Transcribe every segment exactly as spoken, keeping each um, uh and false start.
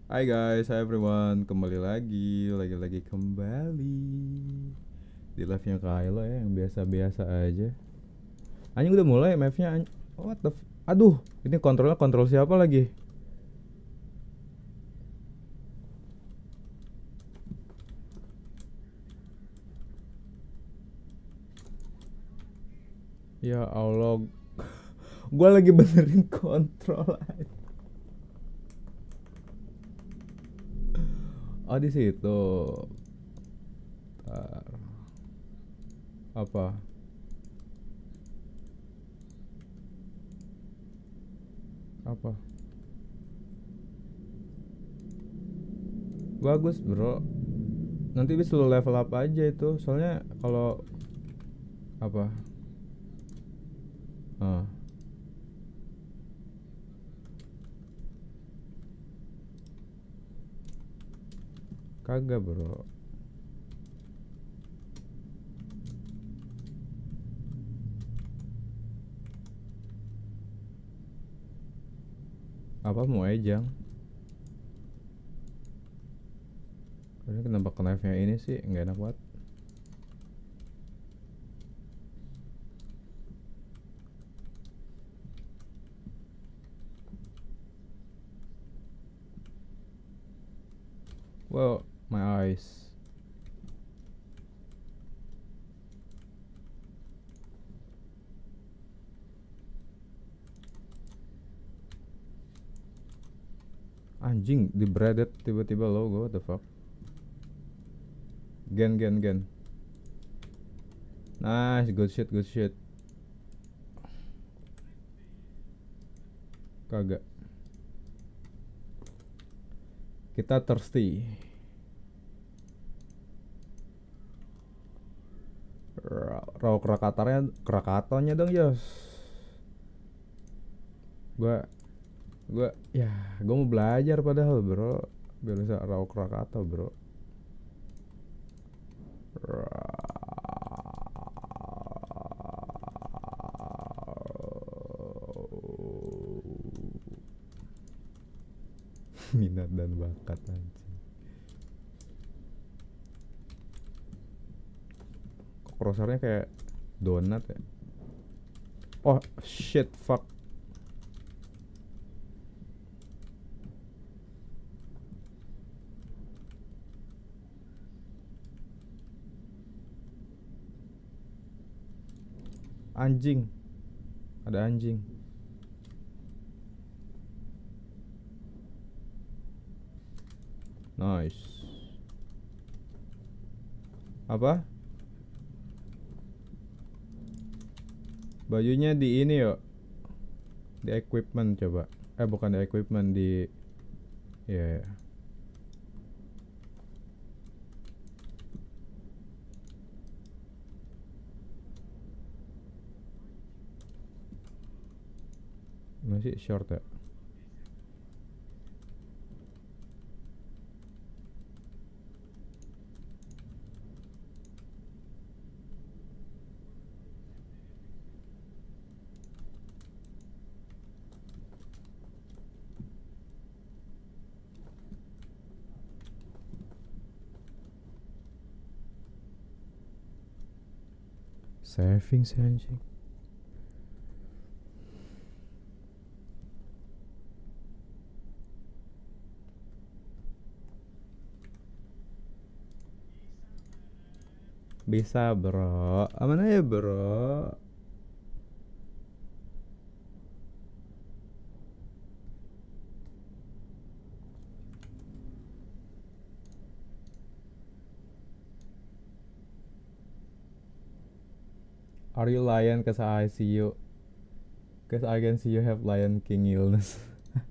Hai guys, hai everyone, kembali lagi, lagi-lagi kembali di live-nya Kylo ya, yang biasa-biasa aja. Anjing udah mulai map-nya, anj- what the f- aduh, ini kontrolnya kontrol siapa lagi? Ya Allah, gua lagi benerin kontrol aja. Oh di situ. Bentar. Apa? Apa? Bagus bro. Nanti bisa lo level up aja itu, soalnya kalau apa? Ah, kagak bro. Apa mau ejang? Ini kenapa knife-nya ini sih nggak enak banget. Well, my eyes. Anjing, di breaded tiba-tiba logo, what the fuck. Gen, gen, gen. Nice, good shit, good shit. Kagak. Kita thirsty. Raw krakatarnya, krakatonya dong, Jos. Gua, gua, ya, gua mau belajar padahal, bro. Biar bisa raw krakato, bro. Minat dan bakat anjing. Kok crossernya kayak donat ya? Oh shit, fuck. Anjing, ada anjing. Nice. Apa? Bajunya di ini yuk, di equipment coba. Eh bukan di equipment, di ya yeah. Masih short ya. Saving sih anjing. Bisa bro, aman aja bro. Are you lion? Cause I see you. Cause I can see you have Lion King illness.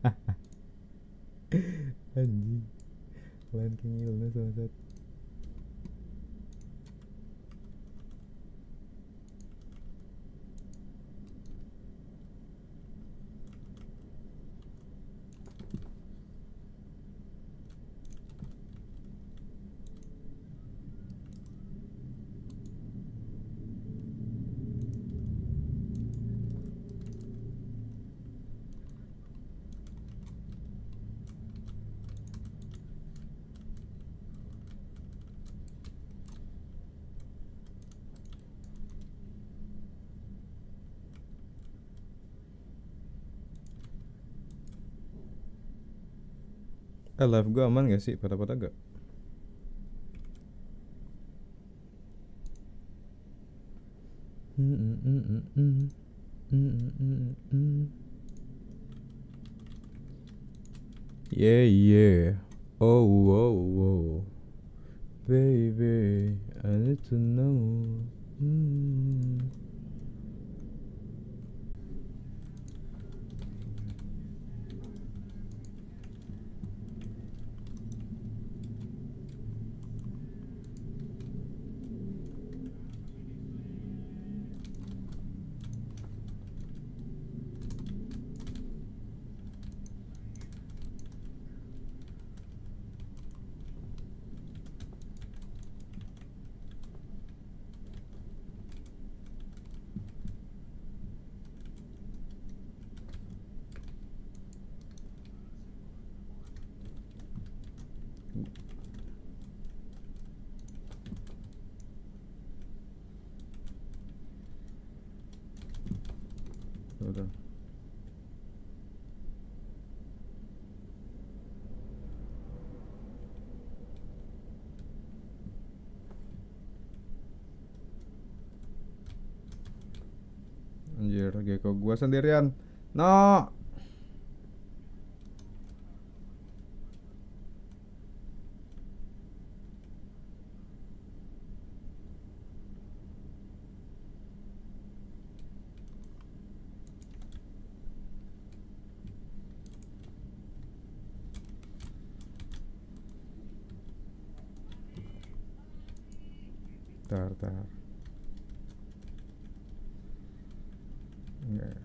Anjing, Lion King illness maksud. Eh live gue aman gak sih? Patah-patah gak? Yeah yeah. Oh wow wow. Baby, I need to know. Hmm. Udah. Anjir, Gecko gua sendirian. No. Tar, tar. Enggak.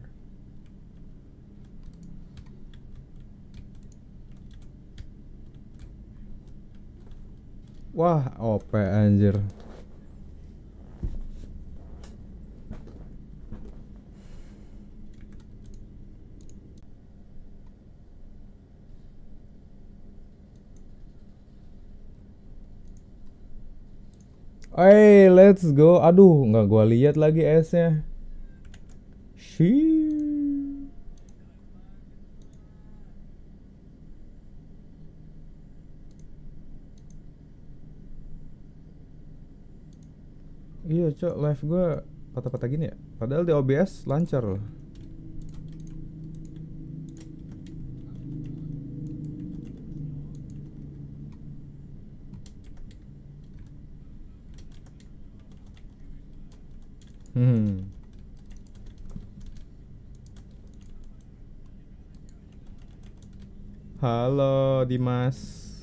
Wah, O P anjir. Hey, let's go. Aduh, nggak gua lihat lagi S-nya. Shii. Iya, cok, live gua patah-patah gini ya. Padahal di O B S lancar loh. Hmm. Halo Dimas.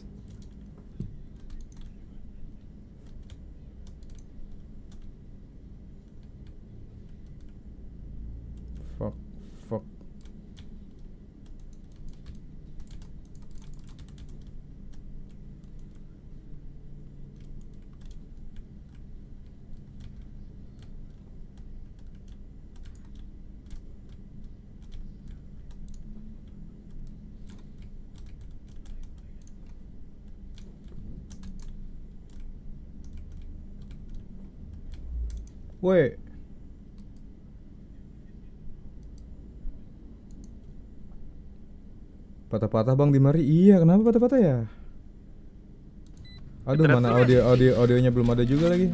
Fuck, fuck. Woi. Patah-patah Bang di mari. Iya, kenapa patah-patah ya? Aduh, mana audio audio audionya belum ada juga lagi.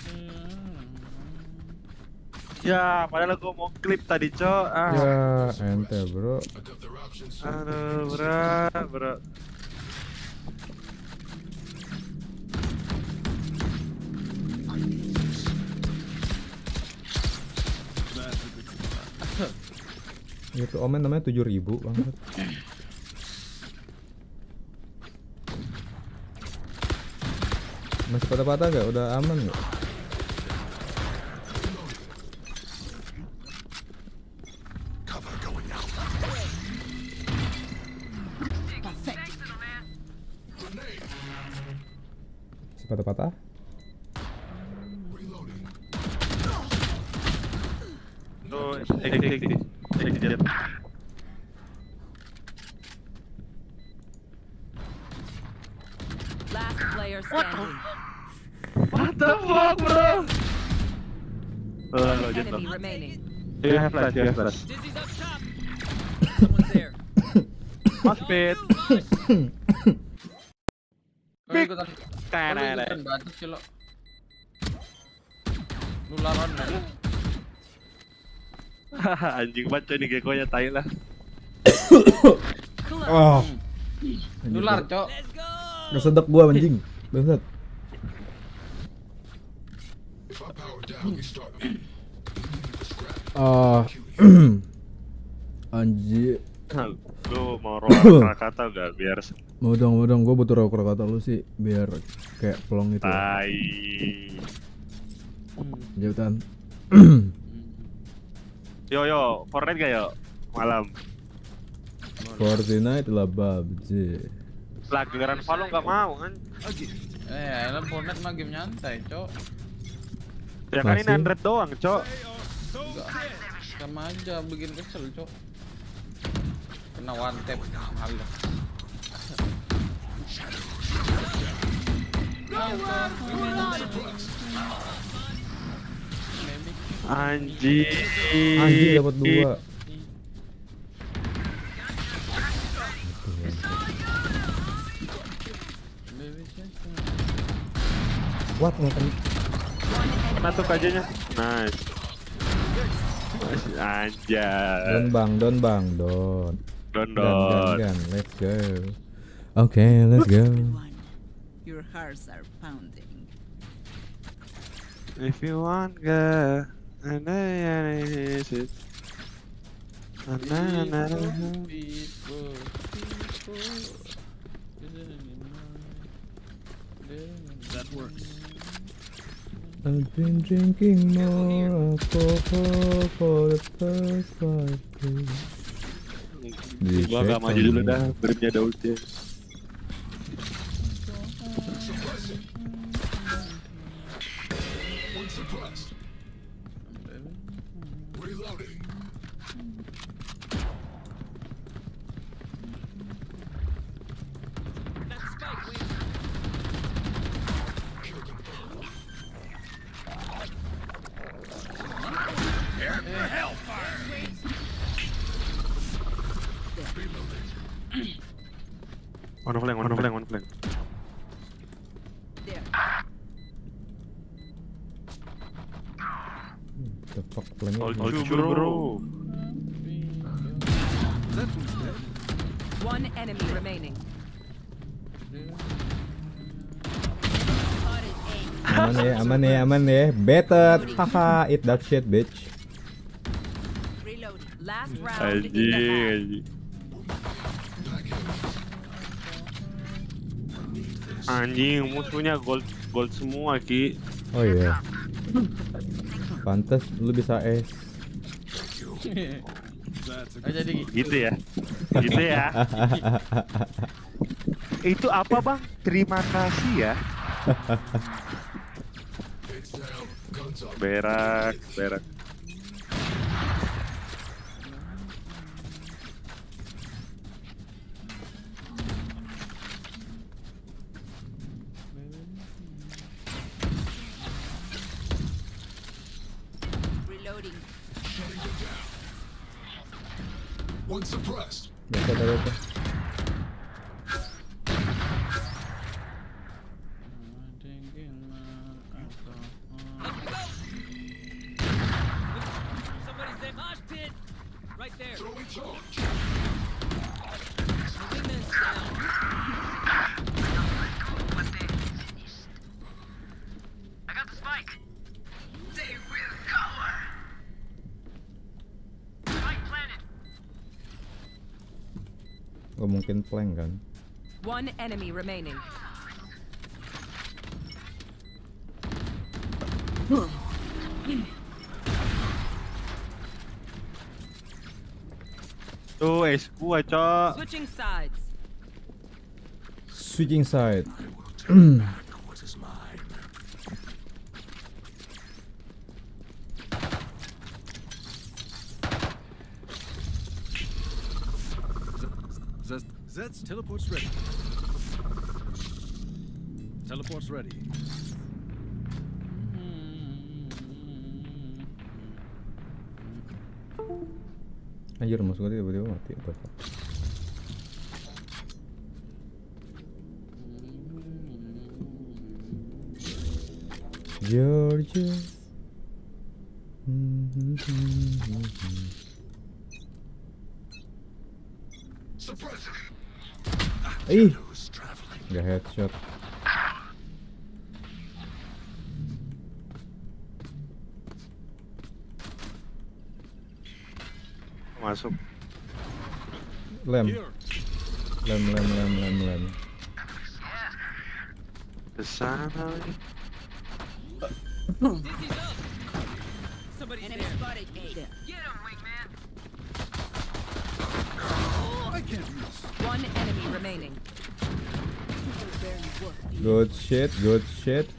Ya, padahal gue mau klip tadi, Cok. Ah. Ya, ente, Bro. Aduh, berat, berat. Itu omen namanya tujuh ribu banget. Masih patah-patah gak? Udah aman gak? Masih patah-patah? Tuh, eh, eh, eh, eh. Last player standing. What the fuck, bro? One enemy remaining. You have flash, you have flash. Dizzy's up top. Someone's there. Mas Pit. Kalau ikutan, Nah, kalau nah, nah. ikutan batuk sih lo. Nularan kan? Anjing banget coy nih gekonya tai lah. Oh. Nular, cok. Kesedek gua anjing. Bangsat. Ah. Anjir. Lu mau roll kata gak biar Mau dong, mau dong. Gua butuh rocker kata lu sih biar kayak pelong gitu. tai. Jautan. Yo yo, Fortnite gak yo? Malam. Fortnite lah B U B G. Lah giliran Valo gak mau kan? Eh, Island Fortnite mah game nyantai, cok. Ya kan ini Masih? Android doang, Cok. Enggak. Sama aja bikin kesel, cok. Kena one tap halus. Anjing. Anjing dapat dua. What ngapain? Mana tuh kajanya? Nice. Nice, anjay. Don bang, don bang, don. Don Gan, gan, don. gan. Let's go. Okay, let's go. Everyone, your hearts are pounding. If you want girl, and I is it. Na na na na. People, people. That works. I've been drinking more alcohol for the first five days. Gua gak maju dulu dah, brimnya Daud ya. One flank, one flank, one flank. There. The fuck playing All it? two bro. That one's dead. One enemy remaining. Aman ya, aman ya, aman ya. Better, haha, eat that shit, bitch. Reload. Last round in the Anjing, half. anjing. Anjing, musuhnya gold gold semua Ki. Oh iya. Pantes lu bisa es. That's a Oh, jadi Gitu ya. Gitu ya. Itu apa, Bang? Terima kasih ya. Berak, berak. Reloading. one suppressed. Biasa dari itu. Somebody's in mosh pit. Right there. Throwing charge. Wingman's down. I got the spike. They will cover. Spike planted. Gak mungkin flank kan? One enemy remaining. Tuh, es gua, Cok. Switching sides. Switching side. What is mine? Z- Zed's teleport's ready. Teleport's ready. Anjir, mas gue tiba-tiba mati. Apa? Georgia. Ih, nggak headshot. Masuk. Lem, Here. lem, lem, lem, lem, lem. Kesana lagi. Enemy spotted A. Get him, wingman. I can't miss. One enemy remaining. Good shit, good shit.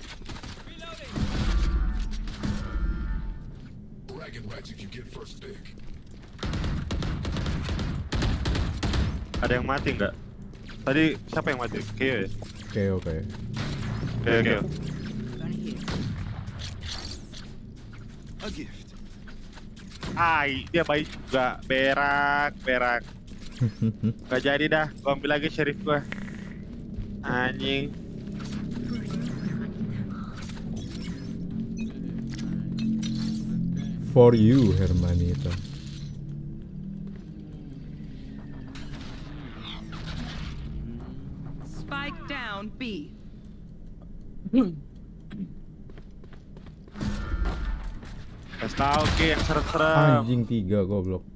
Bragging rights if you get first pick. Ada yang mati nggak? Tadi siapa yang mati? Keo ya? Oke, oke. Keo, Keo. Gonna heal. A gift. Ai, dia baik juga. Berak, berak. Gak jadi dah, gua ambil lagi sheriff gua. Anjing. For you, Hermanito. Spike down B. Kasih tau Ki yang serem-serem. Anjing tiga goblok.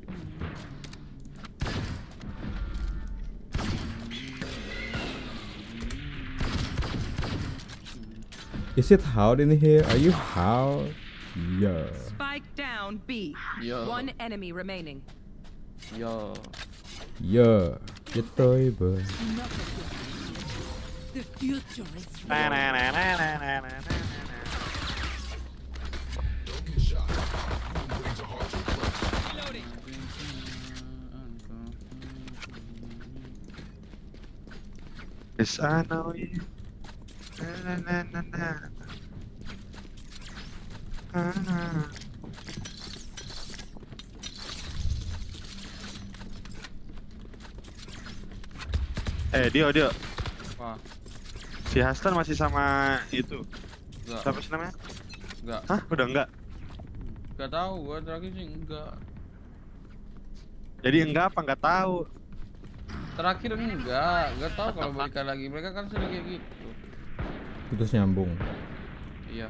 Is it hard in here? Are you hard? Yeah. Spike down B. Yo. One enemy remaining. Yo. Yeah. Getoy boy. The future is Na, na, na, na, na, na, na, na. Don't get shot. New ways are hard to approach. Kesana wih. Na, na, na, na, na. Ah. Eh, Dio, Dio. Wah, Si Hastan masih sama itu. enggak. Siapa sih namanya? Enggak. Hah? Udah enggak? Enggak tahu, gua terakhir sih enggak. Jadi enggak apa enggak tahu. Terakhir enggak, enggak tahu kalau balikan lagi. Mereka kan sering kayak gitu. Putus nyambung. Iya.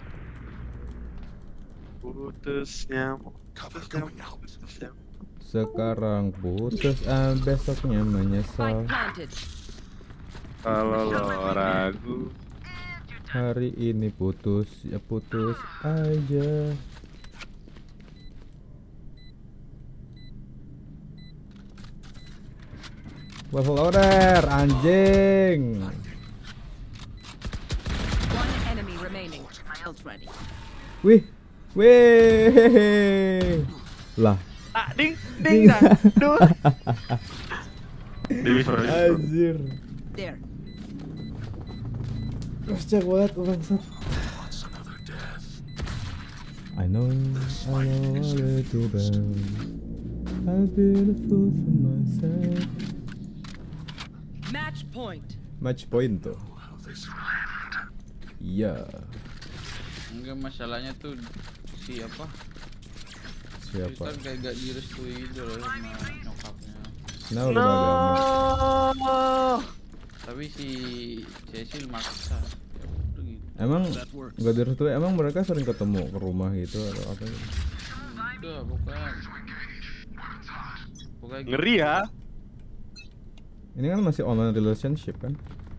Putus nyamuk. Cover Putus going nyamuk. out. Putus nyamuk. Sekarang putus, ah, besoknya menyesal. Spike planted. Kalau lo ragu. Hari ini putus, ya putus aja. Well loader, anjing. One enemy remaining. Shields ready. Wih, wih. Lah, Ah, ding, ding, dah. Duh. Dewi suara anjir. There. Kocak banget bangsat. What's another death? I know, I know a little bit. I've been a fool for myself. Match point. Match point tuh. How this land. Iya. Enggak, masalahnya tuh si apa? Siapa? Kan kayak gak direstui gitu loh sama nyokapnya. Nah, udah agama. No. Tapi si Cecil maksa. Ya udah gitu. Emang That works. nggak direstui, emang mereka sering ketemu ke rumah gitu atau apa gitu? Udah, pokoknya pokoknya gitu. Ngeri ya. Ini kan masih online relationship kan?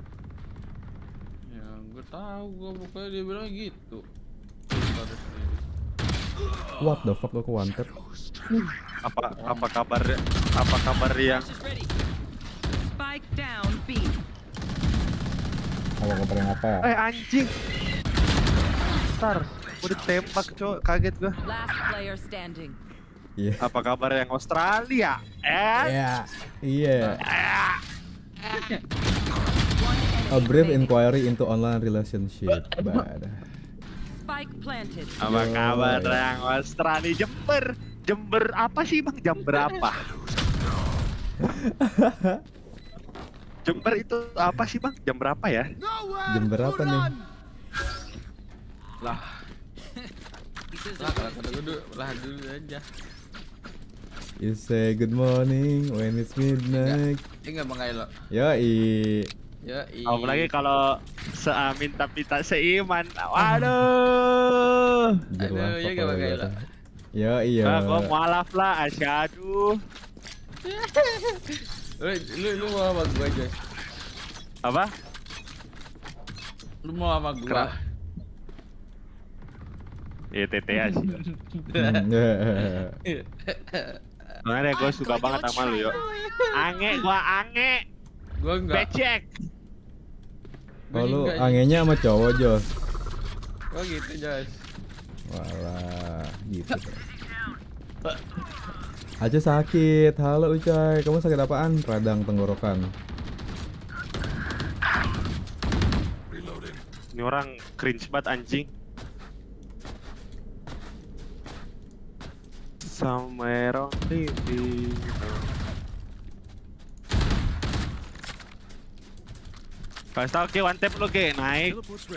Ya, gue tahu, gue pokoknya dia bilang gitu. Status sendiri. What the fuck, lo ke one tap? Apa apa kabar apa kabar yang Spike down B. Kalau kabar yang apa? eh anjing. Ntar, udah tembak cok, kaget gua. Last player standing. Iya. Apa kabar yang Australia? Eh? Iya. Iya. One enemy A brief remaining. inquiry into online relationship. Bad. Spike planted. Apa Yo, kabar ya. yang Australia? Jember, Jember apa sih bang? Jember apa? Jember itu apa sih bang? Jam berapa ya? Jam berapa nih? Lah, Because lah kalau kata gue dulu, lah dulu aja. You say good morning when it's midnight. Eh enggak Bang Kailo. Yoi. Ya, i. Apalagi kalau seamin tapi tak seiman. Waduh. Jelas Aduh, ya gak pakai lah. Ya iya. Ah, gua mualaf lah, asyadu. Lu lu lu mau sama gua aja. Apa? Lu mau sama gua. Kerah. Iya T T A sih. Hmm, ya. Makanya gue suka banget sama lu, yo. Ange, gua ange. Gua enggak. Becek. Oh lu Gua juga, angenya sama cowok Jos. Gua gitu, Jos. Walah, gitu. Aja sakit. Halo Ucai, kamu sakit apaan? Radang tenggorokan. Reloading. Ini orang cringe banget anjing. Somewhere on T V. Pas tau ke one tap lo ke naik.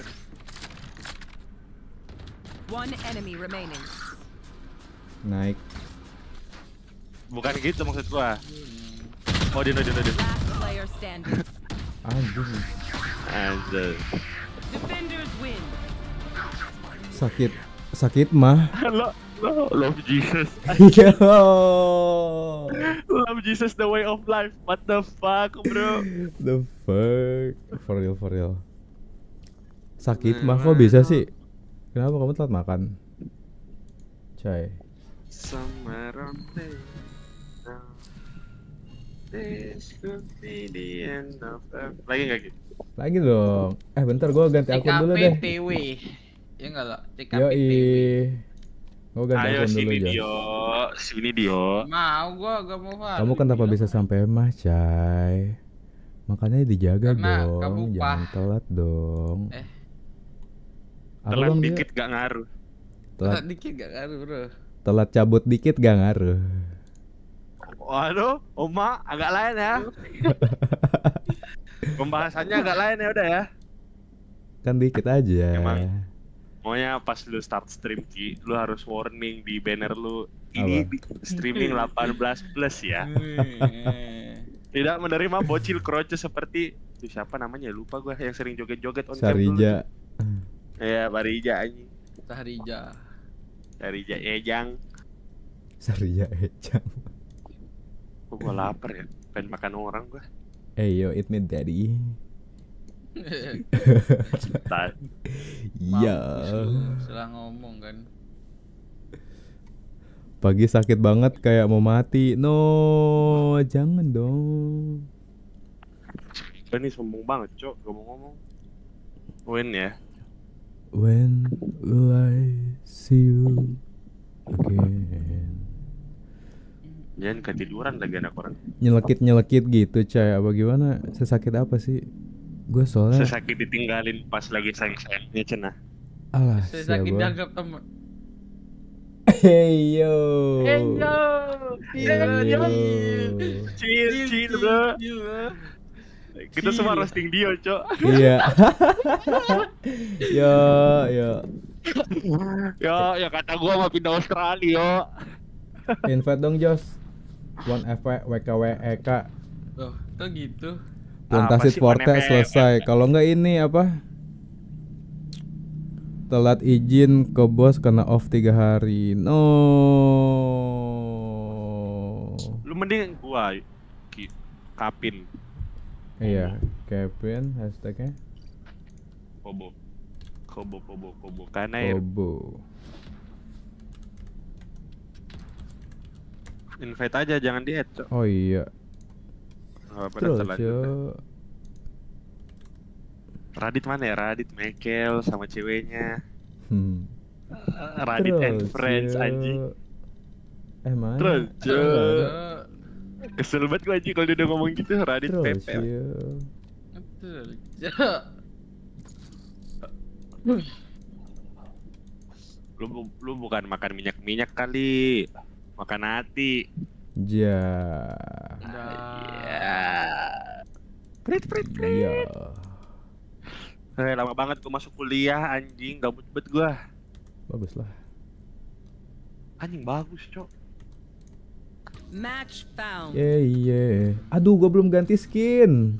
one enemy remaining. Naik. Bukan gitu maksud gua. Oh dino dino dino. Last player standing. Anjing. Anjir. Defenders win. Sakit. Sakit mah. Lo lo love Jesus. Yo. Love Jesus the way of life. What the fuck, bro? The fuck. For real, for real. Sakit mah kok bisa sih? Kenapa kamu telat makan? Cai. Somewhere on T V. This could be the end of the... Lagi nggak gitu? Lagi dong. Eh bentar gua ganti akun dulu deh. T K P T W. Ya enggak lah, T K P T W. Yoi. Gua ganti Ayo akun dulu sini aja. Dio, sini Dio. Mau gua gak mau Far. Kamu kenapa bisa sampai mah, Cai? Makanya dijaga Karena dong, kamu jangan pah. telat dong. Eh, Apa Telat bang dia? dikit gak ngaruh. Telat, telat dikit gak ngaruh, Bro. telat cabut dikit gak ngaruh. Waduh, Oma agak lain ya. Pembahasannya agak lain ya udah ya. Kan dikit aja. Emang. Pokoknya pas lu start stream Ki, lu harus warning di banner lu. Ini Apa? di- streaming delapan belas plus ya. Eh, Tidak menerima bocil kroce seperti itu siapa namanya lupa gua yang sering joget-joget on cam dulu. Sarija. Iya, Barija anjing. Sahrija. Barija Ejang. Sarija Ecang. Kok gua lapar ya? Pengen makan orang gua. Hey yo, eat me daddy. Tak. Iya. Mampus lu, Setelah ngomong kan. Pagi sakit banget kayak mau mati. No, jangan dong. Gua nih sombong banget, Cok. Gua mau ngomong. Win ya. When will I see you again? Jangan ketiduran lagi anak orang. Nyelekit-nyelekit gitu, Cai. Apa gimana? Sesakit apa sih? Gue soalnya Sesakit ditinggalin pas lagi sayang-sayangnya cenah. alah Saya sakit siapa? dianggap temen. Hey yo. Hey yo. Hey, yo. Chill, chill, bro. Kita semua roasting Dio, Cok. Iya. Yo, yo. Yo, ya kata gua mau pindah Australia, yo. Invite dong, Jos. One F W K W E K. Oh, kok gitu? Plantasi Apa sih, Forte One F W E K? selesai. Kalau enggak ini apa? Telat izin ke bos kena off tiga hari. No. Lu mending gua Ki, Kapin, Iya, Kevin hashtagnya Kobo. Kobo, kobo, kobo. Karena ya Kobo. invite aja, jangan di-add, Cok. Oh iya. Enggak pada Terus telat yo. juga. Radit mana ya? Radit Mekel sama ceweknya. Hmm. Uh, Radit and Terus, Friends yo. anjing. Eh mana? Terus, Oh, nggak ada. Eh, Kesel banget gua anjing kalau dia udah ngomong gitu, Radit Terus Pepel. yo. betul. Lu bu- lu bukan makan minyak-minyak kali. Makan hati. Ja. Udah. Ya. Prit prit prit. Iya. Eh, lama banget gua masuk kuliah anjing, gabut bet gua. Bagus lah. Anjing bagus, Cok. Match found. Yeah, yeah. Aduh, gua belum ganti skin.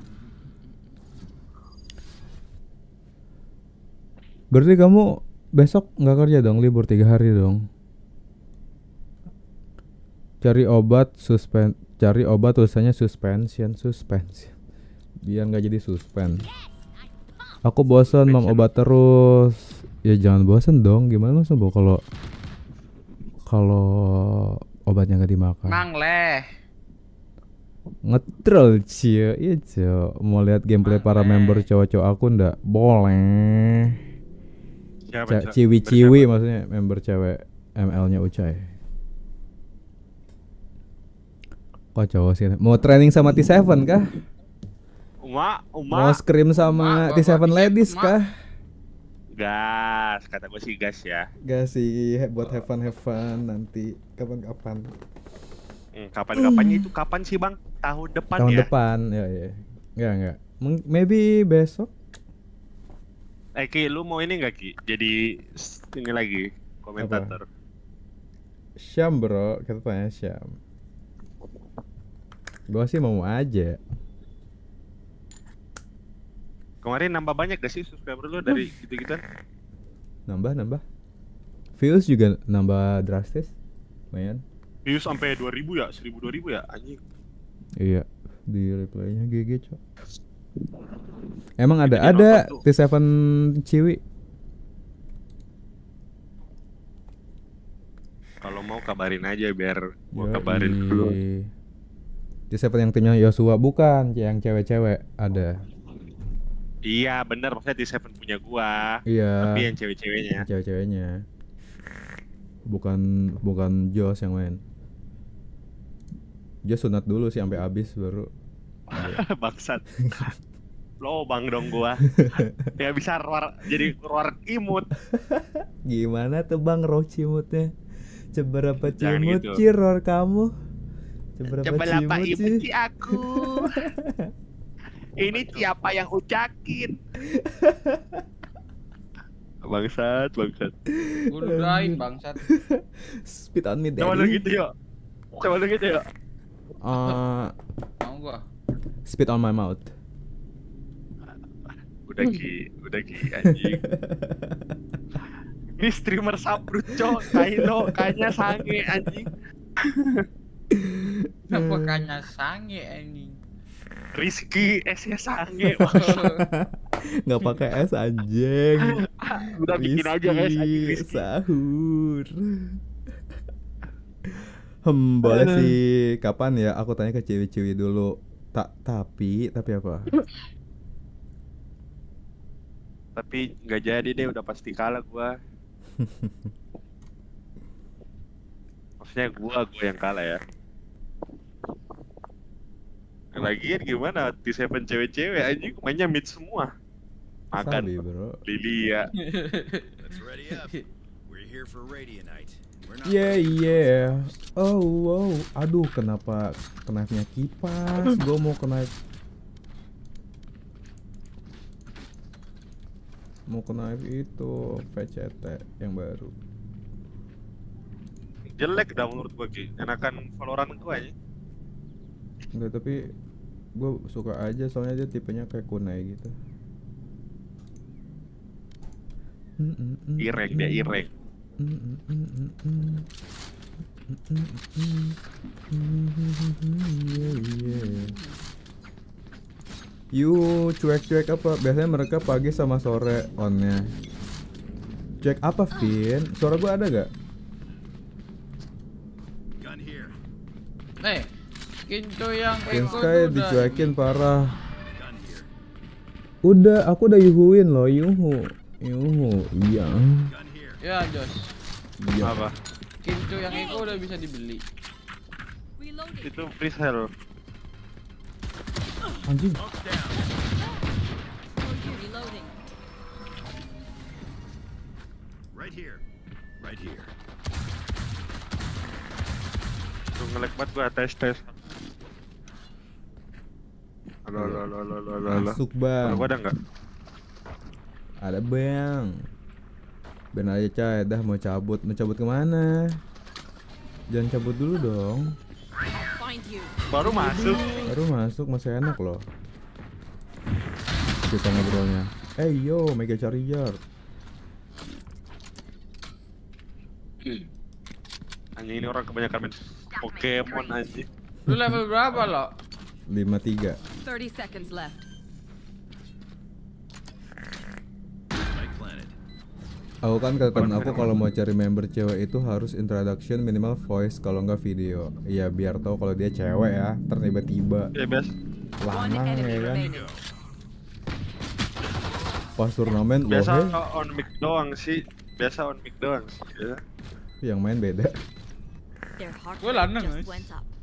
Berarti kamu besok nggak kerja dong, libur tiga hari dong. Cari obat suspen, cari obat tulisannya suspension, suspension. Biar nggak jadi suspend. Aku bosan mam obat terus. Ya jangan bosan dong. Gimana masa bu kalau kalau obatnya nggak dimakan? Mang leh. Ngetrol cie, iya cie. Mau lihat gameplay para member cowok-cowok aku ndak? Boleh. Siapa, Ca- Cok? Ciwi-ciwi Bersiapa? maksudnya member cewek M L-nya Ucai. Kok cowok sih? Mau training sama T tujuh kah? Uma, Mau Uma. scrim sama Mak, T tujuh gua- gua ladies bisa, kah? Gas, kata gua sih gas ya. Gak sih, buat have fun have fun nanti kapan-kapan. Hmm, kapan-kapannya itu kapan sih, Bang? Tahun depan Tahun ya? depan, ya ya. Enggak enggak. Mung- Maybe besok. Eh Ki, lu mau ini nggak Ki? Jadi s- ini lagi komentator. Syam bro, kita tanya Syam. Gua sih mau aja. Kemarin nambah banyak gak sih subscriber lu dari gitu-gituan? Nambah nambah. Views juga nambah drastis. Lumayan. Views sampai dua ribu ya, seribu dua ribu ya, anjing. Iya, di replaynya G G cok. Emang ada Jadi ada nonton tuh. T tujuh Ciwi. Kalau mau kabarin aja biar gua Yoi. kabarin dulu. T tujuh yang timnya Yosua bukan, yang cewek-cewek ada. Iya, bener maksudnya T tujuh punya gua. Iya. Tapi yang cewek-ceweknya. Yang cewek-ceweknya. Bukan bukan Jos yang main. Jos sunat dulu sih sampai habis baru. Bangsat. Lobang dong gua. Ya bisa roar, jadi roar imut. Gimana tuh Bang roh cimutnya? Seberapa Jangan cimut gitu. Ci roar kamu? Seberapa Coba apa cimut imut Ci? sih aku? Ini siapa yang ucakin? Bangsat, bangsat. Gue ludahin bangsat. Spit on me Coba lu daddy. gitu yuk. Coba lu gitu yuk. Uh, Mau gua. spit on my mouth. Udah Ki, udah Ki anjing. Ini streamer sabrut cok, Kaino, kayaknya sange anjing. Kenapa kanya sange anjing? Rizky, S-nya sange. Nggak pakai es anjing. Udah bikin aja guys anjing Rizky, Rizky. sahur. Hmm, boleh sih. Kapan ya? Aku tanya ke ciwi-ciwi dulu. Tak, tapi, tapi apa? Tapi nggak jadi deh, udah pasti kalah gua. Maksudnya gua, gua yang kalah ya. Lagian gimana? T tujuh cewek-cewek anjing mainnya mid semua. Makan Sabi bro. Lilia. Let's ready up. We're here for Radianite. We're not Yeah ready for yeah. Oh wow. Aduh kenapa knife-nya kipas? Gue mau knife. Mau knife itu V C T yang baru. Jelek dah menurut gua Ki. Enakan Valorant gua aja. Enggak tapi gue suka aja soalnya dia tipenya kayak kunai gitu. Irek dia irek. You cuek-cuek apa? Biasanya mereka pagi sama sore onnya. Cuek apa Vin? Suara gua ada gak? gun here. Eh, Kinco yang Vin Eko Sky tuh udah dicuekin parah. Gun here. Udah, aku udah yuhuin loh, yuhu. Yuhu, iya. Gun here. Ya Jos, Iya. Apa? Kinco yang Eko udah bisa dibeli. Reloading. Itu freestyle. Anjing. Smoke's down. Reloading. Right here. Right here. Tuh ngelek banget gua tes tes. Halo halo halo halo halo. halo. Masuk Kalau bang. gua ada nggak? Ada bang. Ben aja Cai, dah mau cabut. Mau cabut kemana? Jangan cabut dulu dong. Find you. Baru masuk. Baru masuk masih enak loh. Kita ngobrolnya. Eh yo, Mega Charger. Anjing ini orang kebanyakan main Pokemon anjing. Lu level berapa lo? lima tiga. thirty seconds left. Spike planted. Aku kan katakan aku kalau mau cari member cewek itu harus introduction minimal voice kalau nggak video. Ya biar tahu kalau dia cewek ya. Ntar tiba-tiba Ya bes. One lanang enemy ya kan. remaining. Pas turnamen loh Biasa he, on mic doang sih. Biasa on mic doang sih. Ya. yang main beda. Their heart Gue rate lanang, just guys. went up.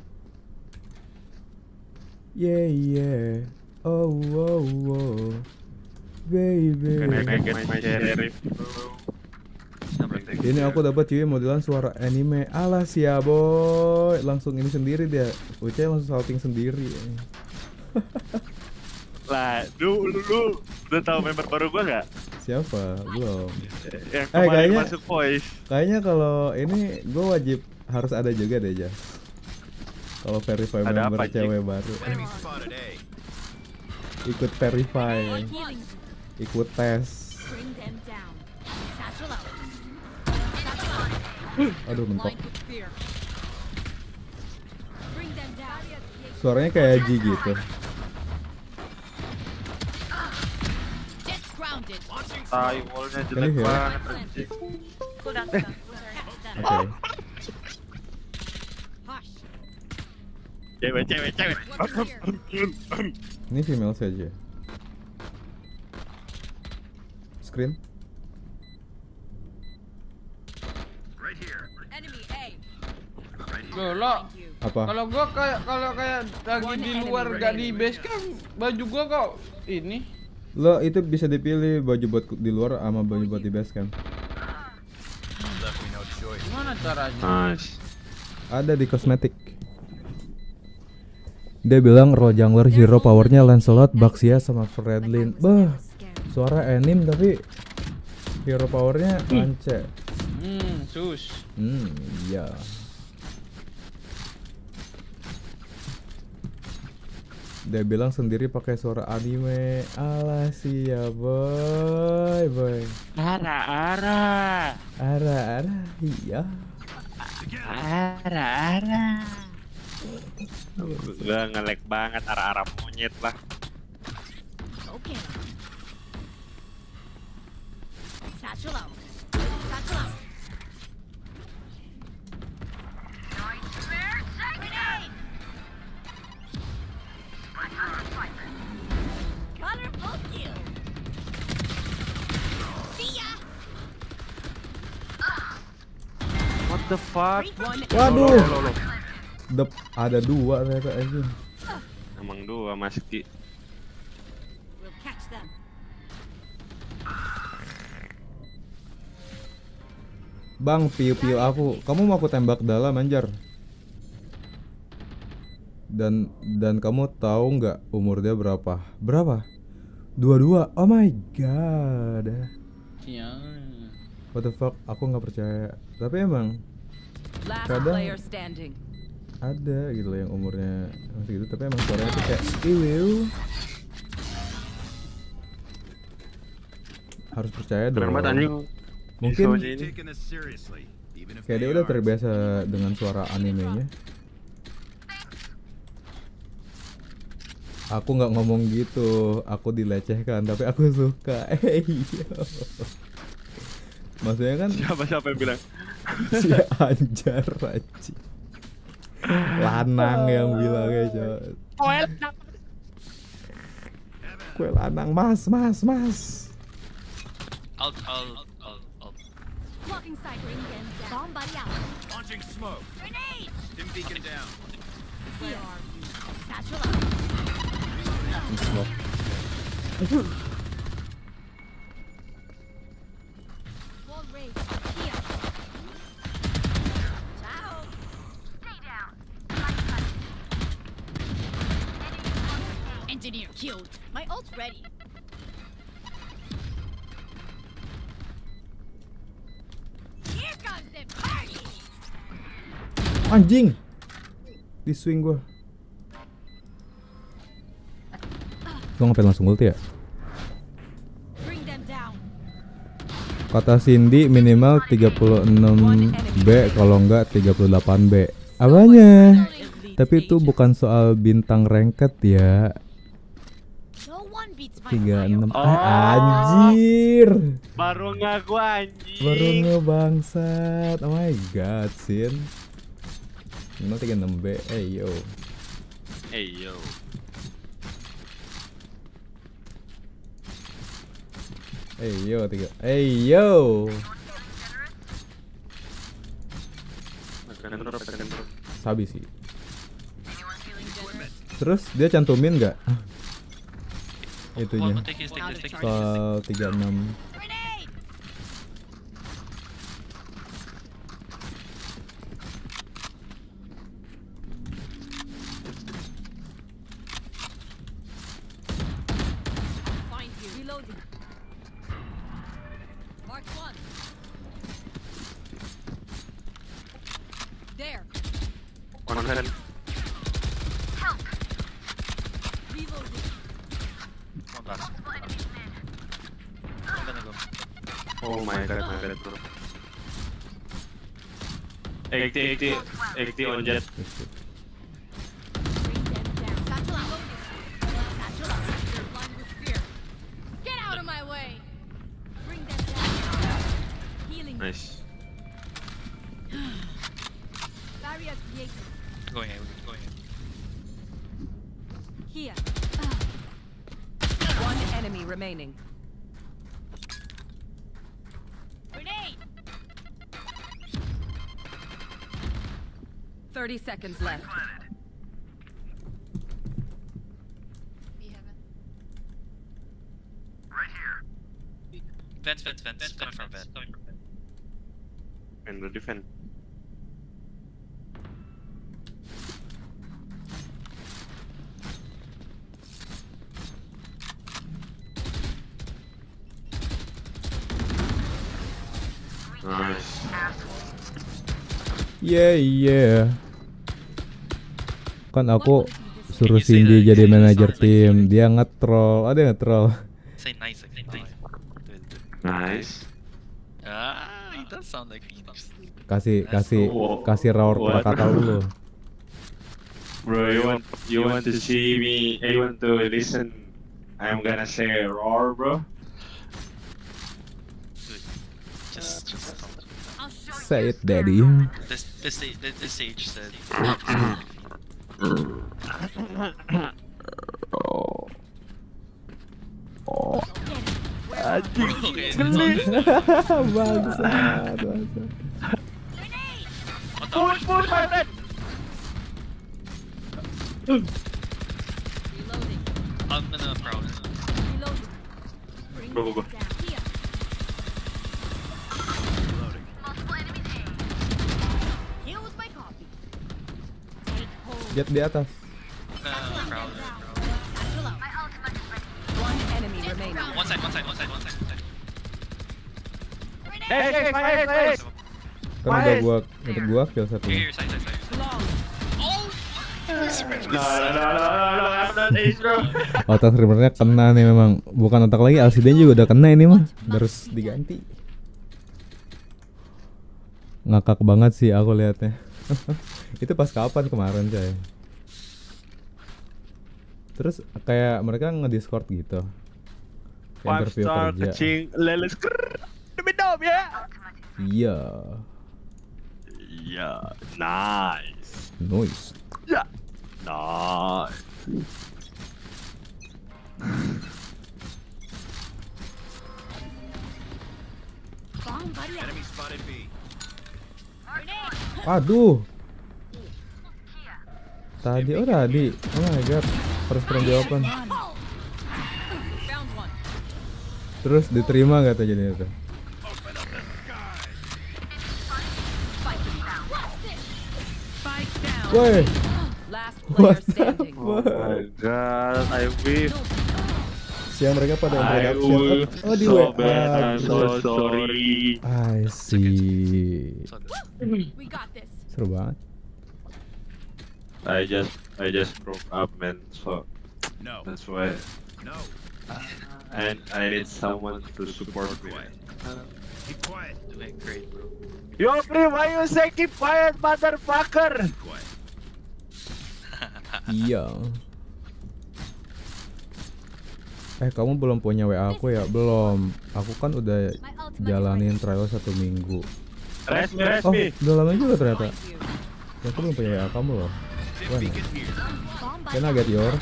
Yeah yeah. Oh oh oh. Baby. Kayak main sheriff. Ini aku dapat cuy modelan suara anime. Alas ya boy. Langsung ini sendiri dia. Ucai langsung salting sendiri. Lah, lu lu lu udah tahu member baru gua nggak? Siapa? Belum. Yang Eh, kemarin kayaknya- masuk voice. Kayaknya kalau ini gue wajib harus ada juga deh Jas. Kalau verify Ada member apa, Jik? cewek baru. Enemy spotted A. Ikut verify, Healing. ikut tes. Bring them down. Satchel out. Satchel out. Aduh mentok. Blind with fear. Bring them down. Suaranya kayak G gitu. Jets grounded. Tai wallnya Can jelek you hear? banget anjing. Oke. Hush. Cewek cewek cewek. Ini female saja. Screen. Right here. Enemy A. Loh, lo Find you. Apa? kalau gua kayak kalau kayak lagi One di enemy luar gak di remaining. base camp, baju gua kok ini. Lo itu bisa dipilih baju buat di luar sama baju buat di base camp. Left me no choice. Gimana caranya? Nice. Ada di kosmetik. Dia bilang role jungler hero powernya Lancelot, Baxia sama Fredlin. Bah, suara anim tapi hero powernya Lance. Hmm, sus. Hmm, iya. Dia bilang sendiri pakai suara anime. Alah sih ya boy, boy. Ara ara. Ara ara, iya. Ara ara. Gua nge-lag banget ara-ara monyet lah. Okay. Satchel out. Satchel out. Grenade. Colorful kill. See ya. What the fuck? One Waduh. Loh, loh, loh. Dep, ada dua ternyata anjing. Emang dua Mas Ki. will catch them. Bang, piu-piu aku. Kamu mau aku tembak dalam anjar? Dan dan kamu tahu nggak umur dia berapa? Berapa? Dua-dua. Oh my god. Iya. What the fuck? Aku nggak percaya. Tapi emang Last Kadang- player standing. ada gitu loh yang umurnya masih gitu. Tapi emang suaranya tuh kayak iwiu. Harus percaya dong. Keren banget anjing. Mungkin Isonya ini. Taking this seriously, even if kayak dia they udah are. terbiasa dengan suara animenya. Aku nggak ngomong gitu, aku dilecehkan, tapi aku suka. Eh iya. Maksudnya kan Siapa-siapa yang bilang? si Anjar aja. Lanang yang bilangnya cowok. Kue lanang, mas, mas, mas. I'll, I'll, I'll, I'll. Blocking sight. Bring them down. Bomb buddy out. Launching smoke. Grenade. Stim beacon down. Where are you? Satchel out. Smoke. Wall raised. Here. Ciao. Stay down. Engineer killed. My ult's ready. Anjing. Di swing gua. Gua ngapain langsung ulti ya? Bring them down. Kata Cindy minimal tiga puluh enam B kalau enggak tiga puluh delapan B. Apanya? Tapi itu bukan soal bintang ranked ya. No one beats my tiga puluh enam. Oh. Ah, anjir. Baru ngaku anjing. Baru ngebangsat. Oh my god, Sin. Minimal tiga puluh enam B. Eh yo. Hey yo. Eh yo tiga. Eh yo. Sabi sih. Terus dia cantumin nggak? Itunya. Take his, take his, take his. Soal tiga puluh enam. grenade. Find you. Reloading. Mark one. There. One hand. Reloading. One last. I'm gonna go. Oh my god, my god, bro. eighty, eighty, eighty on jet. Bring them down. Satchel out. Satchel out. They're blind with fear. Get out of my way. Bring them down. Healing. Nice. Barrier created. Going in, going in. Here. One enemy remaining. Grenade. Thirty seconds left. We haven't. Vents, vents, vents. Coming from vent. Coming from vent. And the defend. Nice. Yeah yeah. Kan aku suruh Cindy jadi manajer tim, dia nge-troll, ada yang nge-troll. Say nice, say nice. Nice. Ah, he does sound like Phoenix. Kasih kasih Oh. kasih raw What? kata lu. Bro, you want you want to see me? You want to listen? I'm gonna say roar, bro. Just, just. I'll show Say you. it, daddy. This, this, sa- this, this sage said. Okay, it's on. Bangsat, bangsat. Grenade. On top. Push, my friend. Reloading. I'm gonna prowl. Reloading. Bring Go, go, go. them down. Here. Here was my copy. Take hold. Jet di atas. Uh, prowl. Satchel out. One enemy remaining. One side, one side, one side, one side. One side. Hey, hey, my head, my head. Kan udah gua untuk gua kill satu. Here, here, side, side, side. Oh! No, no, no, no, no, I'm not ace, bro. Otak streamernya kena nih memang. Bukan otak lagi, L C D juga udah kena ini mah. Harus diganti. Ngakak banget sih aku liatnya. Itu pas kapan kemarin coy? Terus kayak mereka nge-discord gitu. Kayak Five interview star kerja. kecing leles krrr. Demi dom ya. Iya. Iya, nice. Noise. Ya, nice. Bomb buddy out. Enemy spotted B. Grenade. Aduh. Tadi oh tadi. Oh my god. First round jawaban. Found one. Terus diterima gak tuh jadinya tuh? Spike down. Woi. Last player What the standing. Oh my god, I wish. Siang mereka pada I introduction. will Oh di so W bad, A. I'm so sorry. I see. It's all good. We got this. Seru banget. I just I just broke up, man. So No. that's why. No. And I need someone to support me. Keep quiet. Doing great, bro. Yo, Bri, why you say keep quiet, motherfucker? Keep quiet. Iya. Eh kamu belum punya W A aku ya? Belum. Aku kan udah My ultimate jalanin is trial satu minggu. Rest me, rest Oh, me. udah lama juga ternyata. Find you. Ya, aku belum punya W A kamu loh. Dim When? beacon here. bomb by Can I get yours?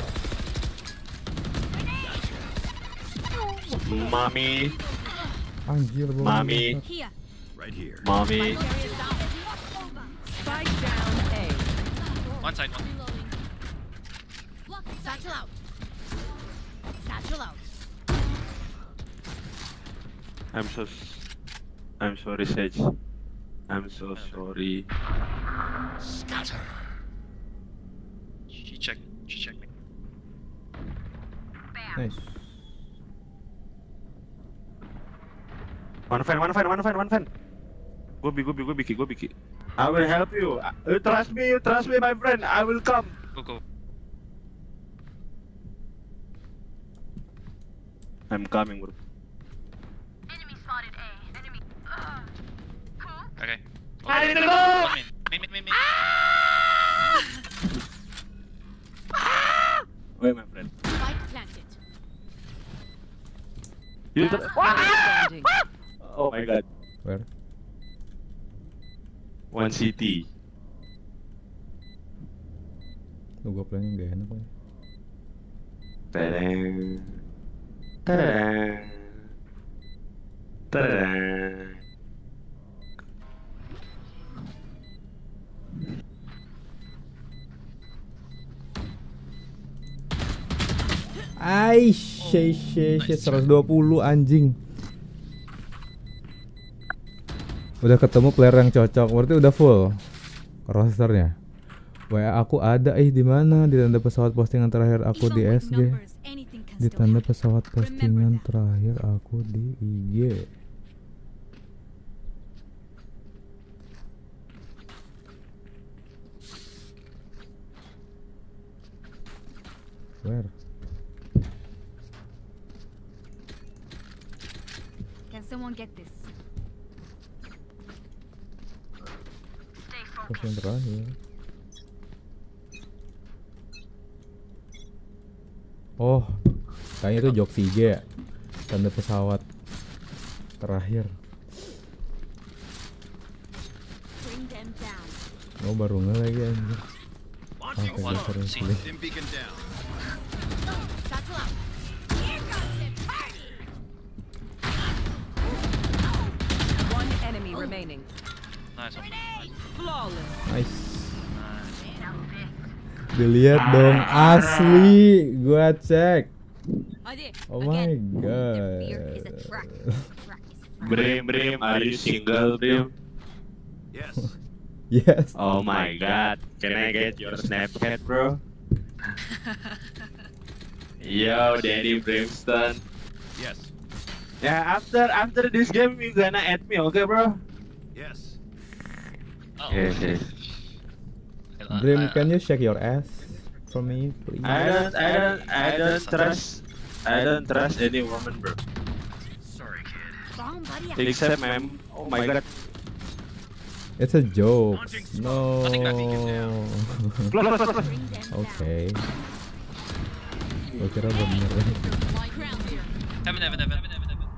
Mommy, Anjir, belum. Mami. here. Right here. mommy. Carry it down. Spike down A. One side, one. Reloading. Block. Satchel out. Satchel out. I'm so, s- I'm sorry, Sage. I'm so sorry. She checked. She checked me. Nice. One fan, one fan, one fan, one fan. Go be, go be, go Biki, go Biki. I will help you. Uh, You trust me, you trust me, my friend. I will come. Go, go. I'm coming, bro. Enemy spotted A. Enemy. Uh, who? Okay. I need to One go. main. Main, main, main, main. Wait, my friend. Spike planted. You Last tr- player standing. Oh my god. Where? One C T. Tuh gua plannya gak enak nih. Tadang. Tadang. Tadang. Aish, shit, shit, shit, seratus dua puluh anjing. Udah ketemu player yang cocok, berarti udah full rosternya. W A aku ada, eh di mana? Di tanda pesawat postingan terakhir aku di S G. Di tanda pesawat postingan terakhir aku di I G. Where? Can someone get this? Stay Postingan focused. terakhir. Oh, kayaknya itu jok tiga ya. Tanda pesawat terakhir. Bring them down. Oh, baru nge lagi anjir. Launching Oke, One. gue sering See. pilih. Dim beacon down. Satchel out. Here comes the party. One enemy remaining. Nice one. Flawless. Nice. Nice. Dilihat dong asli, gua cek. Adi, Oh my again. god. The fear is a trap. Trap is fun. Brim, Brim, are you single, Brim? Yes. Yes. Oh my god. Can I get your Snapchat, bro? Yo, Daddy Brimstone. Yes. Yeah, after after this game, you gonna add me, okay, bro? Yes. Oh. Yes, yes. I- Dream, I- can you shake your ass for me, please? I don't, I don't, I don't trust, I don't trust any woman, bro. Sorry, kid. Bomb buddy out. Except my, oh my god. It's a joke. Launching No. Nothing, nothing, yeah. Bring them down. Okay. Gua kira bener. My crown here. Heaven, heaven, heaven, heaven, heaven, heaven.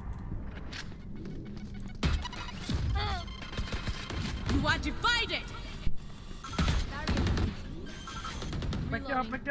You are divided. Reloading. Spike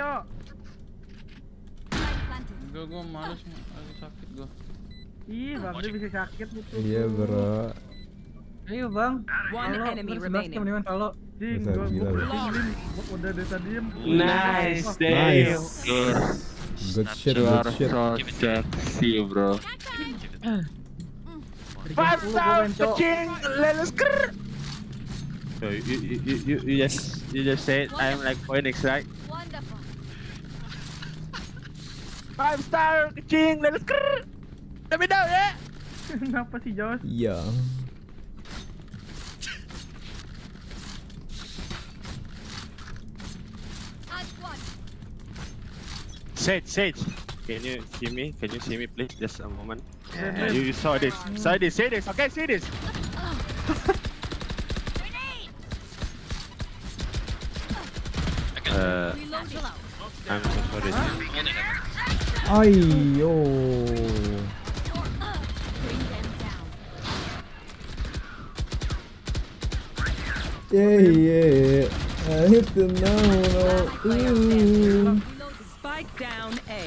planted. Enggak, gua males nih, lagi sakit gua. Ih, Bang Dri bisa sakit gitu. Iya, bro. Ayo, Bang. One Halo, enemy terus remaining. Sebastian mendingan kalau Ding, Bisa gua gila, gua bro. pingin gua udah dari tadi diem. Nice, Nice. damn. Good shit, You are good shit. so sexy, bro. Give it. Mantap, kucing, let's go. So you, you, you, you, you just, you just said I'm like Phoenix, right? Wonderful. Five star kecing, let's ker. Tapi dah ya. Kenapa sih Jos? Iya. Sage, Sage. Can you see me? Can you see me, please? Just a moment. Uh, you, you saw this. Saw this. See this. Okay, see this. Uh, I'm so sorry. Ayo. Yeah, yeah. I hit the no, no. Spike down A.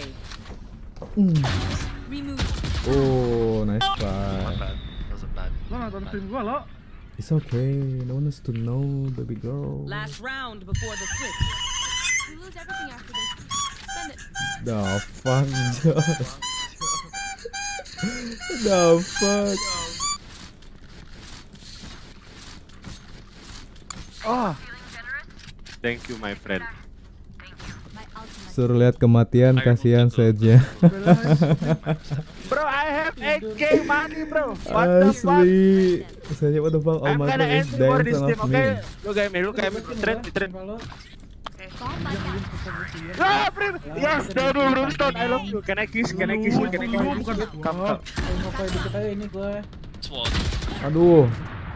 Oh, nice Not try. bad. That was a bad. Lo nonton stream gua lo. It's okay. No one has to know, baby girl. Last round before the switch. We lose everything after this. Spend it. The fuck, Josh? The fuck? Oh. Thank you, my friend. My ultimate. Suruh lihat kematian, kasihan Sage-nya. Bro, I have eight K money, bro. What the fuck? Asli. Sage, what the fuck? All I'm my gonna friends end for this dancing team, off okay? me. Look at me, look at me. Trend, trend. Bomb my cat. Ah, Brim! Yes, Daddy Brimstone, I love you. Can I kiss? Can I kiss you? Can I kiss you? Come, come. Sword. Aduh.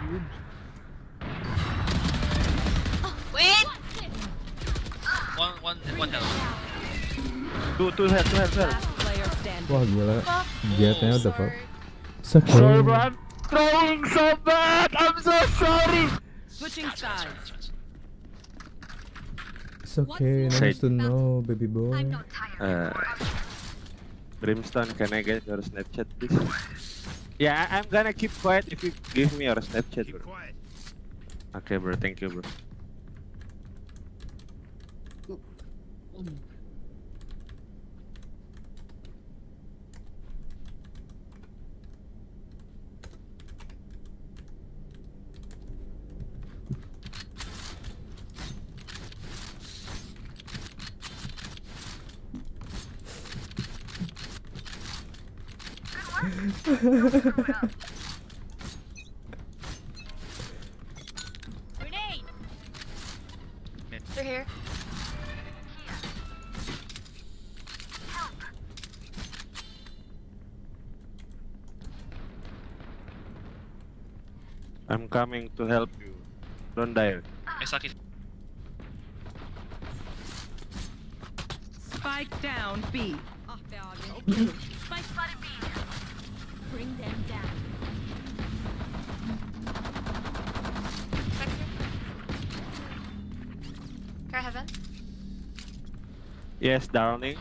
Wait! One, one, one health. Two, two health, two health, two health. Last player standing. Wah gila. Jetnya udah fuck. Sorry, Sorry. bro. I'm throwing so bad. I'm so sorry. Switching sides. It's okay. No one has to know, baby boy. I'm not tired. Uh, Brimstone, can I get your Snapchat, please? Yeah, I- I'm gonna keep quiet if you give me your Snapchat, Keep bro. quiet. Okay, bro. Thank you, bro. Grenade! Mid. They're here. I'm coming to help you. Don't die. I suck it. Spike down B. Oh, beagen. Spike spotted B. Bring them down. Spike's here. Can I have that? Yes, darling.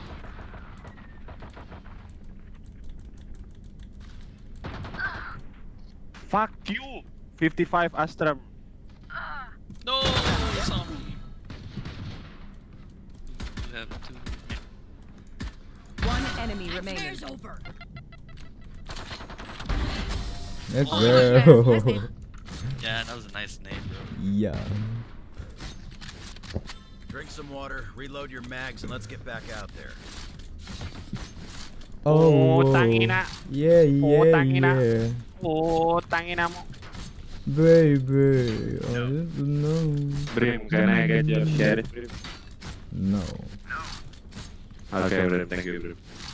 Fuck you! fifty-five Astra. No, zombie. You have two. One enemy remaining. Nightmare's over. Let's Oh, go. nice name. Yeah, that was a nice name, bro. Iya. Drink some water, reload your mags, and let's get back out there. Oh. tangina. Yeah, Oh, yeah, tangina. yeah. Oh, tangina mo. Baby, I don't know. Brim, can I get your sheriff? Brim? No. Okay, Brim, thank you, Brim.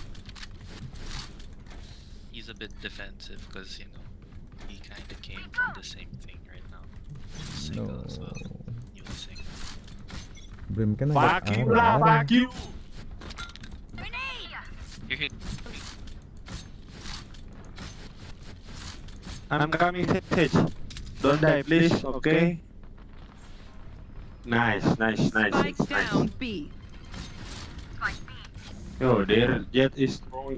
He's a bit defensive because, you know, he kind of came from the same thing right now. Single No. as well. Using. Brim kan Fuck agak you lah, arah. fuck you! Grenade! You're hit. I'm coming, Sage. Don't die, please, okay? Nice, nice, nice, Spike nice. down B. Yo, their jet is throwing.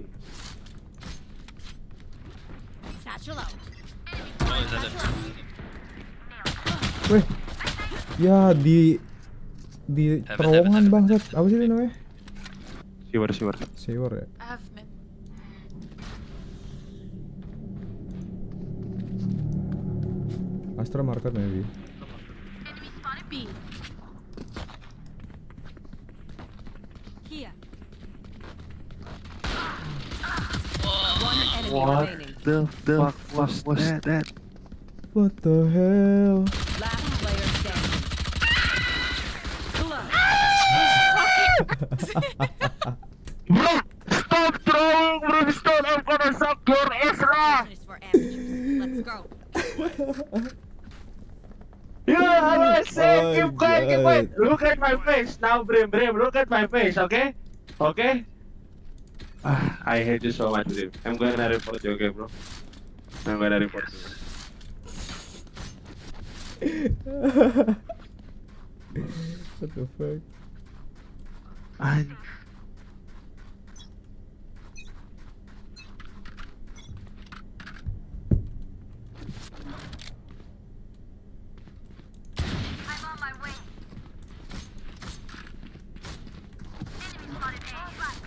Satchel out. Oh, is that a... Weh. Ya di di Heaven, terowongan heaven, bangsat. Apa sih itu namanya? Siwer, siwer. Sewer ya. I have mid. Astra market maybe. Enemy spotted B. Here. enemy What remaining. the fuck was that? What the hell? Last player standing. Clutch. Bro, stop throwing brimstone. I'm gonna suck your ass lah. This is for amateurs. Let's go. Yeah, I said Oh keep quiet, keep God. quiet. Look at my face now, Brim, Brim. Look at my face, okay? Okay? Ah, I hate you so much, Brim. I'm gonna report you, okay, bro? I'm gonna report you. What the fuck? An- I'm on my way. Enemy spotted A. Back.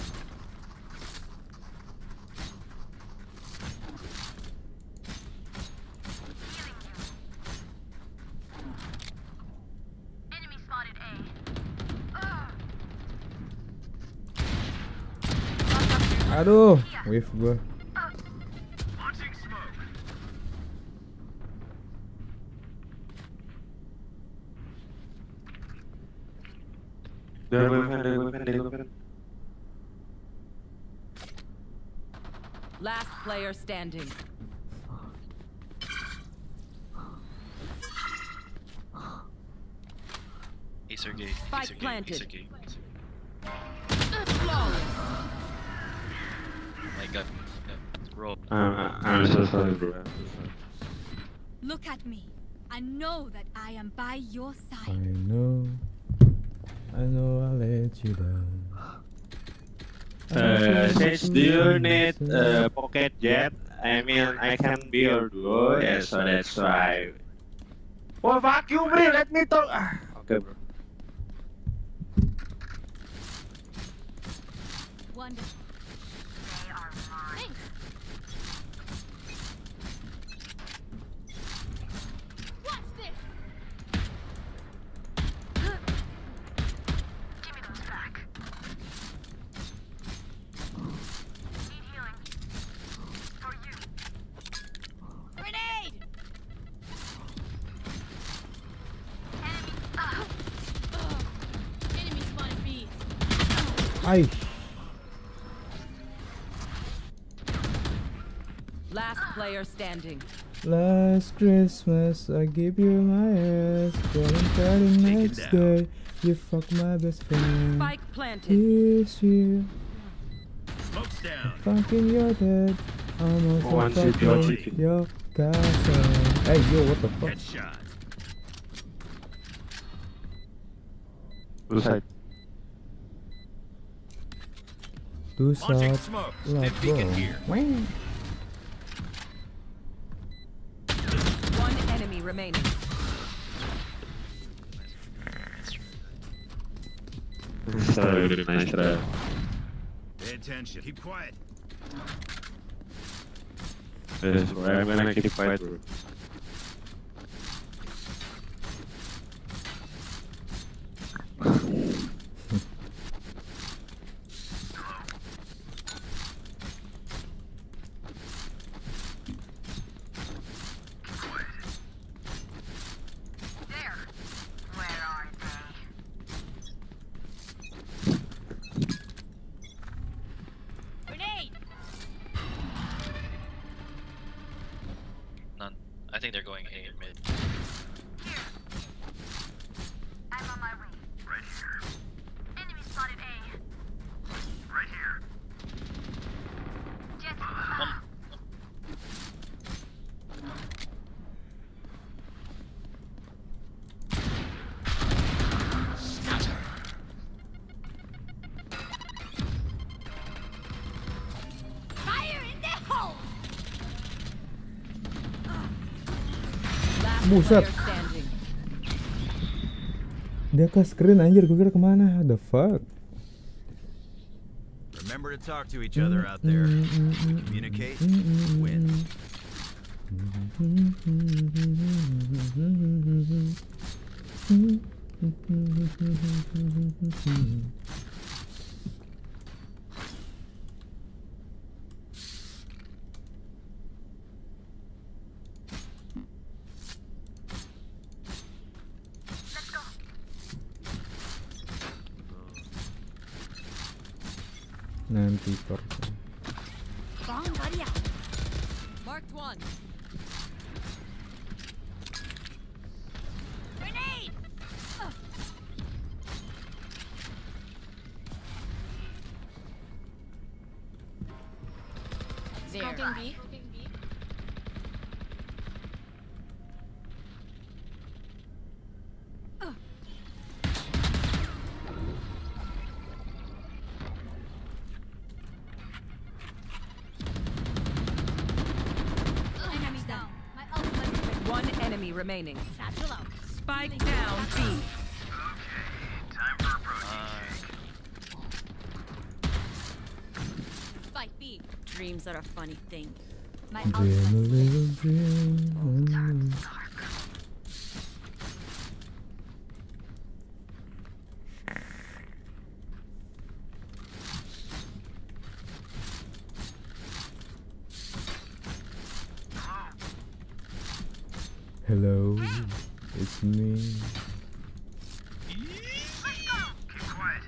Healing you. Enemy spotted A. Ugh. Aduh, wave gua. Launching smoke. Dari gue kan, dari gue kan, dari gue kan. Last player standing. Acer gate. Spike Acer gate. planted. Acer gate. Flawless. Oh my god. Yeah. Roll. I'm, I'm so sorry, bro. I'm so sorry. Look at me. I know that I am by your I side. know, I know I let you down. Uh, since do you need uh, pocket jet? I mean, I can be your duo, yeah, so that's why. Oh, fuck you, bro. Let me talk. Ah, okay, bro. Wonderful. They are mine. Thanks. What's this? Give me those back. Need healing. For you. Grenade! Enemy. Uh, Ugh. Enemy spotted B. Ay, Last player standing. last Christmas I gave you my ass, but I'm the Take it next down. day you fuck my best friend. Spike planted. This year, Smoke's down. fucking your dad. I'm also One city, one fucking city. your cousin. Hey yo, what the fuck? Headshot. Blue side. Two Launching shots, smoke. left Stim beacon bro. here. Wang. One enemy remaining. Sorry, bro. Nice try. Pay attention. Keep quiet. Yes, bro. I'm gonna keep quiet, bro. there. Where are they? Grenade! None. I think they're going A or mid. Here. I'm on my way. Right here. Enemy spotted A. Right here. Jet. Um, Fire in the hole! Last Buset. player standing. Dia ke screen anjir, gue kira kemana? The fuck? Remember to talk to each other out there. We communicate, win. Nanti korban. Bomb buddy out. Marked one. Grenade! Ugh. Smoking B. Enemies down. My ultimate. One enemy remaining. Satchel out. Spike down B. Okay, time for approaching. Spike B. Dreams are a funny thing. My Dream a ultimate. little dream. Hello, it's me. Let's go. Keep quiet.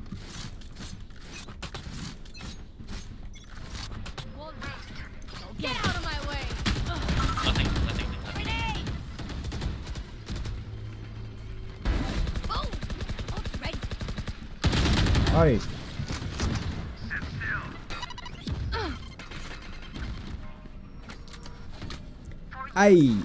Wall raised. Get out of my way. Nothing, nothing, nothing. Grenade! Boom! Ult's ready. Ay, Sit still. ay.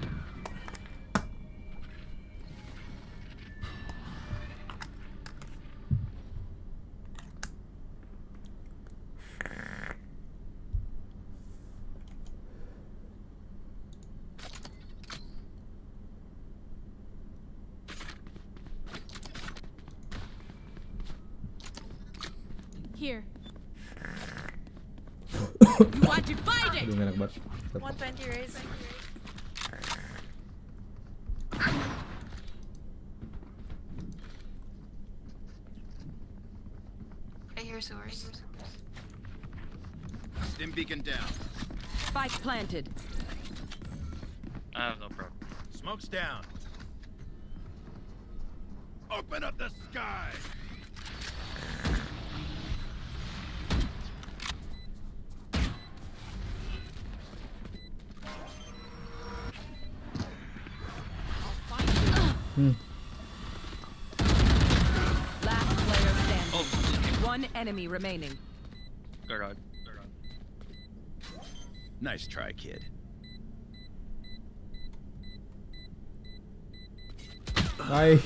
Here. You want to fight it? Aduh, nggak enak banget. Stop. one twenty raise. I hear sewers. Stim beacon down. Spike planted. I have no problem. Smoke's down. Open up the sky. Hmm. Last player standing. Oh, One enemy remaining. garage. Nice try, kid. Ay.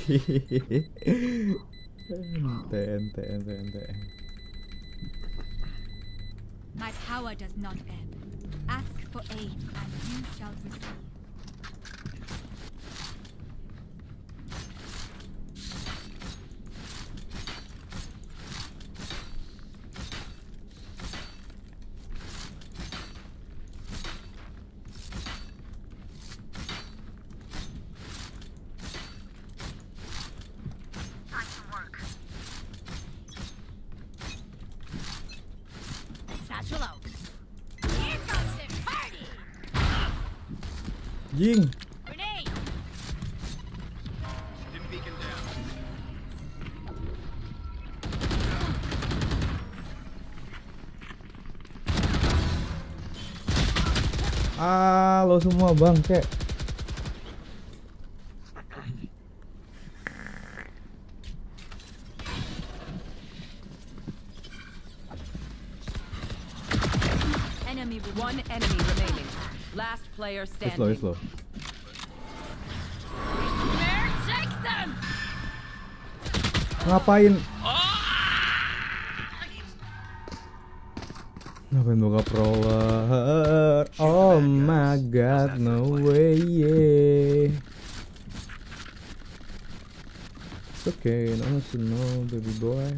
Ente, ente, ente, ente. My power does not end. Ask for aid, and you shall receive. Time to work. Satchel out. Here comes the party. Jing. Grenade. Stim beacon down. Ah, lo semua bangke. Enemy with One enemy remaining. Last player It's standing. low, it's low. Bear, take them. Ngapain? Ngapain buka prowler? Oh my god, no way, yeah. It's okay, no one should know, baby boy.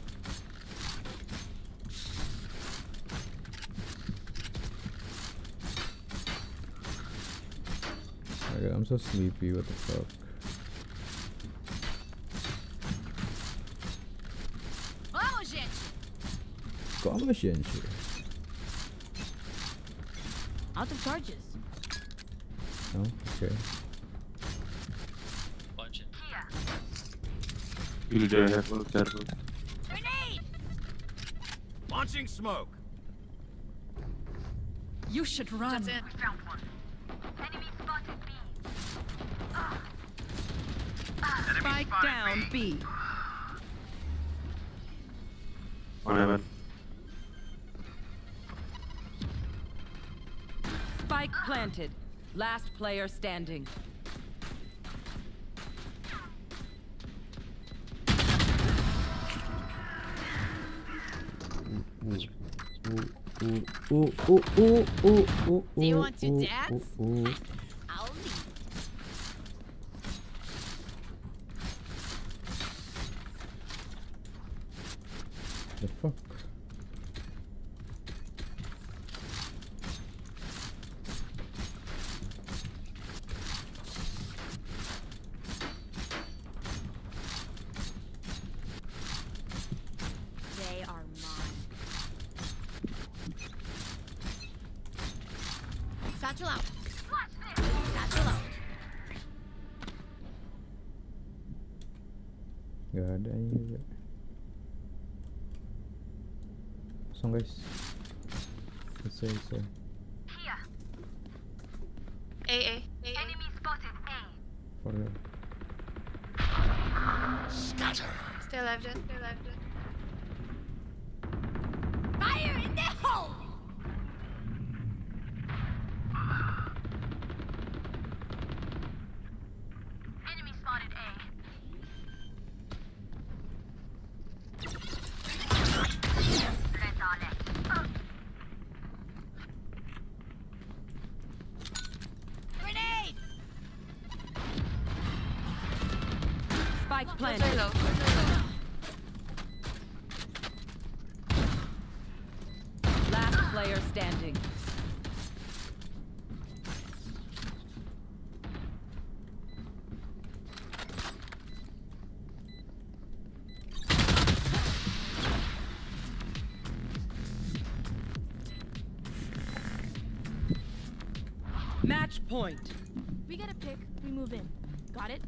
Okay, I'm so sleepy, what the fuck. Oh shit. Como gente? Out of charges. No? Okay. Watch it. You do have look that look. Grenade. Launching smoke. You should run. We found one. Enemy spotted B. Spike down B. One heaven. Spike planted. Last player standing. Uh, uh, uh, uh, uh, Do you uh, want to uh, dance? uh, uh. I'll leave. The fuck? They are mine. Satchel out. Satchel out. Gak ada ini juga. Kosong guys. Selesai, selesai. Here. A A. Enemy spotted A. For real. Stay alive, Jet. Stay alive, Jet. Fire in the hole! Enemy spotted A. Let's all it. Grenade! Spike planted. Last player standing. Match point. We get a pick, we move in. Got it?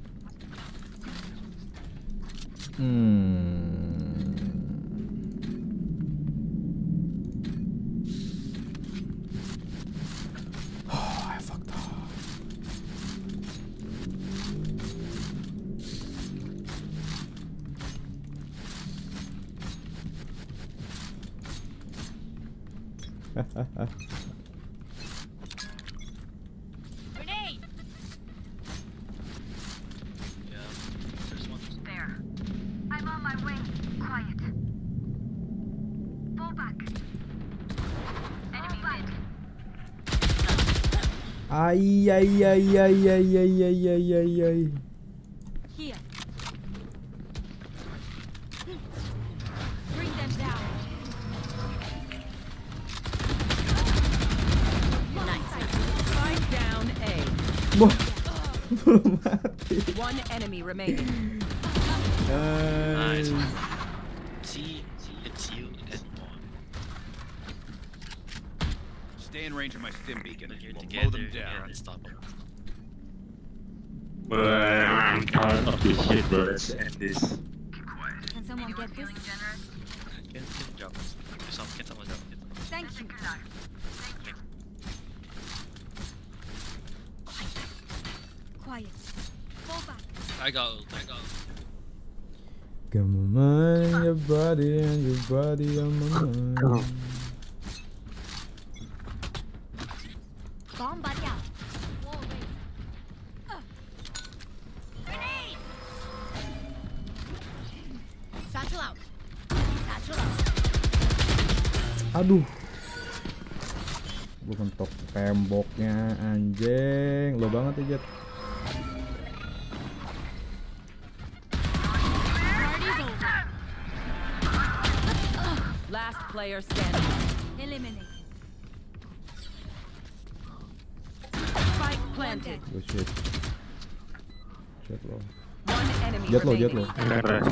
Hmm. Oh, I fucked up. Grenade! Yeah, there's one. There. I'm on my way. Quiet. Fall back. Enemy mid. Ay, ay, ay, ay, ay, ay, ay, ay, ay, ay. Here. Bring them down. Nice. Spike down A. Wah, belum mati. One enemy remaining. Nice. Nice. See, it's you and one. Stay in range of my stim beacon. When you're We'll mow together, them you're down. unstoppable. But I'm tired of this shit, bro. Let's end this. Can someone get this? Can, can drop this. Can some, can someone drop it? Thank you. Quiet. Fall back. I got ult, I got ult. Got my mind in your body and your body on my mind. Bomb buddy out. Wall raised. Uh. Grenade! Satchel out. Satchel out. Aduh. Gue mentok temboknya anjing. Lo banget ya, Jet. Party's over. Last player standing. Eliminate. Spike planted. Oh shit. Jet lo. One enemy Jet lo, jet lo. remaining. Keren, Res.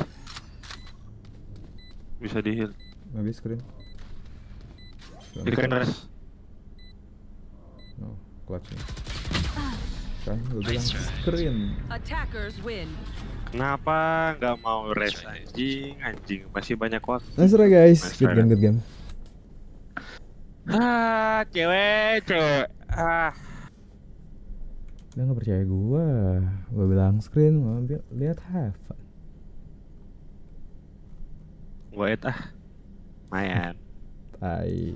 Bisa di heal. Habis screen. Keren, Res. No, clutching. Kan, gue bilang Nice try. screen. Attackers win. Kenapa nggak mau res anjing? Anjing masih banyak waktu. Nice try guys. Nice Good try. game, good game. Ah, cewek, cewek. Ah, Dia nggak percaya gua. Gua bilang screen, gua bi- lihat Heaven. wait ah. Mayan. Tai.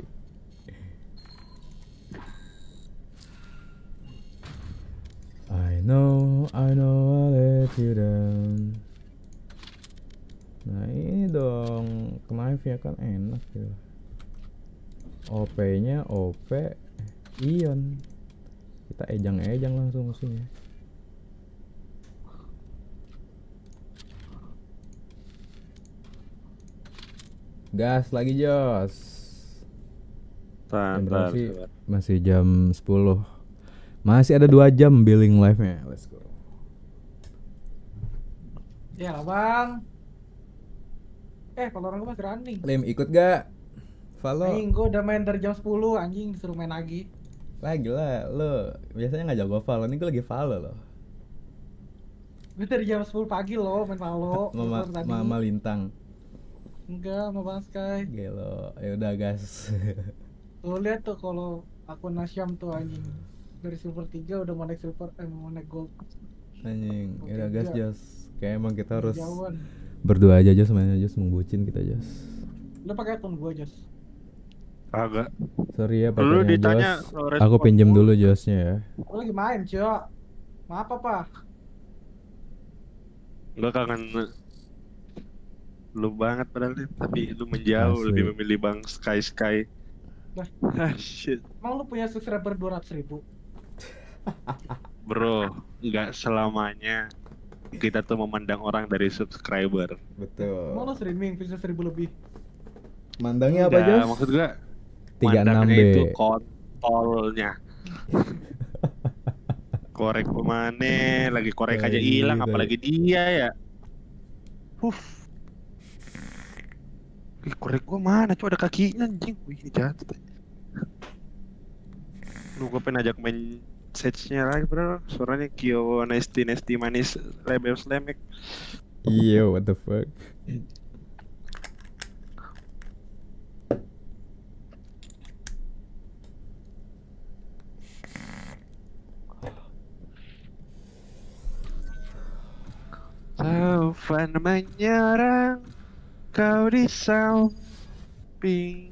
I know, I know I let you down. Nah ini dong, knife ya kan enak gitu. O P-nya O P Ion. Kita ejang-ejang langsung musuhnya. Gas lagi Jos. Jam berapa Tantar. sih? Masih jam sepuluh. Masih ada dua jam billing live-nya. Let's go. Ya lah bang. Eh kalau orang gue masih running. Lim ikut gak? Follow. Anjing gue udah main dari jam sepuluh anjing disuruh main lagi. Lagi lah, lo biasanya nggak jago Valo, ini gue lagi Valo loh. Gue dari jam sepuluh pagi loh main Valo. Mama, tadi. Mama Lintang. Enggak, sama Bang Sky. Gelo, ya udah gas. Lo lihat tuh kalau akun Nasyam tuh anjing dari silver tiga udah mau naik silver, eh mau naik gold. Anjing, ya udah Oke, gas enggak. Jos. Kayak emang kita harus Jauhan. berdua aja Jos, mainnya Jos, mengbucin kita Jos. Lo pakai akun gue Jos. Agak. Sorry ya Lu pakainya ditanya Jos. soal Aku respon pinjem lu. dulu Josnya ya. Lo lagi main Cok. Maaf apa? Gue kangen lu banget padahal nih, tapi lu menjauh, Asli. lebih memilih Bang Sky Sky. Lah. Ah shit. Emang lu punya subscriber dua ratus ribu? Bro, nggak selamanya kita tuh memandang orang dari subscriber. Betul. Emang lu streaming bisa seribu lebih? Mandangnya apa Nggak, Jos? maksud gua tiga puluh enam B. mandangnya itu kontolnya. Korek kemana, lagi korek aja Kayak hilang, gitu. apalagi dia ya. Huf. Ih, korek gua mana? Coba ada kakinya anjing. Wih, ini jatuh. Lu gua pengen ajak main Sage-nya lagi bro. Suaranya Kyo Nasty Nasty manis lebel slemek. Iya, what the fuck. Taufan menyerang kau di samping,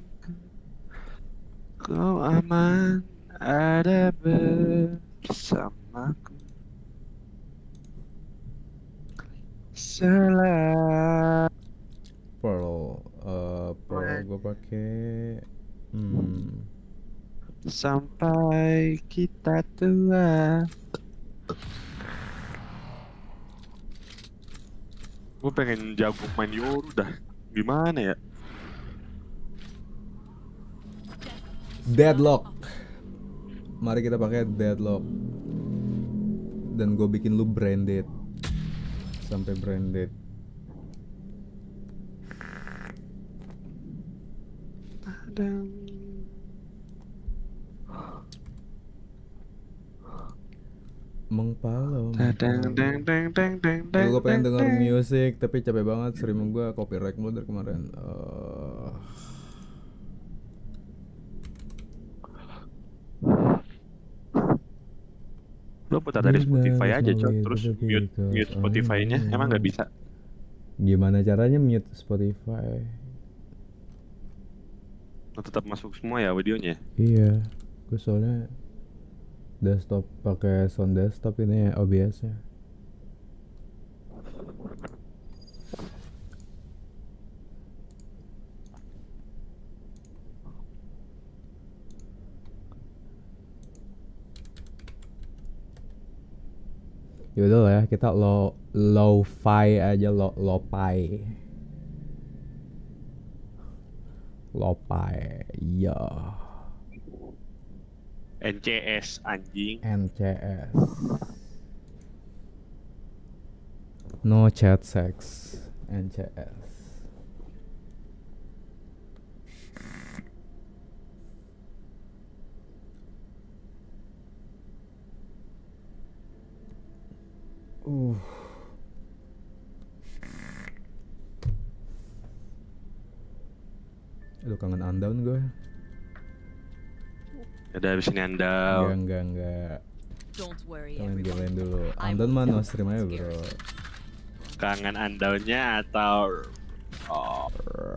kau aman ada bersamaku. Selalu Pearl, uh, Pearl gue pakai hmm. sampai kita tua. Gue pengen jago main Yoru dah. Gimana ya? Deadlock. Mari kita pakai Deadlock. Dan gue bikin lu branded. Sampai branded. Dan Mengpalo. Deng deng deng deng deng deng. Gue pengen deng, denger deng. musik tapi capek banget streaming gue copyright mulu dari kemarin. Uh, Lo putar dari Spotify aja cok, terus mute mute Spotify-nya, emang nggak bisa? Gimana caranya mute Spotify? Lo tetap masuk semua ya audionya. Iya, gue soalnya desktop pakai sound desktop ini O B S-nya. Yaudah lah ya, kita low lo-fi aja, lo lo-fi. Lo-fi, ya. N C S anjing. N C S. No chat sex. N C S. Uh. Aduh kangen Undown gue. Udah habis ini Andau. Enggak, enggak, enggak. Don't worry, Kita main game lain everyone. dulu. Andon mah no stream aja bro. Kangen Andaunya atau oh.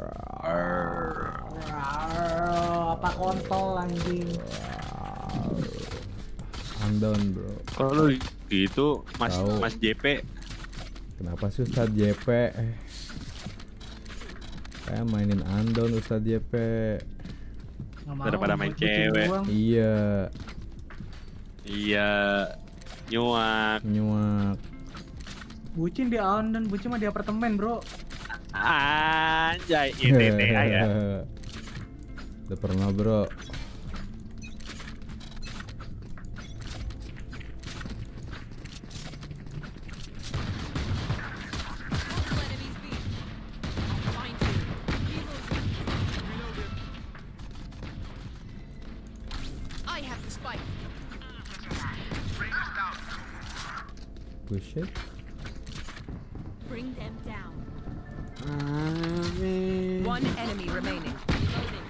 Apa kontol anjing? Andon bro. Kalau gitu Mas Tahu. Mas J P Kenapa sih Ustadz J P? Kayak mainin Andon Ustadz J P. Nggak mau, daripada main buat bucin cewek. doang. Iya, iya nyuak. nyuak. Bucin di London, bucin mah di apartemen bro. Anjay, ini nih ya. Udah pernah bro. Multiple enemies B. Find you. Reloading. I have the spike. Push it. Bring them down. One enemy remaining. Reloading.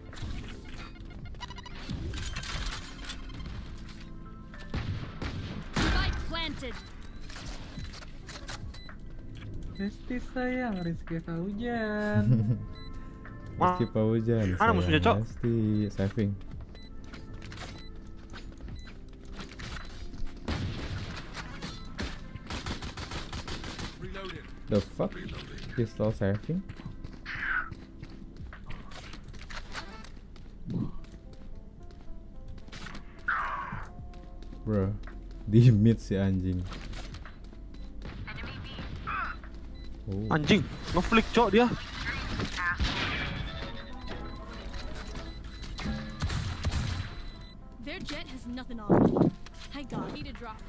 Spike planted. Resti sayang, Rizky Fauzan. Rizky Fauzan. Mana musuhnya, Cok? Pasti saving. The fuck? Pistol saving? Bro, di mid si anjing. Oh. Anjing, ngeflick cok dia. Their jet has nothing on me. I got need a drop.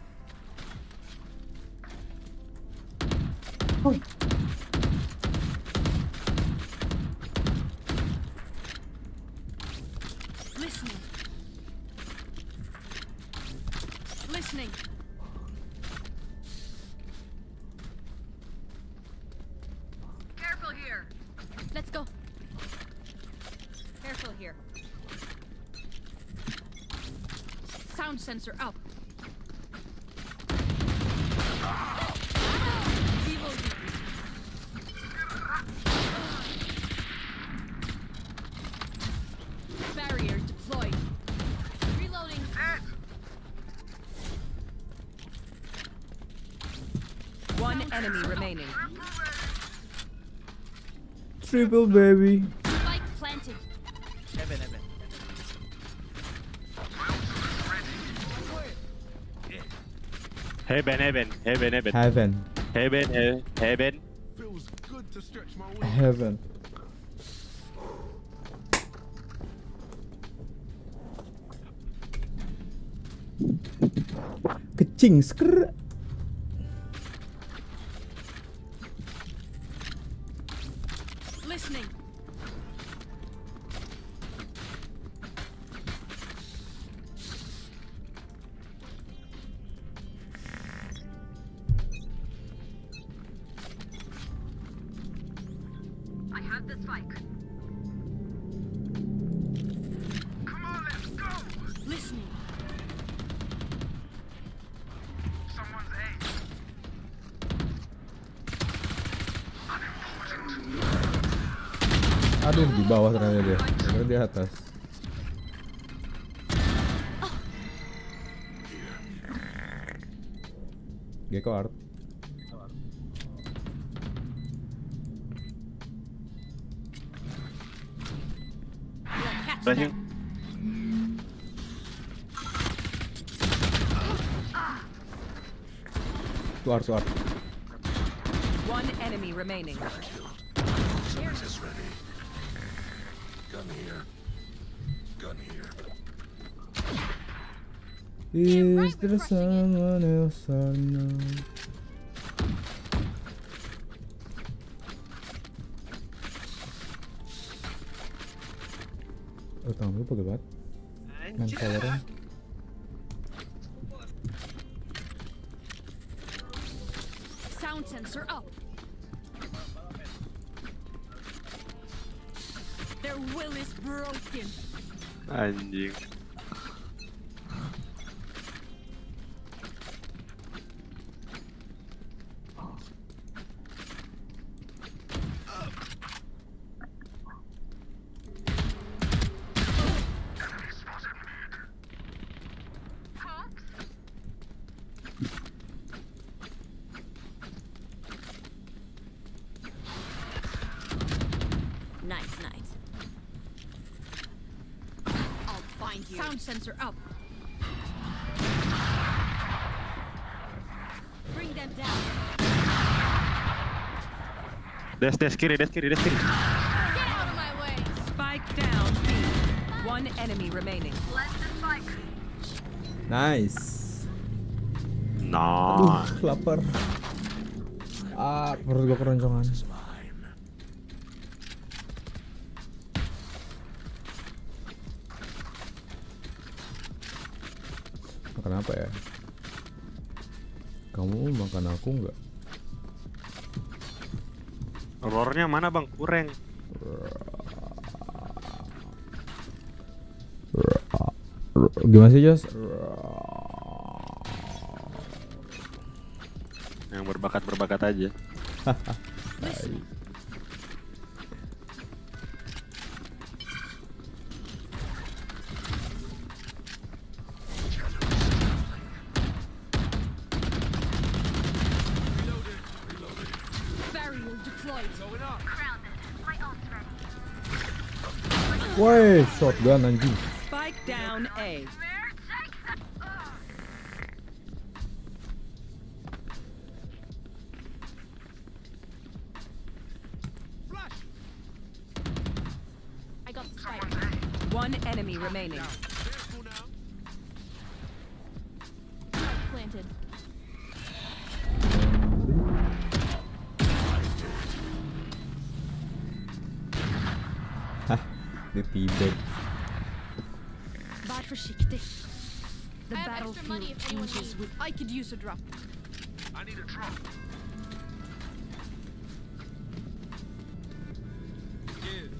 Listening. Listening. Careful here. Let's go. Careful here. Sound sensor up. Reloading. Barrier deployed. Reloading. One enemy remaining. Triple baby. Spike planted. Heaven, heaven. Heaven, heaven, heaven, heaven, Heaven. heaven, he- heaven. Feels good to stretch my wings. Heaven. Kecing sker. Listening. I have the spike. Come on, let's go. Listening. Someone's A. Aduh, di bawah ternyata dia. Ternyata di atas. Gecko art. Catch Flashing. them. Tuh art, tuh art. One enemy remaining. Is ready. Gun here. Gun here. Is there someone else I know? Oh, tangan lu pegel banget. Main Valorant. Sound sensor up. Their will is broken. Anjing. find you. Sound sensor up. Bring them down. Des, des kiri, des kiri, des kiri. Get out of my way. Spike down B. One enemy remaining. Nice. No. Aduh, lapar. Ah, perut gua keroncongan. Makan apa ya? Kamu makan aku nggak? Roarnya mana bang? Kurang. Gimana sih Jos? Yang berbakat-berbakat aja. Barrier deployed. Woi, shotgun anjing. Spike down A. I got the spike. One enemy remaining. Planted. Hah, dia tibet. Var försiktig. The battlefield changes with. I could use a drop. I need a drop. Give.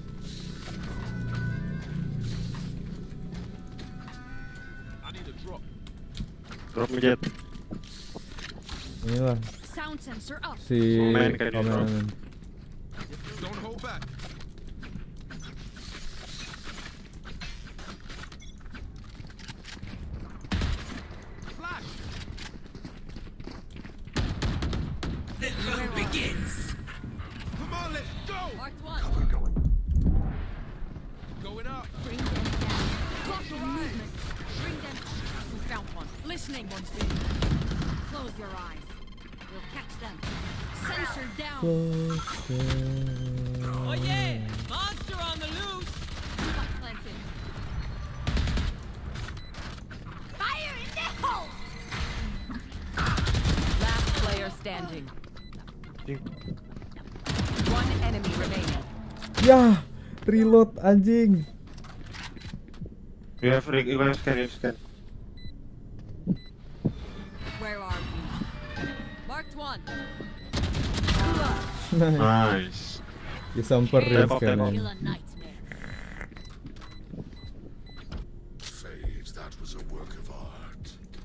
I need a drop. Drop me jet. Inilah Sound sensor up. si Omen kan ini, bro. Omen. Don't hold back. Flash. The hunt begins. Come on, let's go. Marked one. Going up. Bring them down. Blocking movement. Bring them. We found one. Listening. Close your eyes. We'll catch them. Sensor down. Oh yeah! Monster on the loose! Spike planted. Fire in the hole! Last player standing. One enemy remaining. Ya, reload anjing. You have rig, you have scan, you have scan. Where are we? Marked one. Nice. Disamperin Tembok, sekarang. Kill a nightmare. Fades, that was a work of art.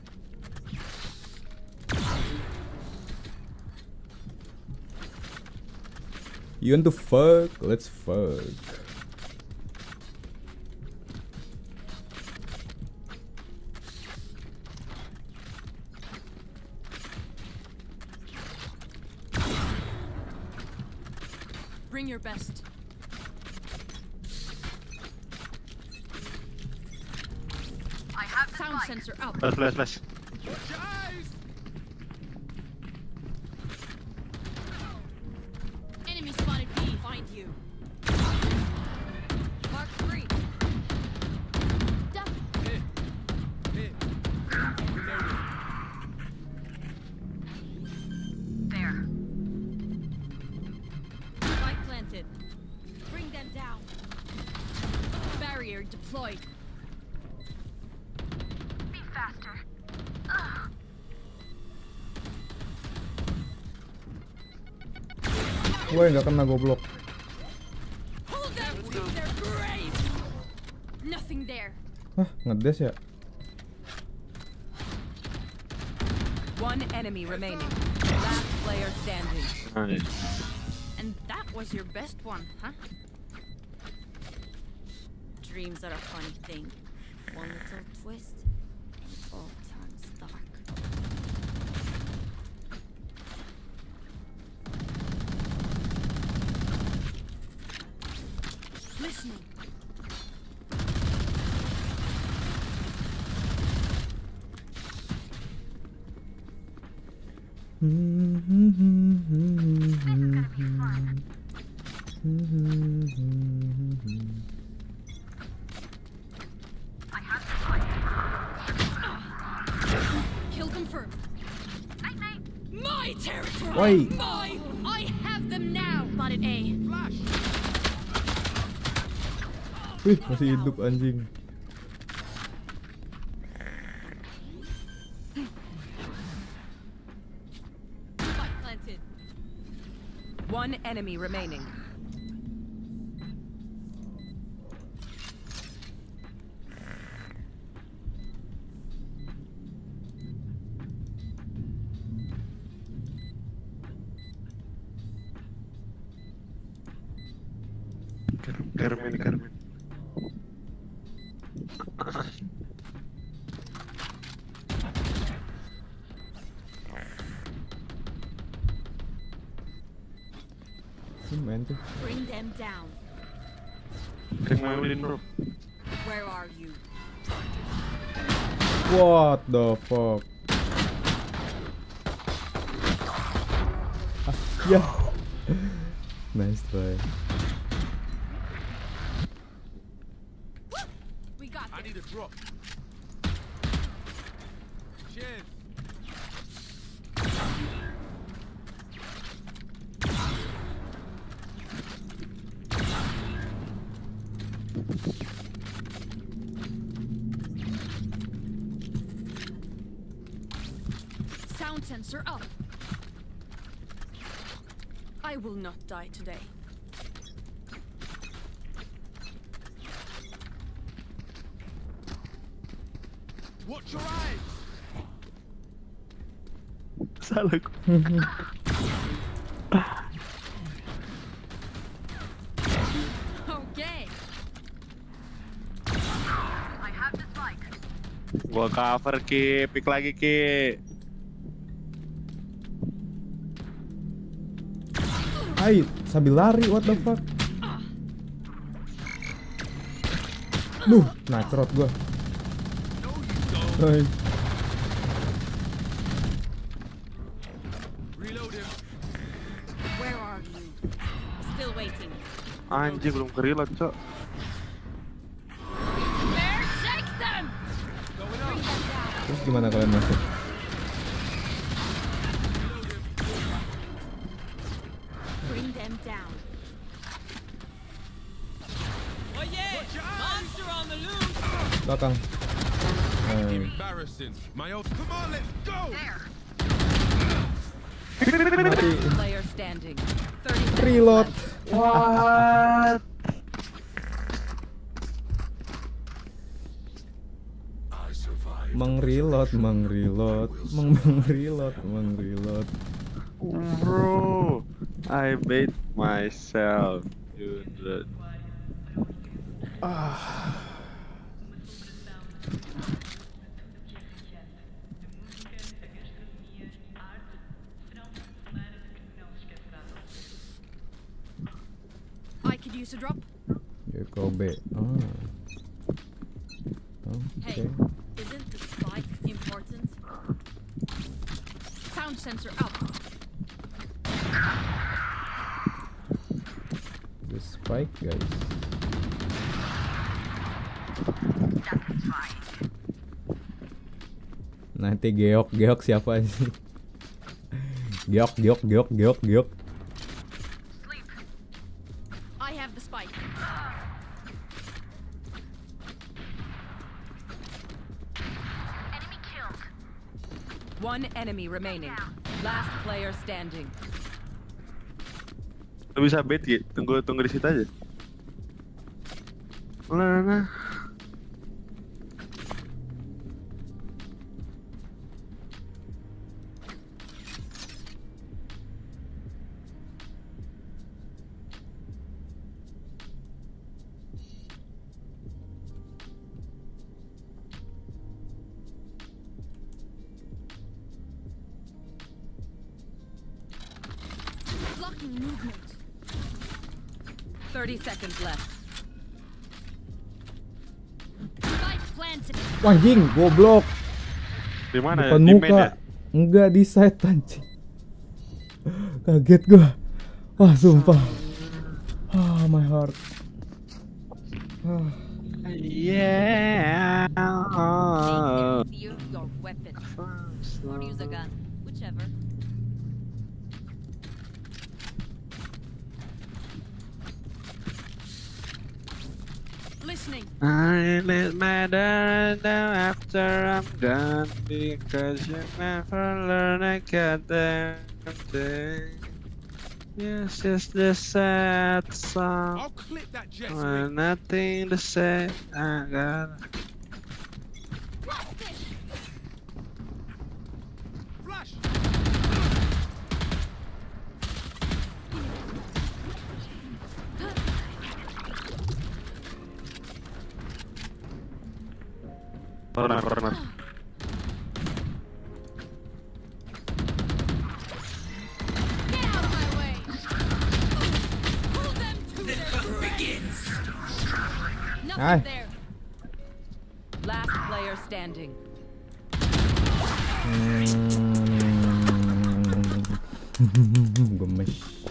You want to fuck? Let's fuck. Bring your best. I have sound sensor up. Flash, flash, flash. Enemy spotted B. Find you. Mark three. Duck. There. Spike planted. Bring them down. Barrier deployed. Be faster. Woi, nggak kena goblok. Hold them to their grave. Nothing there. Hah, ngedes ya? One enemy remaining. Last player standing. Nice. And that was your best one, huh? Dreams are a funny thing. One little twist, and it all turns dark. Listening. Kill confirmed. My territory. Woi. Mine. I have them now. Spotted A. Wih, masih hidup anjing. Spike planted. One enemy remaining. Carmen, Carmen. Main tuh. Bring them down. Kemarin bro. Where are you? What the fuck? Ah, ya. Nice try. We got I this. need a drop. Cheers. Sound sensor up. I will not die today. Watch your eyes. Salah. Okay. I have the spike. Gua cover Ki, pick lagi Ki. Hai, sambil lari, what the fuck? Duh, nakrot gua. Hai. Reload him. Where are you? Still waiting. Anjing belum ke-reload, Cok. Bear, take them. Going Bring up. them down. Terus gimana kalian masuk? Bring them down. Oh yeah. Watch your eyes. Monster on the loose. Belakang. Hai. Embarrassing. My old. Come on, let's go. Mati. Player standing. thirty seconds Reload. left. What? I survived. Mang reload, mang reload, mang mang reload, mang reload. Bro, I made myself. Dude. Ah. I could use a drop. Ya Kobe. Ah. Hey, Oke. isn't the spike important? Sound sensor up. The spike, guys. Nanti geok geok siapa sih? Geok geok geok geok geok. I have the spike. Enemy killed. One enemy remaining. Last player standing. Lu bisa bait Ki, tunggu tunggu di situ aja. Nah, nah. Blocking movement. thirty seconds left. Spike planted. Wah, anjing, goblok. Di mana ya? Depan Di main muka. ya? Enggak di side anjing. Kaget gua. Wah, sumpah. Ah, my heart. Ah. Yeah. Fear your weapon. Or use a gun, whichever. Listening. I let matter down after I'm gone because you never learn a goddamn thing. Yes, it's the sad song. I'll clip that jet. Uh, nothing to say. I got. Flash. Corner, corner. Get out of my way. Pull them to their begins. Nothing Ay. there. Last player standing. Hmm. Gemes.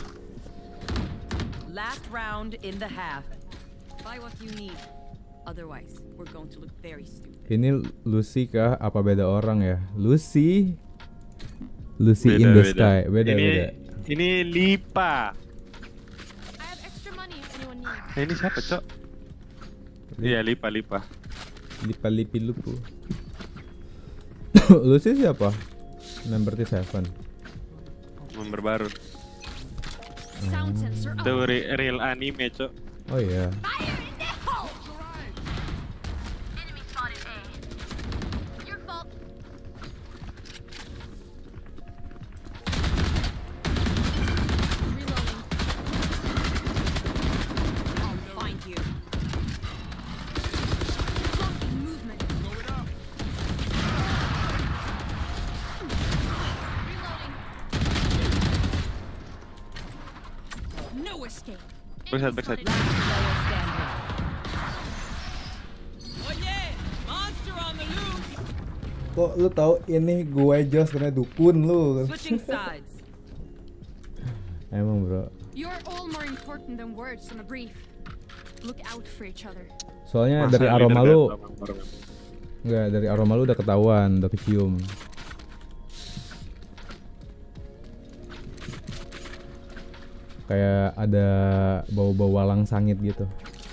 Last round in the half. Buy what you need. Otherwise, we're going to look very stupid. Ini Lucy kah? Apa beda orang ya? Lucy. Lucy in Beda, the beda. sky. Beda ini, beda. Ini Lipa. I have extra money if anyone needs. Eh, ini siapa, Cok? Iya, Lipa, Lipa. Lipa lipi lupu. Lucy siapa? Number seven. Member baru. Sound sensor Itu up. re- real anime, Cok. Oh iya. Fire in the hole. Enemy spotted A. Your fault. Reloading. I'll find you. Blocking movement. Going up. Reloading. No escape. Backside, backside. Last player standing. Kok lu tahu ini gue Jos karena dukun lu. Switching sides. Emang bro. You're all more important than words on a brief. Look out for each other. Soalnya Masa dari leader aroma kan, lu baru- enggak, dari aroma lu udah ketahuan, udah kecium. Kayak ada bau-bau walang sangit gitu.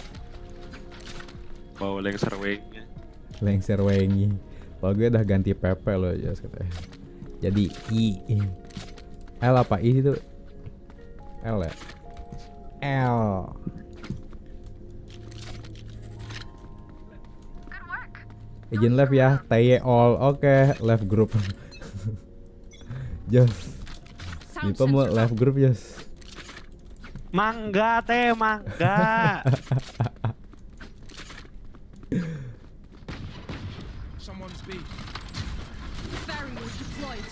Bau lengser wingnya. Lengser wengi. Kalau gue udah ganti P P loh Jos katanya. Jadi I. L apa I itu? L ya? L. Izin left ya, T Y all. Oke, left group. Jos. Sound Dipa mau sensor left group Jos. Mangga teh, mangga. Someone's B. barrier deployed.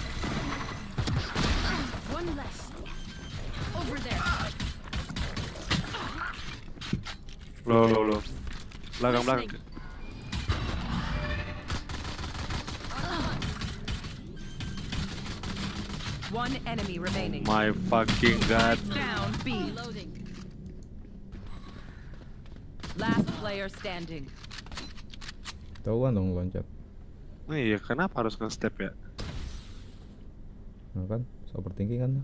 One less. Over there. Lo, lo, lo. Belakang, belakang. One enemy remaining. My fucking god. Down B. Reloading. Last player standing. Tahu kan dong loncat. Oh iya, kenapa harus nge-step ya? Nah kan, overthinking kan.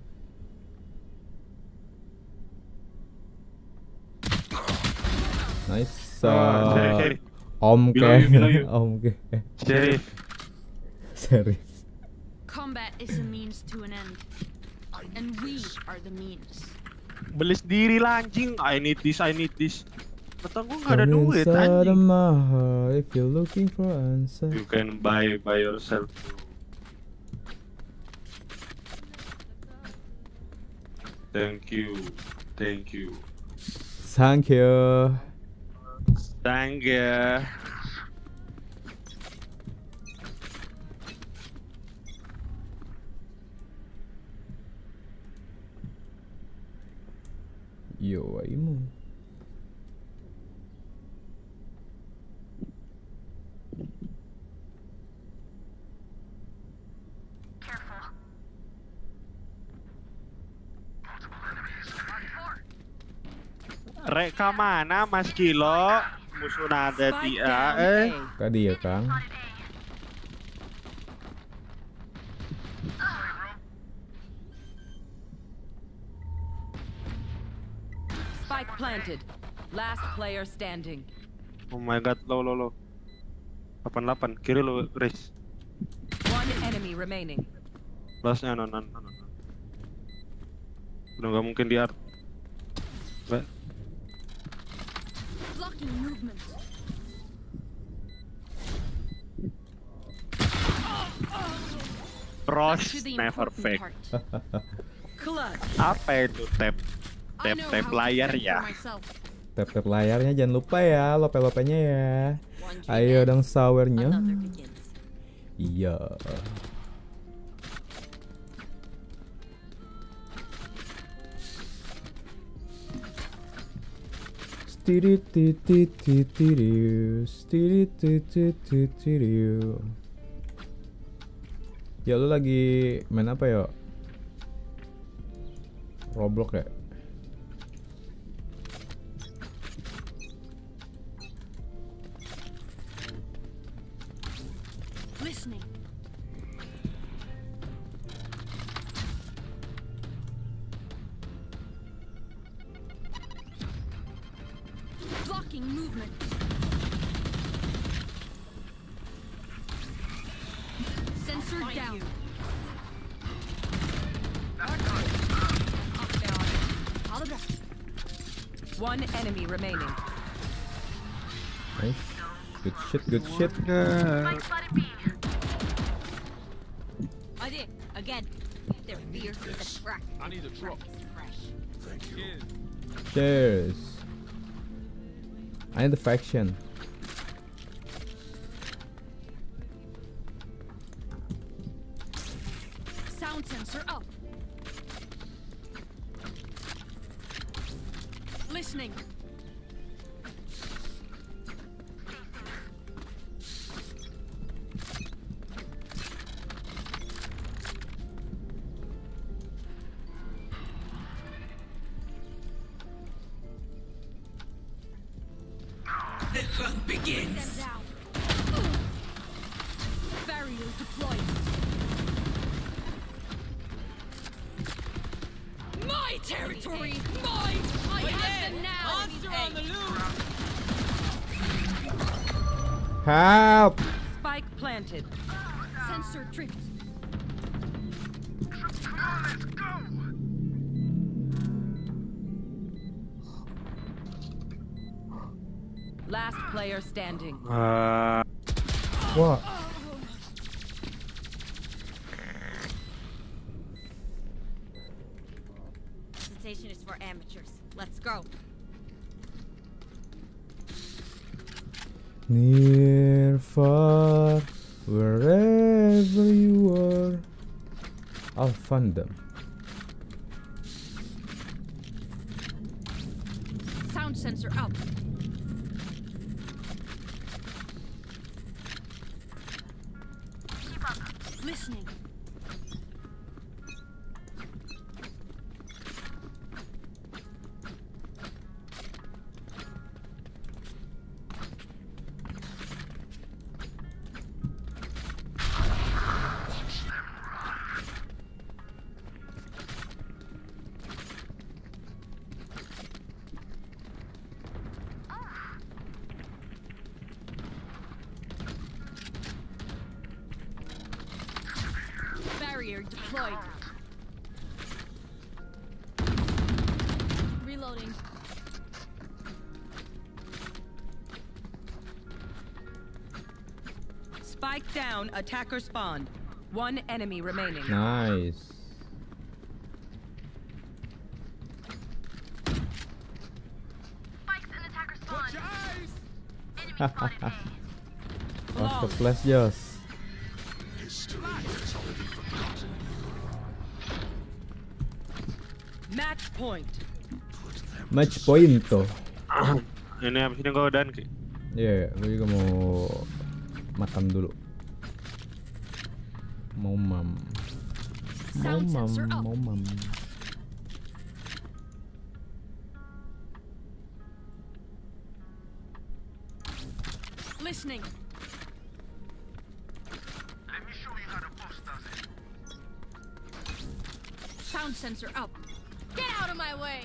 Nice. Ah, sorry, uh, sorry. Om ke. Below you, below you. Om ke. Sheriff. Sorry. Combat is a means to an end. And we are the means. Beli sendiri lah anjing. I need this, I need this. Kata gue gak ada Come duit inside of anjing. my heart if you're looking for answer. You can buy by yourself. Thank you. Thank you. Thank you. Thank you. Yo, aimu. Rek ka mana Mas Kilo? Musuh nada Spike dia down eh. A. Kak dia Kang. Spike planted. Last player standing. Oh my god, lo lo lo. delapan delapan kiri lo, Riz. One enemy remaining. Lastnya non non non. non. Udah nggak mungkin di art. Mbak. Blocking movement. Cross To the never important fake. part. Clutch. Apa itu tap? I Tap know tap how to layar fend ya. for myself. Tap-tap layarnya jangan lupa ya, lope-lopenya ya. One Ayo dream dong ends, sawernya. another begins. Iya. Stiri-ti-ti-ti-tiriu, stiri-ti-ti-ti-tiriu. Ya lu lagi main apa ya? Roblox ya? Listening. Blocking movement. Sensor down. All the best. One enemy remaining. Nice. Good shit, good shit. I did again. Their fear is a crack. I need a drop. Fresh. Cheers. I need the faction. Sound sensor up. Listening. The hunt begins. Them down. Barrier deployed. My territory, mine. I have them now. Monster on the loose. Help! Spike planted. Sensor tripped. Last player standing. Ah, Wah, Presentation is for amateurs. Let's go. near, far, wherever you are, I'll find them. Sound sensor out. Listening. Barrier deployed. Reloading. Spike down, attacker spawned. One enemy remaining. Nice. Spikes and attacker spawn. Enemy spotted A. Master Flash Joss. Match point. Match point tuh. ini habis ini gue dan ki. Iya, yeah, gue juga mau makan dulu. Mau mam. Mau Sound mam, sensor up. mau mam. Listening. Let me show you how the boss does it. Sound sensor up. Get out of my way.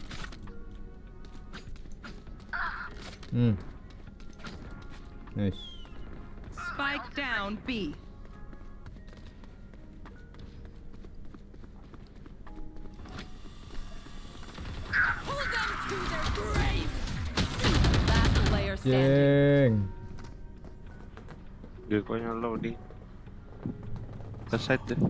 Hmm. Nice. Spike down B. Pull them to their grave. Last player standing. Jeng. Gekonya loading. Ke side deh.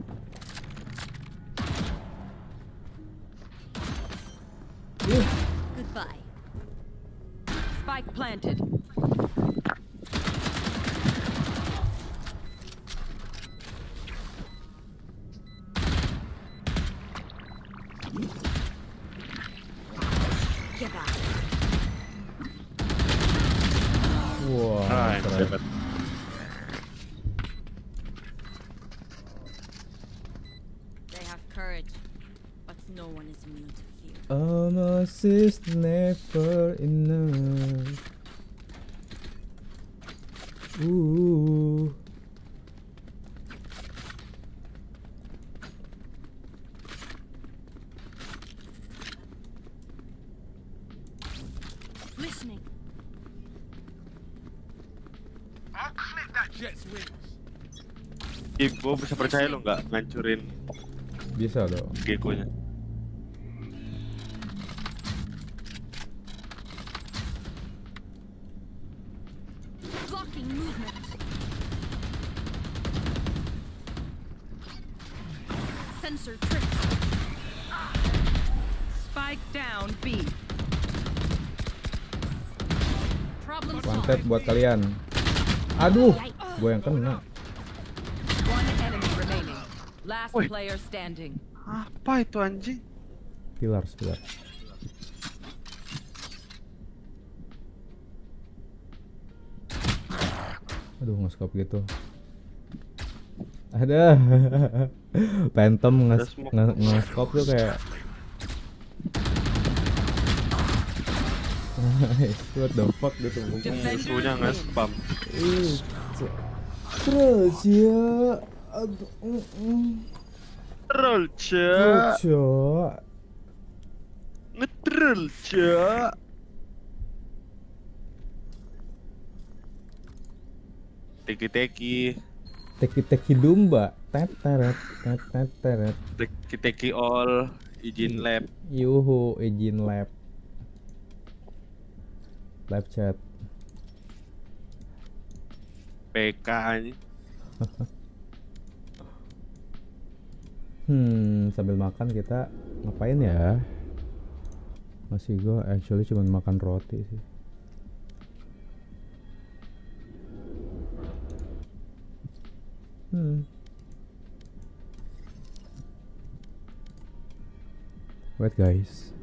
Goodbye. Spike planted. Get out. Wah, Ah, keren. dapat. They have courage, but no one is immune to fear. Almost is never enough. Ooh. Listening. I'll clip that jet's wings. Kim, gue bisa percaya lo nggak ngancurin Bisa dong. Gekkonya. Blocking movement. Sensor tripped. Spike down B. Problem Wanted solved. buat kalian. Aduh, gue yang kena. One enemy remaining. Last Woi. player standing. Apa itu anjing? Pilar, pilar. Aduh, nge-scope gitu. Ada. Phantom nge- nge- nge-scope tuh kayak what the fuck gitu. Musuhnya nggak spam. Ih, c- terus ya. Aduh, mm, mm. Troll cek, Cocok. ngetroll cek. Teki-teki, Teki-teki domba. Tetaret, tetaret. teki-teki all, izin lab. Yuhu, izin lab. Lab chat. P K anjing. Hmm, sambil makan kita ngapain ya? Masih gua actually cuma makan roti sih. Hmm. Wait guys.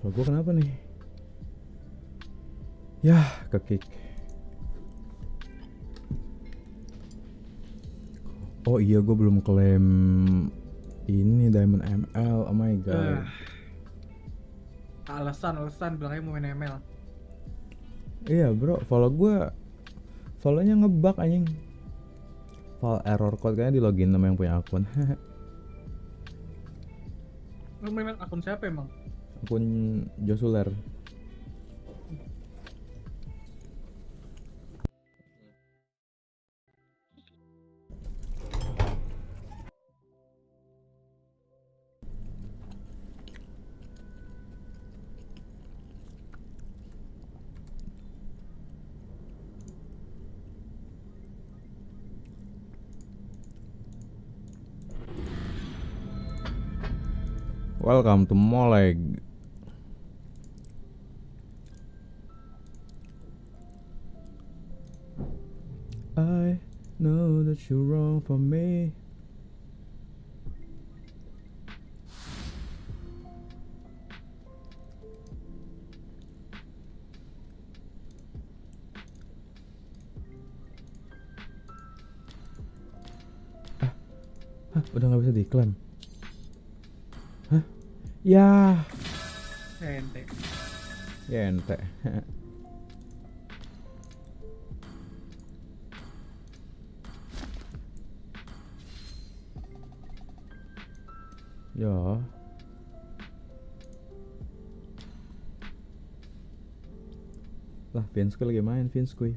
Kalau gue kenapa nih? Yah, ke kick. Oh iya, gue belum klaim ini Diamond M L. Oh my god. Uh, alasan alasan bilangnya mau main M L. Iya bro, follow gue, follownya ngebug anjing. File error code kayaknya di login sama yang punya akun. Lu main akun siapa emang? Akun Josuler. Welcome to Moleg. I know that you're wrong for me. Ah, hah, udah nggak bisa diklaim. Hah? Ya. Ente. Ya ente. Ya. Lah, Vince lagi main, Vince kuy.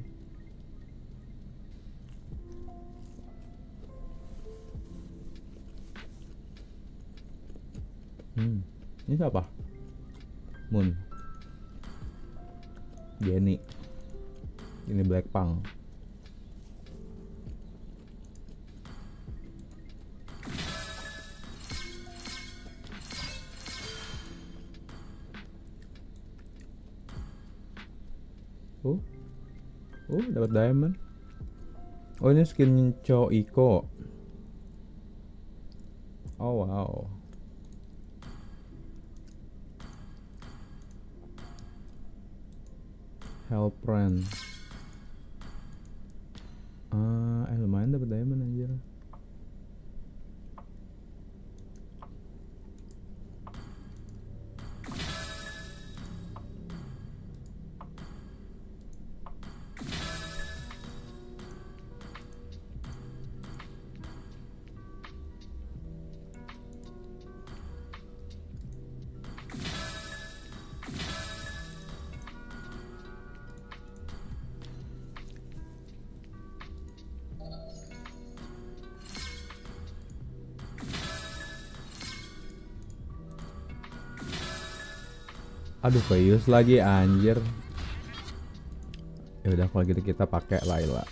Hmm. Ini siapa? Moon. Jenny. Ini Blackpink. Oh. Oh, dapat diamond. Oh, ini skin Cho Iko. Oh, wow. Hellbrand. Ah, eh lumayan dapat diamond anjir. Aduh, Fayus lagi anjir. Ya udah kalau gitu kita pakai Layla.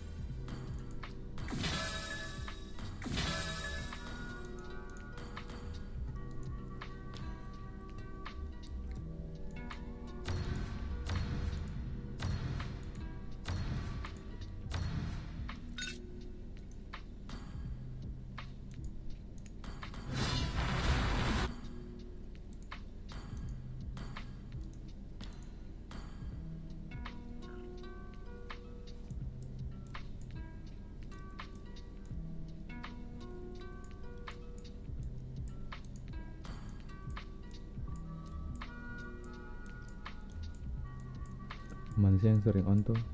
Mana sih yang sering on tuh?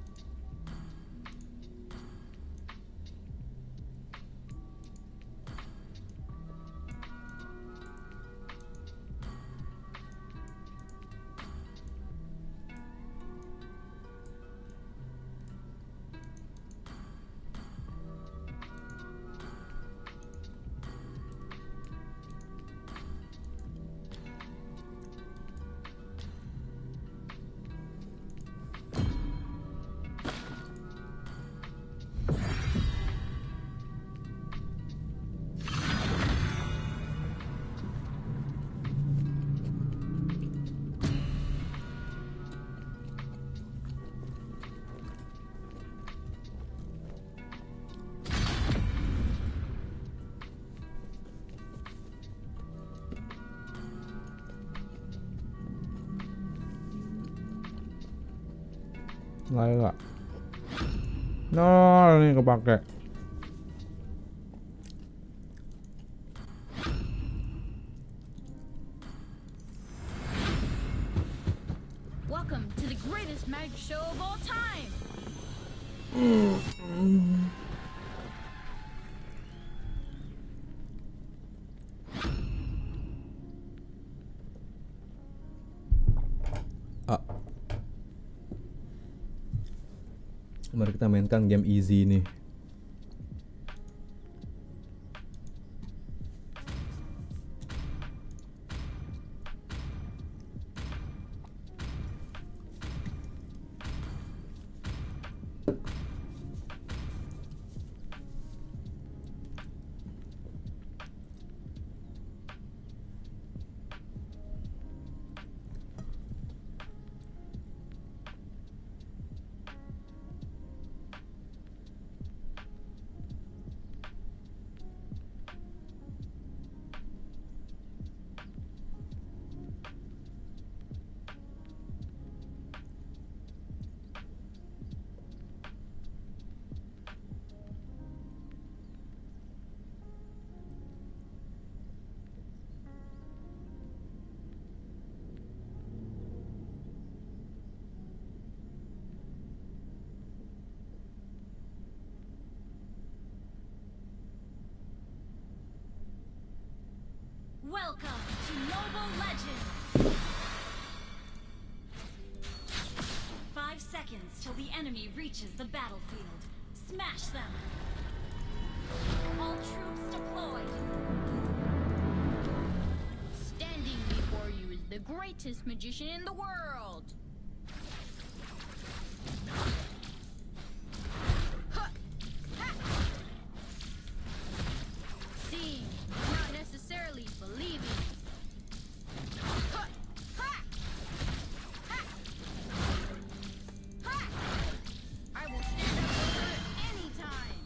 Layla. No, ini kepake. Welcome to the greatest magic show of all time. Ah. Mari kita mainkan game easy nih. Welcome to Mobile Legends! Five seconds till the enemy reaches the battlefield. Smash them! All troops deployed! Standing before you is the greatest magician in the world! Seeing, not necessarily believing. I will stand up for it anytime.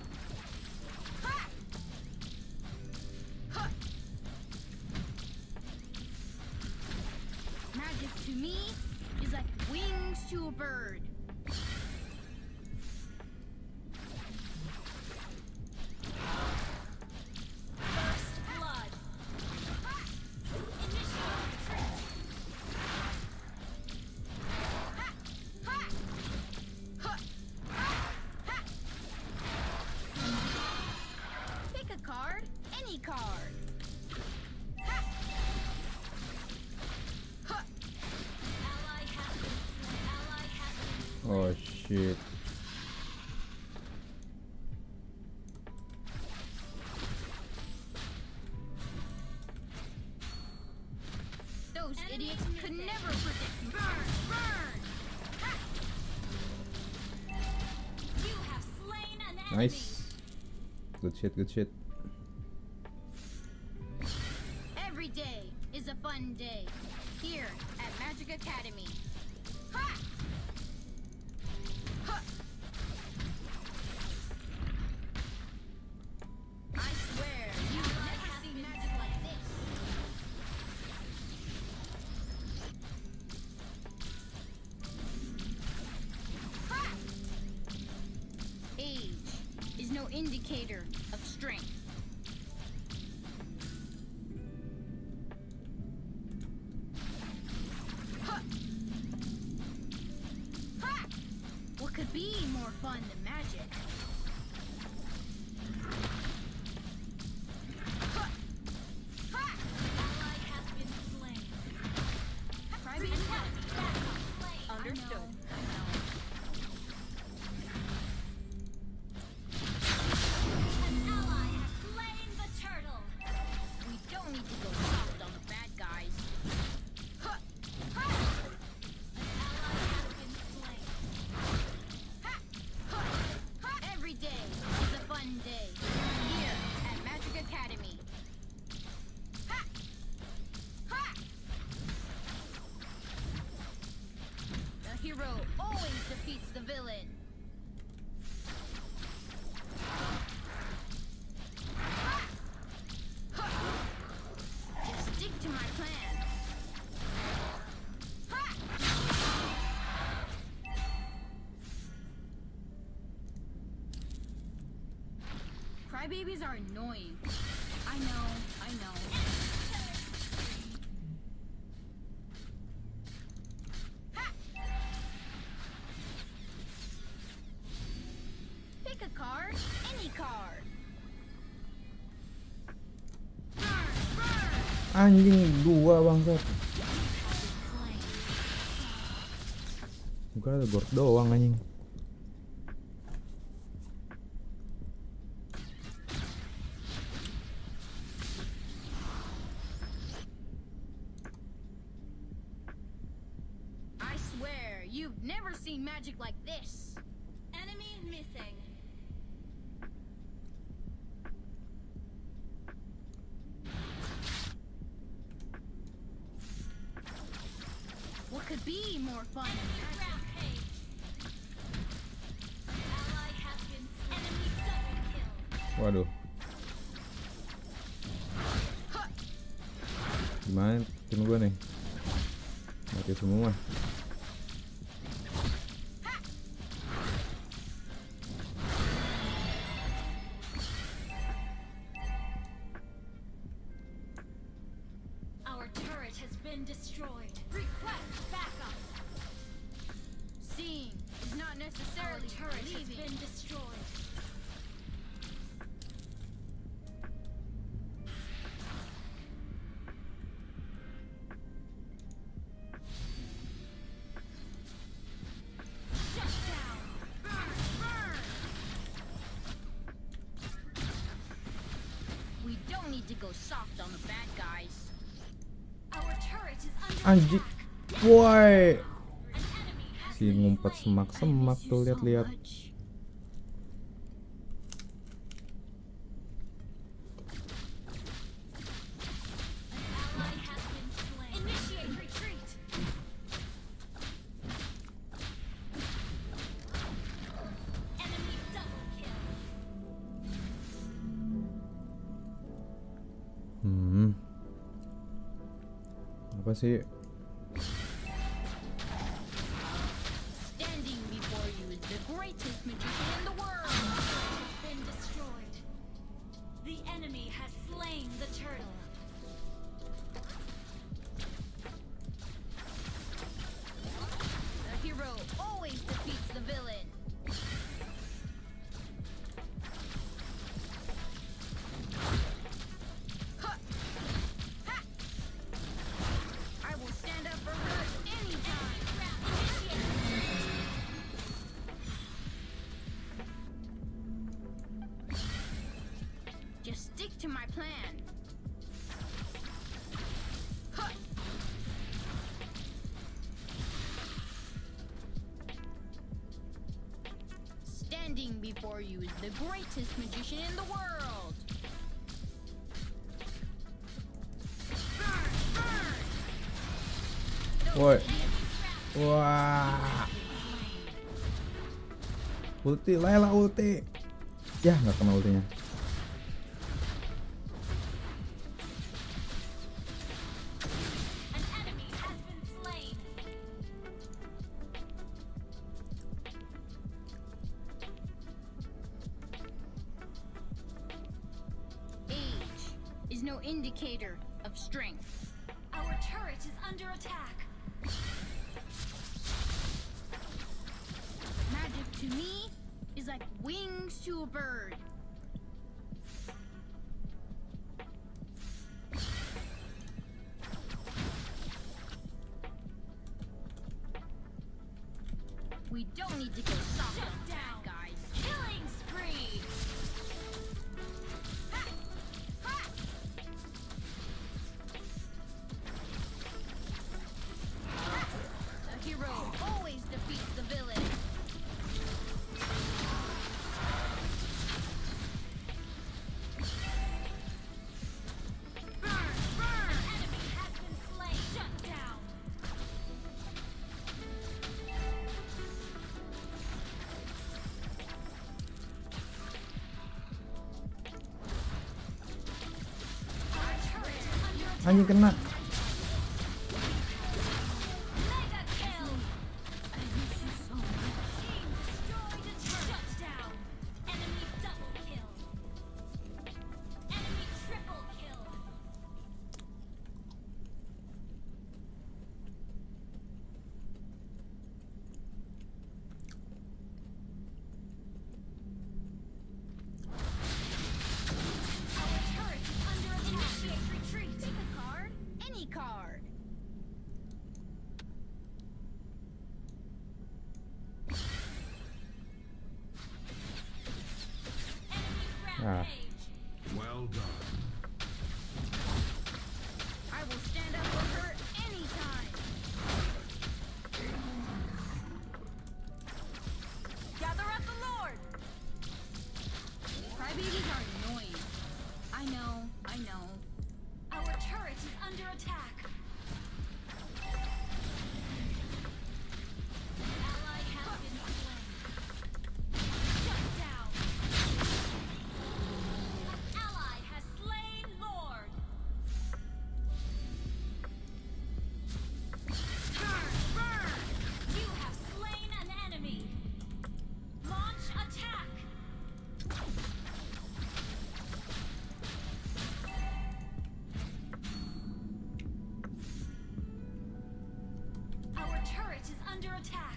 Magic to me is like wings to a bird. First blood! Initiate retreat! Pick a card, any card. Ally has been slain. Ally has been slain. Oh shit. Those idiots could never predict. Burn, burn. You have slain an enemy. Nice. Good shit, good shit. Every day is a fun day here at Magic Academy. Ha! Ha! I swear you will never see magic like this. Ha! Age is no indicator of strength. What could be more fun than magic? Ally has been slain. Try being Slain. understood. An ally has slain the turtle. We don't need to go soft on the bad guys. An ally has been slain. Every Crybabies are annoying. I know, I know. Pick a card, any card. Anjing dua bangsat. Bukan ada gord doang anjing. I swear, you've never seen magic like this. Enemy missing. What could be more fun than rampage? Ally has been enemy double kill. Waduh. Gimana tim gua nih? Mati semua. Our turret has been destroyed. Request backup. Seeing is not necessarily Our turret has believing. been destroyed. Shut down. Burn, burn. We don't need to go soft on the bad guys. Our turret is under Anjing. attack. Woi. An enemy has Si been ngumpet slain. semak-semak tuh lihat-lihat. Ally has been slain. Initiate retreat. Enemy double kill. Hmm. Apa sih? Standing before you is the greatest magician in the world. Has been destroyed. The enemy has slain the turtle. The hero always defeats the villain. Huh. Ha. I will stand up for good anytime. Just stick to my plan. Huh. Standing before you is the greatest magician in the world. Burn, burn. Woi. Wah. Ulti, Layla ulti. Ya, nggak kena ultinya. An enemy has been slain. Age is no indicator of strength. Our turret is under attack. Magic to me is like wings to a bird. We don't need to go soft Shut on bad down. guys. Killing spree. Ha! Ha! The hero always defeats the villain. Burn, burn. Enemy has been slain. Shut down. Our turret is under attack. Anjing kena. Mega kill. I miss you so much. Team destroyed a turret. Shut down. Enemy double kill. Ah. Well done. I will stand up for her anytime. Gather up the Lord. Crybabies are annoying. I know, I know. Our turret is under attack. Ally has been slain. Shut down. An ally has slain Lord. Burn, burn. You have slain an enemy. Launch attack. Our turret is under attack.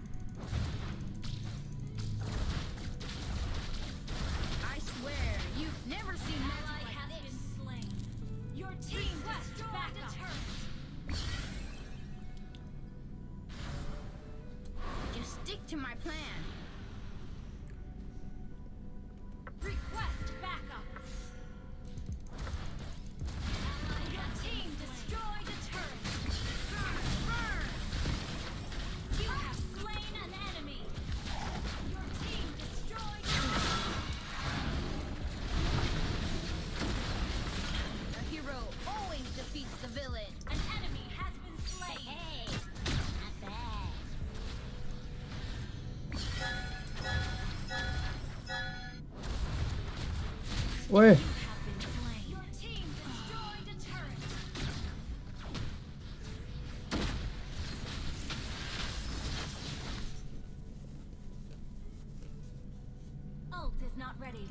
I swear, you've never seen magic Ally like has this. been slain. Your team destroyed a turret. Just stick to my plan. Request backup. Your team destroyed a turret. Burn, burn. You have slain an enemy. Your team destroyed a turret. A hero always defeats the villain. An enemy has been slain. Hey, not bad. Woi, Have been slain. Your team destroyed a turret. Ult is not ready.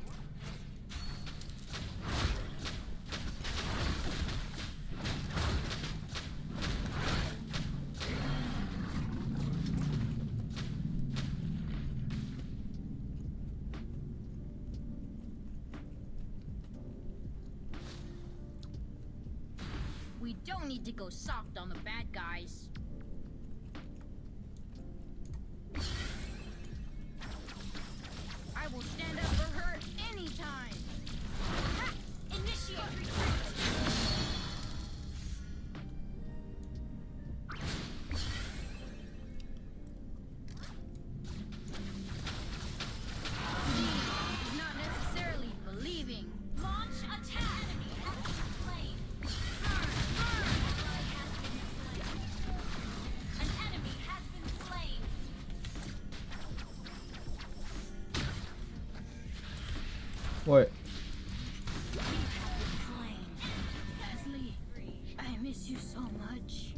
We don't need to go soft on the bad guys. I will stand up for her anytime. Ha! Initiate retreat. Is not necessarily believing. Launch attack. Enemy has been slain. Burn, burn. Ally has been slain. An enemy has been slain. woi. You have been slain. Leslie, I miss you so much.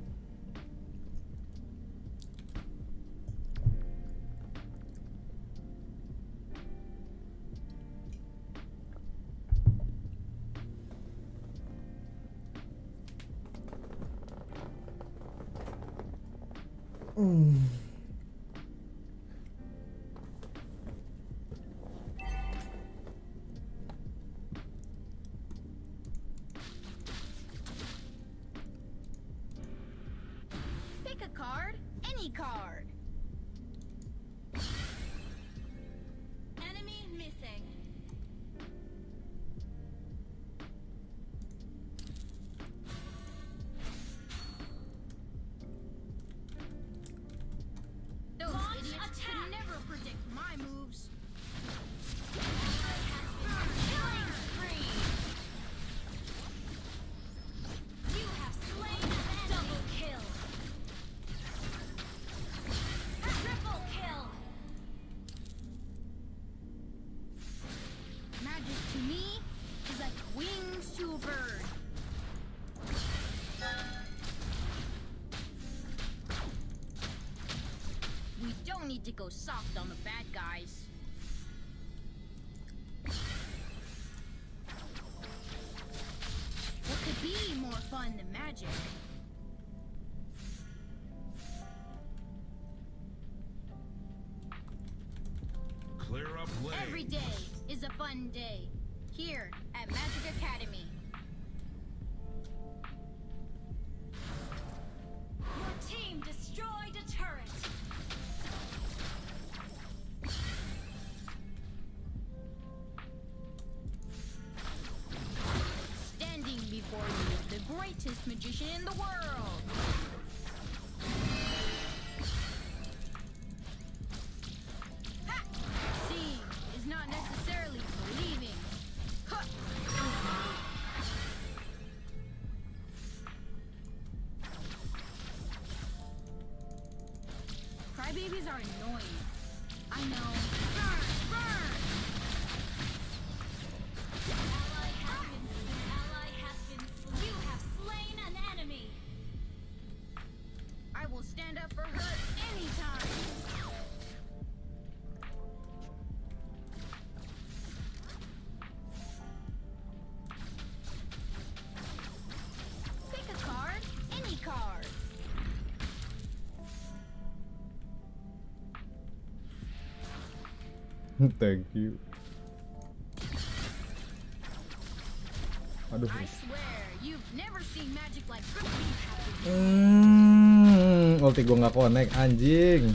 Pick a card, any card. Enemy missing. Those Launch idiots attack. could never predict my moves. Killing spree. You have slain an enemy. Double kill. Triple kill. Magic to me is like wings to a bird. We don't need to go soft on the bad guys. What could be more fun than magic? Clear up lane. Every day is a fun day here at Magic Academy. Your team destroyed a turret. in the world. Ha! Seeing is not necessarily believing. Ha! Crybabies are annoying. I know. Burn! Burn! Ally has been ally has been slain. You have slain an enemy. I will stand up for her anytime. Pick a card, any card. Thank you. Aduh. I swear, you've never seen magic like this. We have to Hmm, ulti gua nggak connect anjing.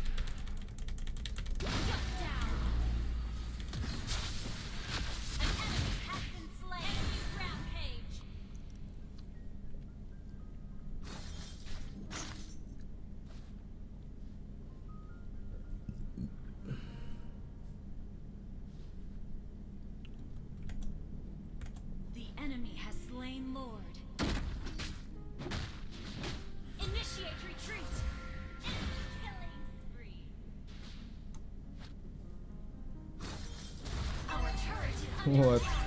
Has been slain. Rampage. The enemy has slain Lord. Initiate retreat. Enemy killing spree. Our turret is under What? attack.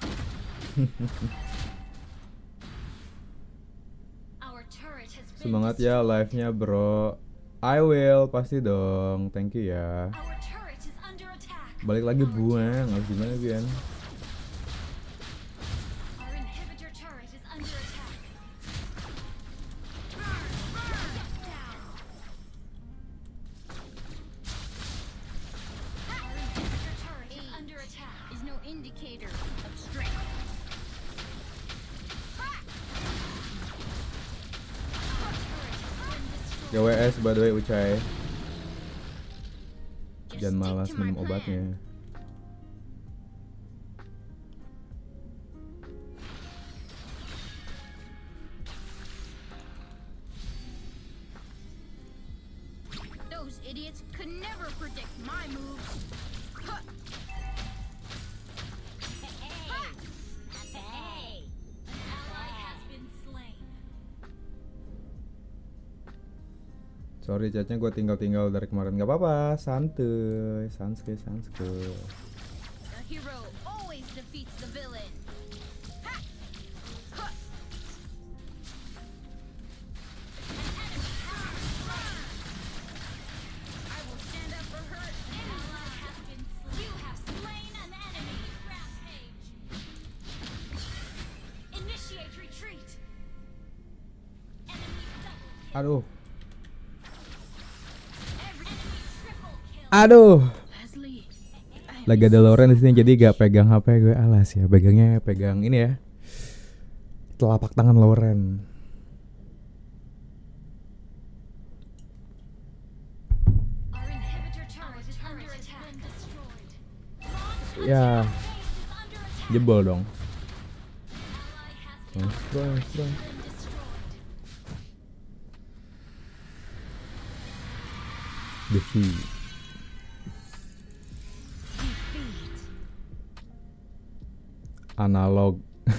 Our turret has been Semangat ya live-nya, bro. I will, pasti dong. Thank you ya. Our turret is under attack. Balik lagi buang, harus gimana Bian? Our inhibitor turret is under attack. Our inhibitor turret is under attack. is no indicator of strength. G W S by the way Ucai. Just Jangan stick malas to my minum plan. obatnya. Those idiots could never predict my moves. Huh. Hey! An ally has been slain. Sorry chatnya gue tinggal-tinggal dari kemarin, gak apa-apa, santuy, sanske sanske. The hero always defeats the villain. Ha! Huh. I will stand up for her Ally has been slain. You have slain an enemy. Rampage. Initiate retreat. Enemy double. Aduh, Enemy triple kill. aduh. Leslie. Lagi ada Loren di sini jadi gak pegang H P gue, alas ya. Pegangnya pegang ini ya, telapak tangan Loren. Our inhibitor turret is under attack. Destroyed. Ya, Base is under attack. jebol dong. Ally has been Strong, strong. destroyed. Defeat. Defeat. Analog.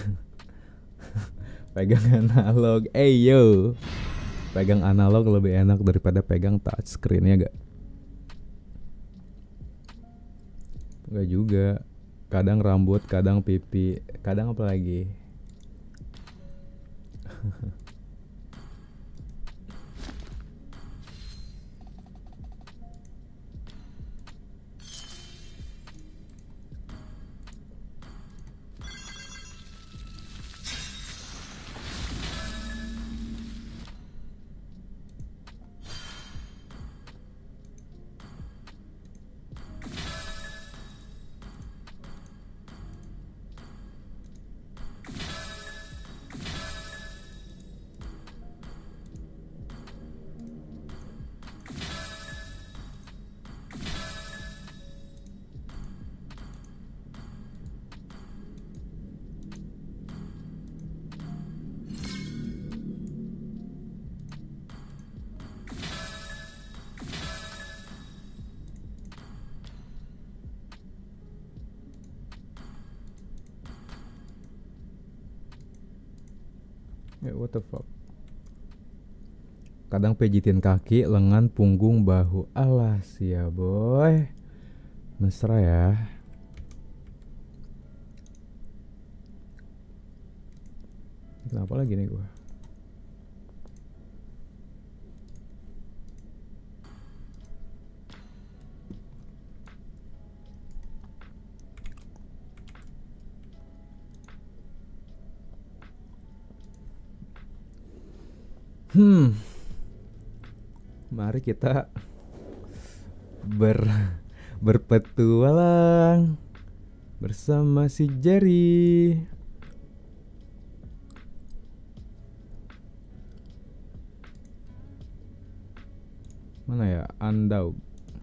Pegang analog. Eh yo. Pegang analog lebih enak daripada pegang touchscreen ya gak? Enggak juga. Kadang rambut, kadang pipi, kadang apa lagi? Ya what the fuck. Kadang pijitin kaki, lengan, punggung, bahu. Alas ya boy. Mesra ya. Kenapa lagi nih gua? Hmm. Mari kita ber berpetualang bersama si Jerry. Mana ya? Andau.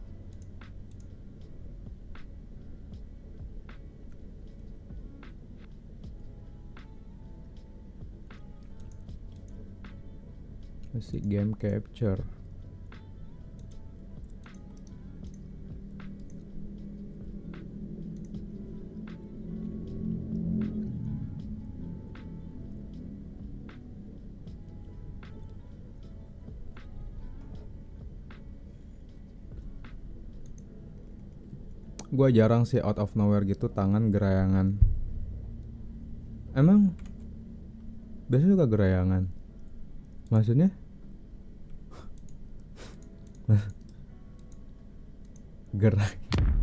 Masih game capture. Gua jarang sih out of nowhere gitu tangan gerayangan. Emang biasanya suka gerayangan. Maksudnya? Gerak.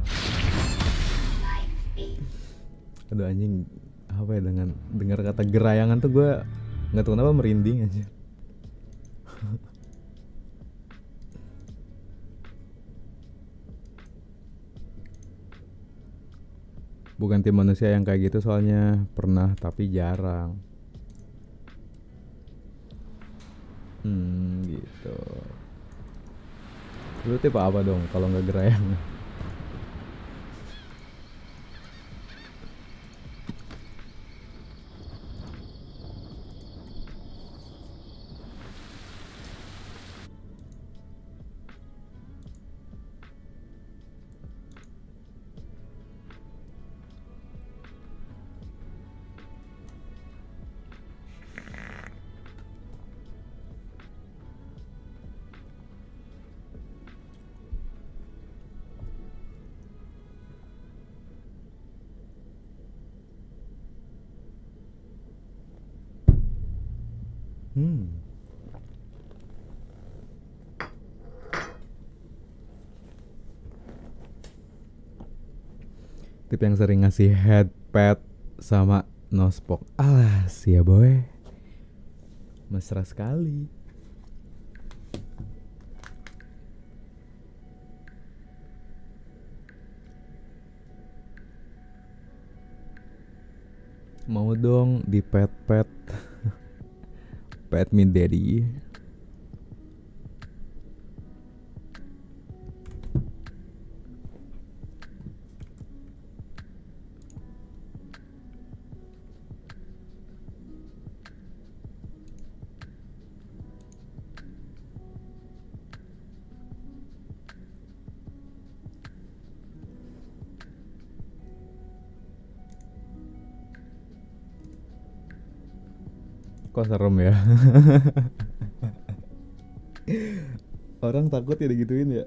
Aduh anjing, apa ya dengan dengar kata gerayangan tuh gue nggak tahu kenapa merinding aja. Bukan tim manusia yang kayak gitu soalnya, pernah tapi jarang. Hmm gitu. Lu tipe apa dong kalau nggak gerayangan? Hmm. Tip yang sering ngasih headpad sama nospok. Alas ya boy. Mesra sekali. Mau dong di pet-pet. Pet me daddy. Kok serem ya? Orang takut ya digituin ya.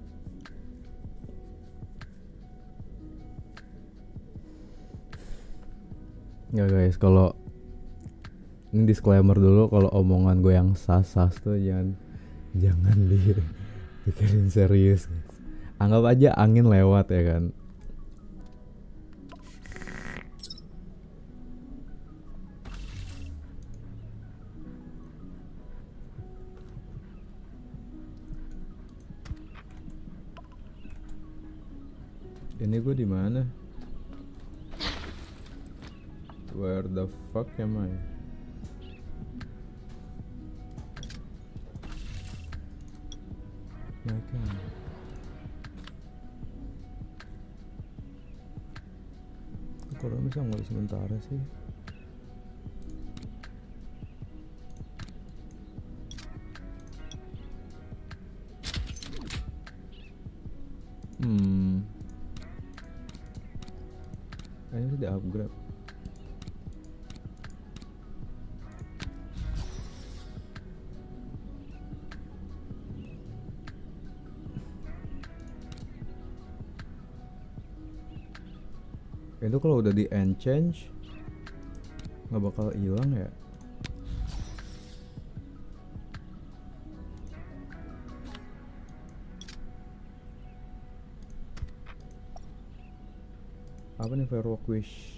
Nggak guys, kalau ini disclaimer dulu, kalau omongan gue yang sas-sas tuh jangan jangan dipikirin serius guys. Anggap aja angin lewat ya kan. Ini gue di mana? Where the fuck am I? My God. Kalau bisa nggak sementara sih? Hmm. Kayaknya sudah upgrade. Itu kalau udah di end change nggak bakal hilang ya. Apa nih firework wish?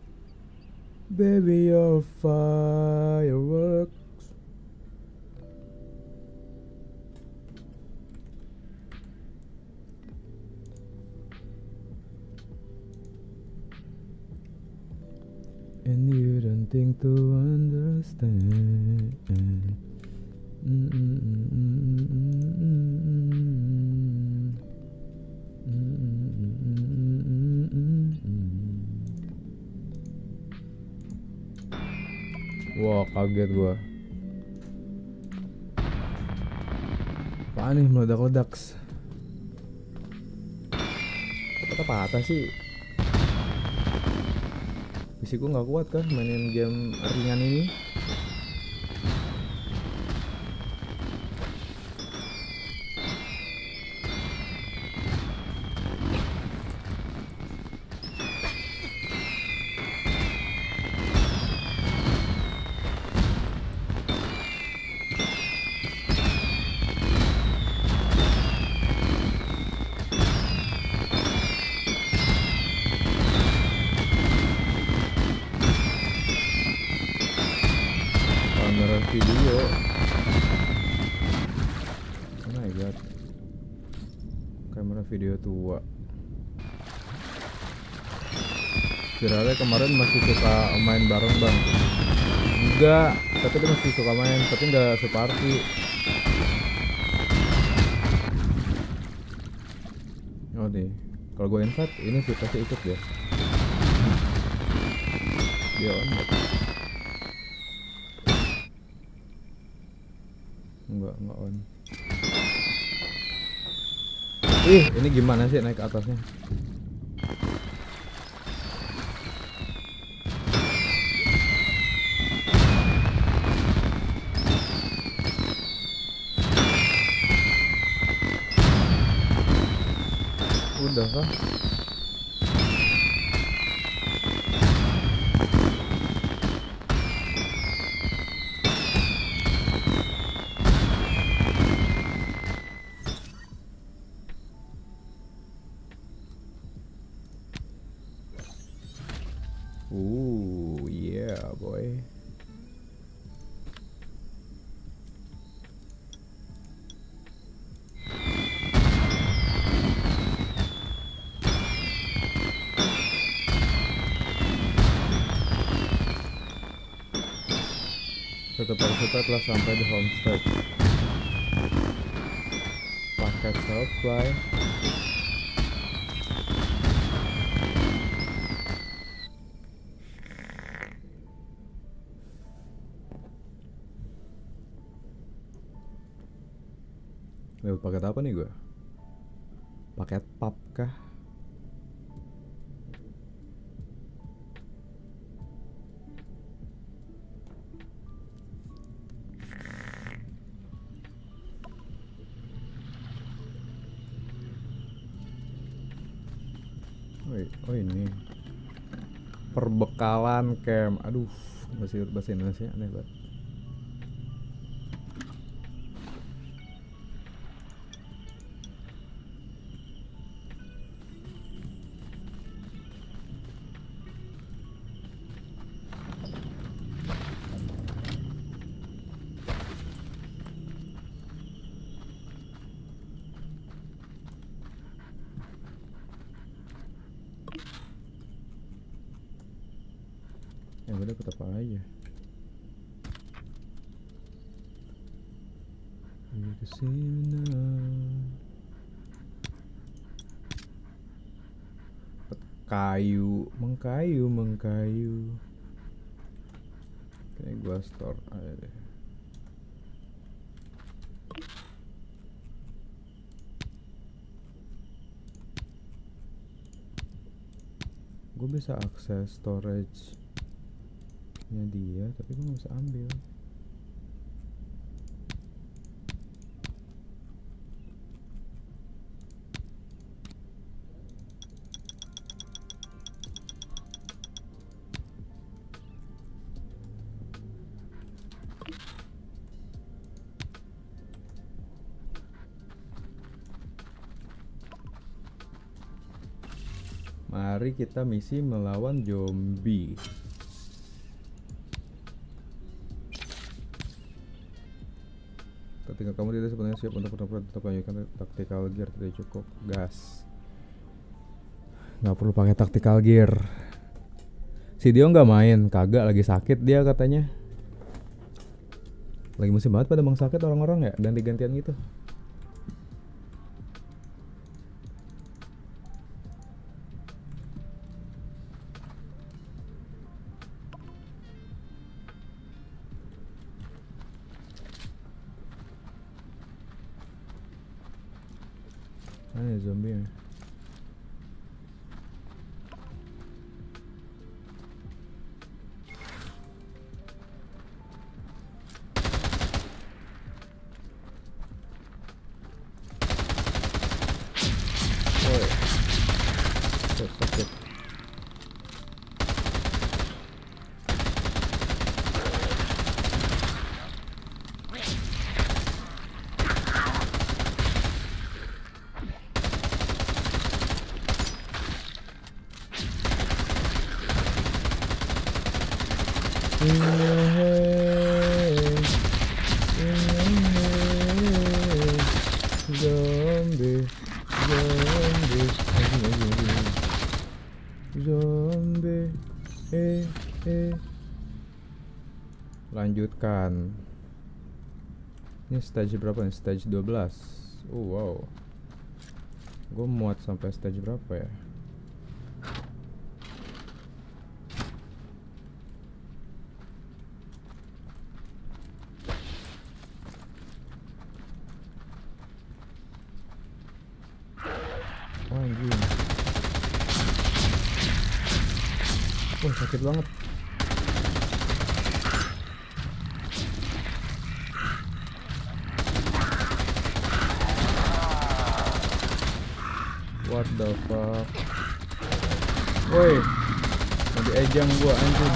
Baby your fireworks. And you don't think to understand. Wah, kaget gua. Apaan nih meledak-ledak? Kata patah sih. Fisik gue nggak kuat kan mainin game ringan ini. Video. Oh my god. Kamera video tua. Viralnya kemarin masih suka main bareng bang. Enggak, tapi dia masih suka main, tapi enggak separty. Oh nih, kalau gue invite ini sih pasti ikut ya. Dia on. Enggak, enggak on. Ih, ini gimana sih naik ke atasnya? Udah kah? Ooh, yeah, boy. Setelah kita telah sampai di homestead. Paket supply. Lewat paket apa nih gue? Paket pub kah? Oh ini perbekalan camp. Aduh, bahasa bahasa Indonesia aneh banget. Ya udah dapet apa aja. Ini kesini kayu, mengkayu, mengkayu. Kayak gua store aja deh. Gue bisa akses storage nya dia, tapi gue nggak bisa ambil. Mari kita misi melawan zombie. Ketika kamu tidak sebenarnya siap untuk benar-benar tetap lanjutkan tactical gear, tidak cukup gas. Nggak perlu pakai tactical gear. Si Dio nggak main, kagak, lagi sakit dia katanya. Lagi musim banget pada bang sakit orang-orang ya, ganti-gantian gitu. Mana ya zombie ya? Woi. Sakit, sakit. Zombie, zombie, zombie, eh, eh. Lanjutkan. Ini stage berapa nih? Stage dua belas. Oh wow. Gue muat sampai stage berapa ya? Anjing. Wah, sakit banget. What the fuck? Woi, mau diejang gua anjing.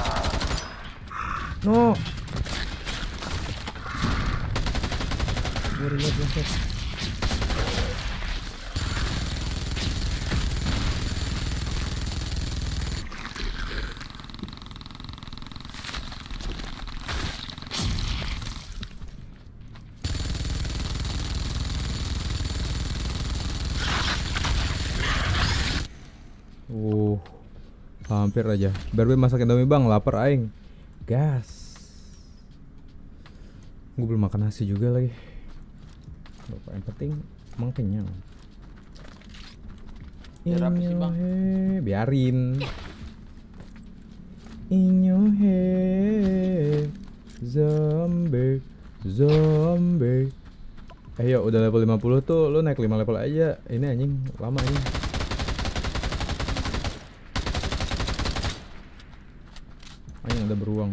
No. Gua lihat banget. Uh, hampir aja. Berbe masak Indomie bang, lapar aing. Gas. Gue belum makan nasi juga lagi. Lupa, yang penting emang kenyang. Biar apa sih, Bang? Inyohe, biarin. Inyohe, zombie, zombie. Eh yuk, udah level lima puluh tuh, lu naik lima level aja. Ini anjing lama ini. Anjing ada beruang.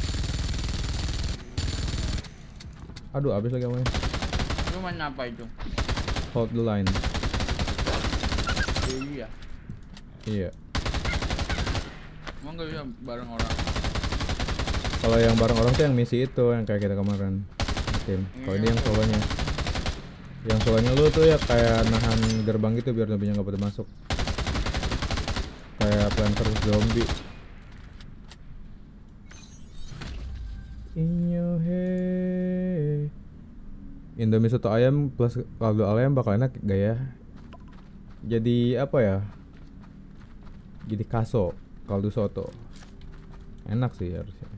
Aduh, habis lagi amanya. Lu main apa itu? Hold the line. Iya. Iya. Emang gak bisa bareng orang? Kalau yang bareng orang tuh yang misi itu, yang kayak kita kemarin tim. Kalau ini yang solonya. Yang solonya lu tuh ya kayak nahan gerbang gitu biar zombinya nggak pada masuk. Kayak planter zombie. Inyohe. Indomie soto ayam plus kaldu ayam bakal enak gak ya? Jadi apa ya? Jadi kaso kaldu soto. Enak sih harusnya.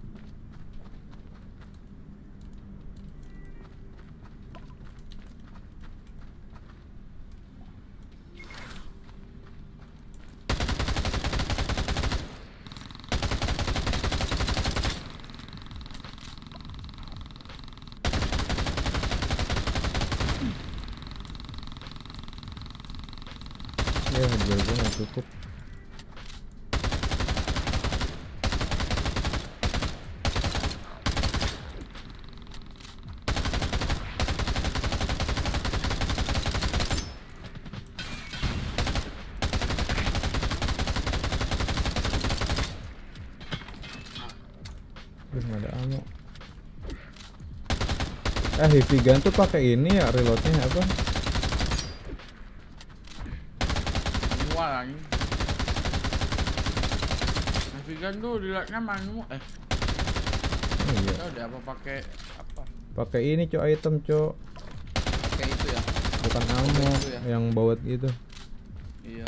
Ya, gue nggak cukup. Terus nggak ada ammo. Eh, heavy gun tuh pakai ini ya, reloadnya apa? awal anjing. Navigan tuh dilihatnya manual eh. Oh, iya. Ya udah apa pakai apa? Pakai ini cok item cok. Pakai itu ya. Bukan ammo ya? yang baut gitu. Iya.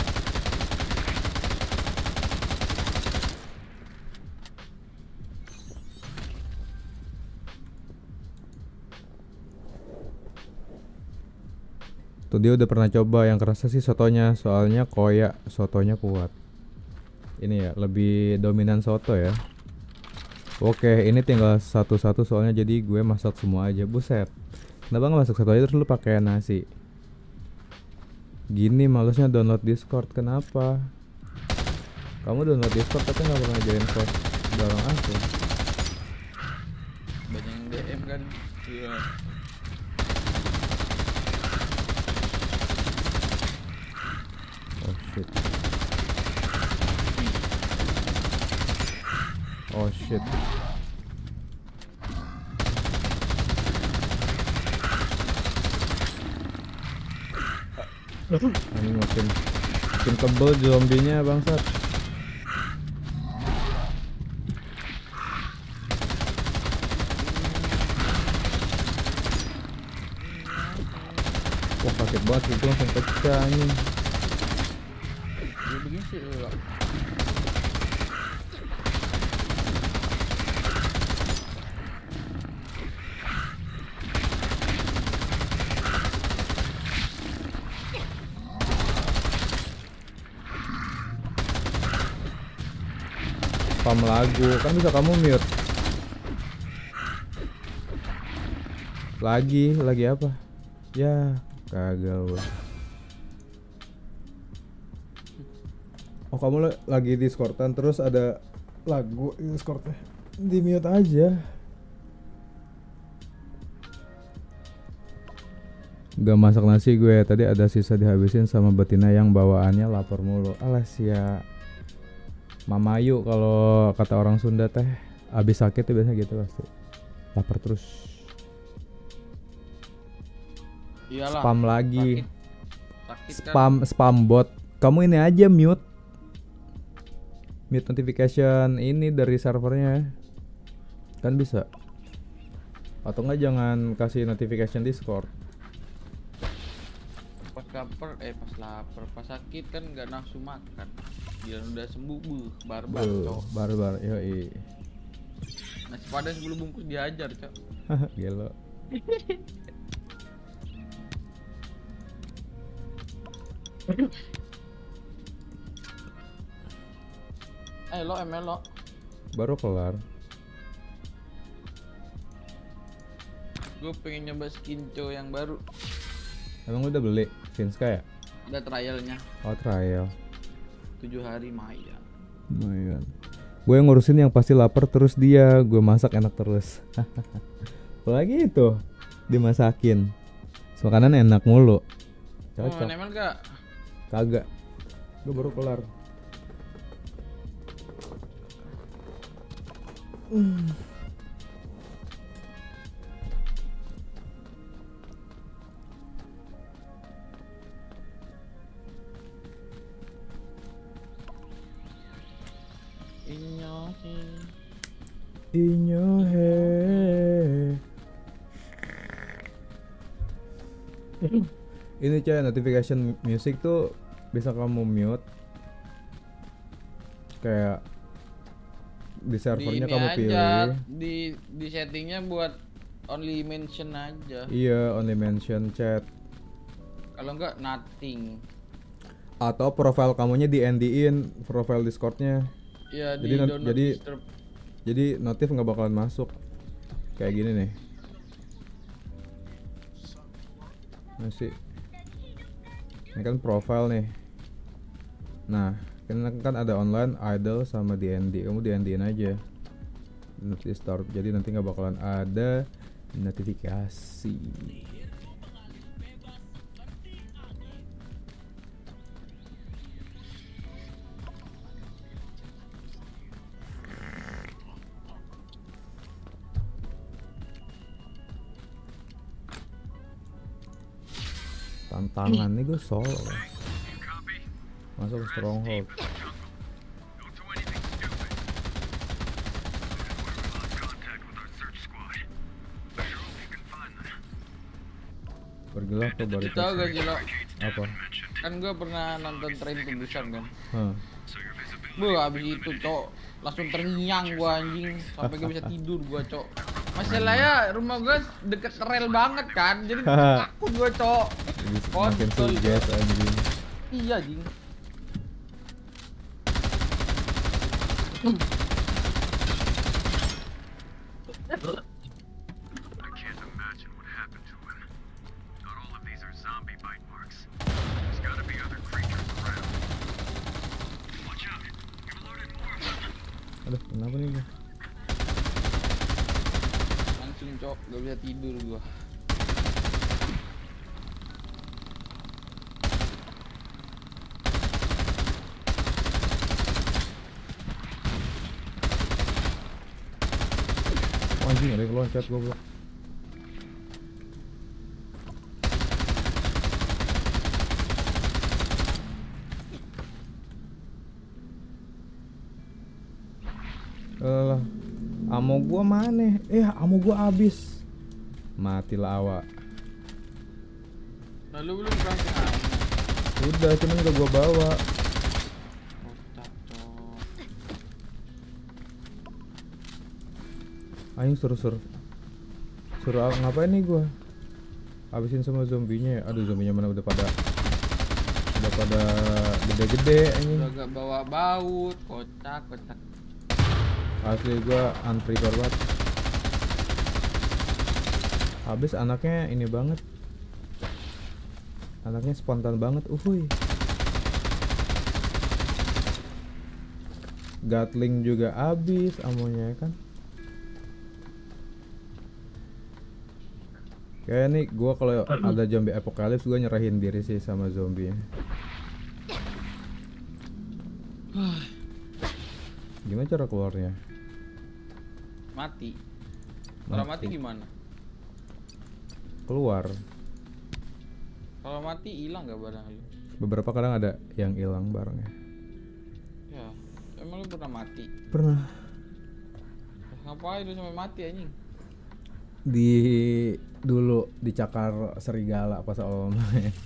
Tuh dia udah pernah coba, yang kerasa sih sotonya, soalnya koyak sotonya kuat. Ini ya lebih dominan soto ya. Oke, ini tinggal satu-satu soalnya jadi gue masak semua aja. Buset. Kenapa nggak masak satu aja terus lu pakai nasi? Gini malesnya download Discord, kenapa? Kamu download Discord tapi nggak pernah join call bareng aku. Banyak yang D M kan. Iya. Oh shit. Oh shit. Ini makin makin tebel zombinya bangsat. Wah kaget banget itu langsung pecah anjing. Ya begini sih lo. Spam lagu kan bisa kamu mute. Lagi lagi apa? Ya kagak gua. Oh kamu la- lagi Discordan terus ada lagu di Discordnya, di mute aja. Gak masak nasi gue, tadi ada sisa dihabisin sama betina yang bawaannya lapar mulu. Alas ya Mamayu kalau kata orang Sunda teh, abis sakit tuh biasanya gitu pasti. Lapar terus. Iyalah. Spam lagi. Sakit. Sakit kan. Spam spam bot. Kamu ini aja mute. Mute notification ini dari servernya. Kan bisa. Atau enggak jangan kasih notification Discord. Pas lapar eh pas lapar, pas sakit kan nggak nafsu makan. Dia udah sembuh buh, barbar cok. Barbar, yoi. Nasi padang sebelum bungkus diajar cok. Gelo. Eh lo M L lo. Baru kelar. Gue pengen nyoba skin co yang baru. Emang udah beli Finska ya? Udah trialnya. Oh trial. tujuh hari Maya. Lumayan. Gue yang ngurusin yang pasti lapar terus dia, gue masak enak terus. Apalagi itu dimasakin. Makanan enak mulu. Cocok. Oh, nemel gak? Kagak. Gue baru kelar. Hmm. Inyohe. Ini coy, notification music tuh bisa kamu mute. Kayak di servernya Di ini kamu aja, pilih. Di di settingnya buat only mention aja. Iya, only mention chat. Kalau enggak nothing. Atau profile kamunya di N D-in, profile Discordnya. Iya, jadi di not, do not jadi disturb. jadi notif nggak bakalan masuk. Kayak gini nih. Masih. Ini kan profile nih. Nah, kan kan ada online, idle sama D N D. Kamu D N D-in aja. Not disturb. Jadi nanti nggak bakalan ada notifikasi. Tantangan nih gue solo. Masuk ke stronghold. Pergilah ke balik. Tahu gak Jilo? Apa? Kan gue pernah nonton Train to Busan kan. Hah. Bu abis itu cok langsung terngiang gua anjing sampai gak bisa tidur gua cok. Masalahnya rumah gua deket rel banget kan, jadi takut gua cok. Makin suges anjing. Iya anjing. Aduh, kenapa nih gua? Langsung cok, gak bisa tidur gua. Oh, anjing ada yang loncat goblok. Eh, amo gua mana? Eh, amo gua habis. Matilah awak. Lalu belum berangkat amo. Udah, cuman udah gua bawa. Kocak cok. Ayo suruh-suruh. Suruh a- ngapain nih gua? Habisin semua zombinya ya. Aduh, zombinya mana udah pada udah pada gede-gede anjing. Udah gak bawa baut, kocak kocak. Asli gua unprepared banget. Habis anaknya ini banget. Anaknya spontan banget. Uhuy. Gatling juga habis amonya kan. Kayak nih gua kalau ada zombie apocalypse gua nyerahin diri sih sama zombie. Gimana cara keluarnya? Mati. Kalau mati Mati. gimana? Keluar. Kalau mati hilang gak barang lu? Beberapa kadang ada yang hilang barangnya. Ya, emang lu pernah mati? Pernah. Ngapain lu sampai mati anjing? Di dulu dicakar serigala pas awal main.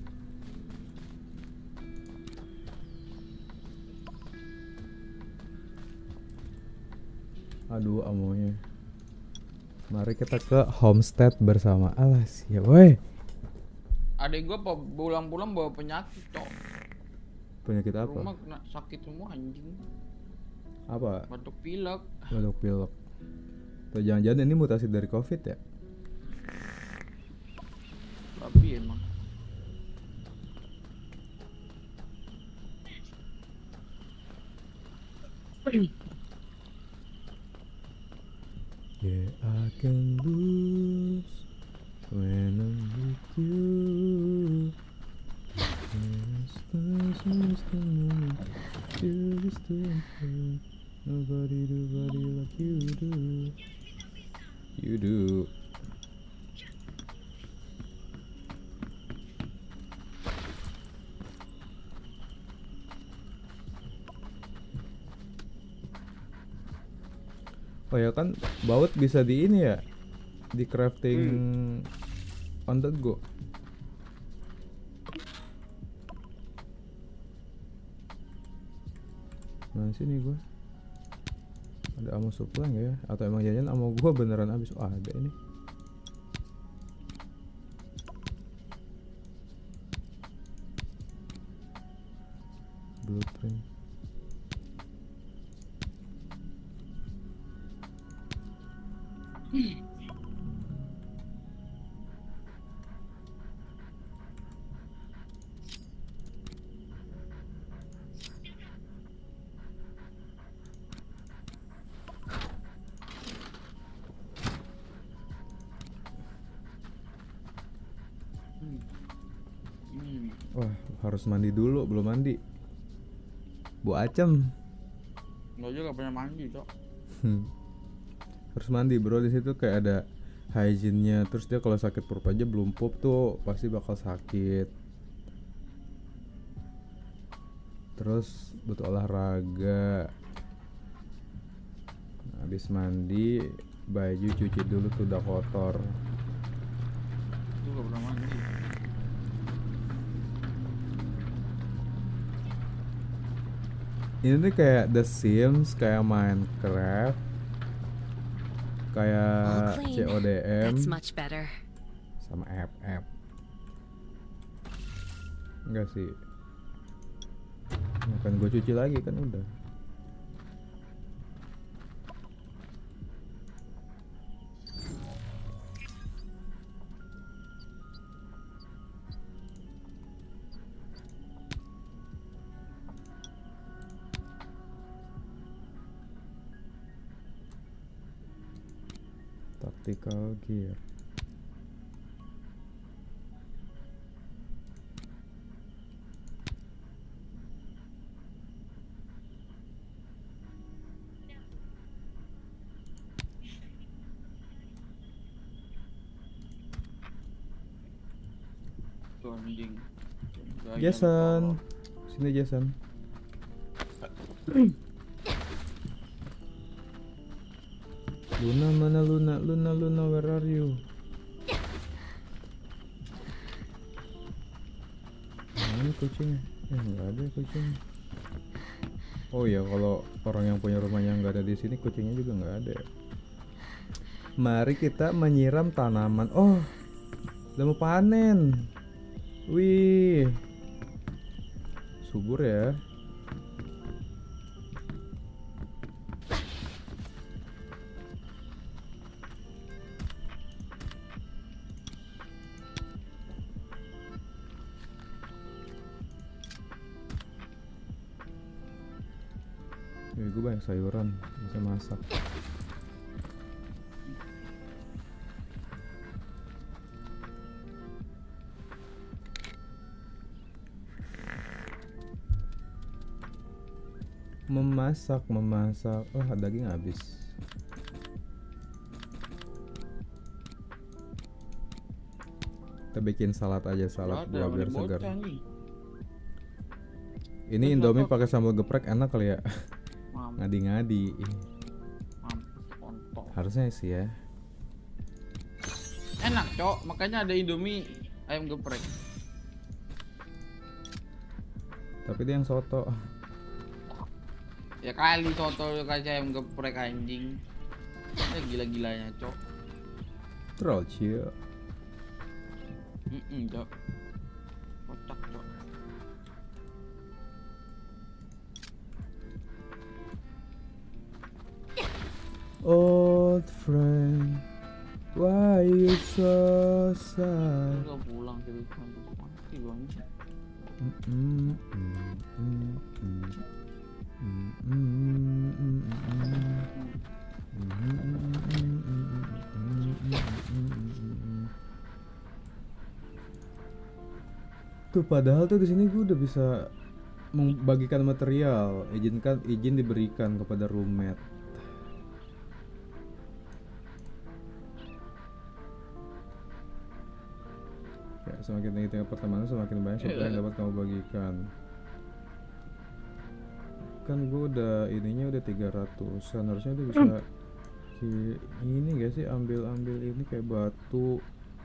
Aduh amonya. Mari kita ke homestead bersama Alas ya woi. Adek gua pa- pulang-pulang bawa penyakit cok. Penyakit apa? Rumah kena sakit semua anjing. Apa? Batuk pilek. Batuk pilek. Atau jangan-jangan ini mutasi dari COVID ya? Tapi emang. Yeah, I can lose when I'm with you. Nobody do body like you do. You do. Oh ya kan baut bisa di ini ya, di crafting hmm. on the go. Nah sini gua ada ammo supply nggak ya? Atau emang jajan ammo gua beneran habis? Oh ada ini. Blueprint. Wah, harus mandi dulu, belum mandi. Bu Acem. Gua juga gak pernah mandi, Cok. Harus mandi, Bro. Di situ kayak ada hygiene-nya. Terus dia kalau sakit perut aja belum pup tuh pasti bakal sakit. terus butuh olahraga. Nah, habis mandi baju cuci dulu tuh udah kotor. Itu gak pernah mandi. Ini tuh kayak The Sims, kayak Minecraft, kayak All C O D clean. M, That's much better. sama F F. Enggak sih. Nah, kan gue cuci lagi kan udah. Tactical gear. Tuh anjing. Gaya Jason, sini Jason. Luna mana Luna? Luna Luna where are you? Mana kucingnya? Eh nggak ada kucing. Oh ya kalau orang yang punya rumahnya nggak ada di sini kucingnya juga nggak ada. Mari kita menyiram tanaman. Oh, udah mau panen. Wih, subur ya. Ya, gue banyak sayuran, bisa masak. Memasak, memasak. Oh, daging habis. Kita bikin salad aja, salad buah biar segar. Ini Indomie pakai sambal geprek enak kali ya. Ngadi-ngadi. Harusnya sih ya. Enak, Cok. Makanya ada Indomie ayam geprek. Tapi dia yang soto. Ya kali soto kasih ayam geprek anjing. Ya gila-gilanya, Cok. Troll cio. Heeh, Cok. Kocak, Cok. Old friend, why you so sad? Udah pulang ke kampus mati bang. Tuh padahal tuh di sini gue udah bisa membagikan material, izinkan izin diberikan kepada roommate. Ya, semakin tinggi tingkat pertemanan semakin banyak supply yang dapat kamu bagikan. Kan gue udah ininya udah tiga ratusan, harusnya udah bisa ki- ini gak sih, ambil-ambil ini kayak batu,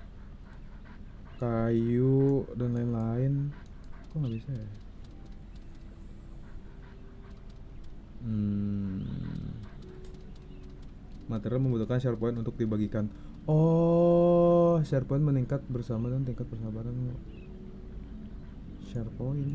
kayu dan lain-lain. Kok nggak bisa ya? Hmm. Material membutuhkan share point untuk dibagikan. Oh, share point meningkat bersama dan tingkat persahabatan. Share point.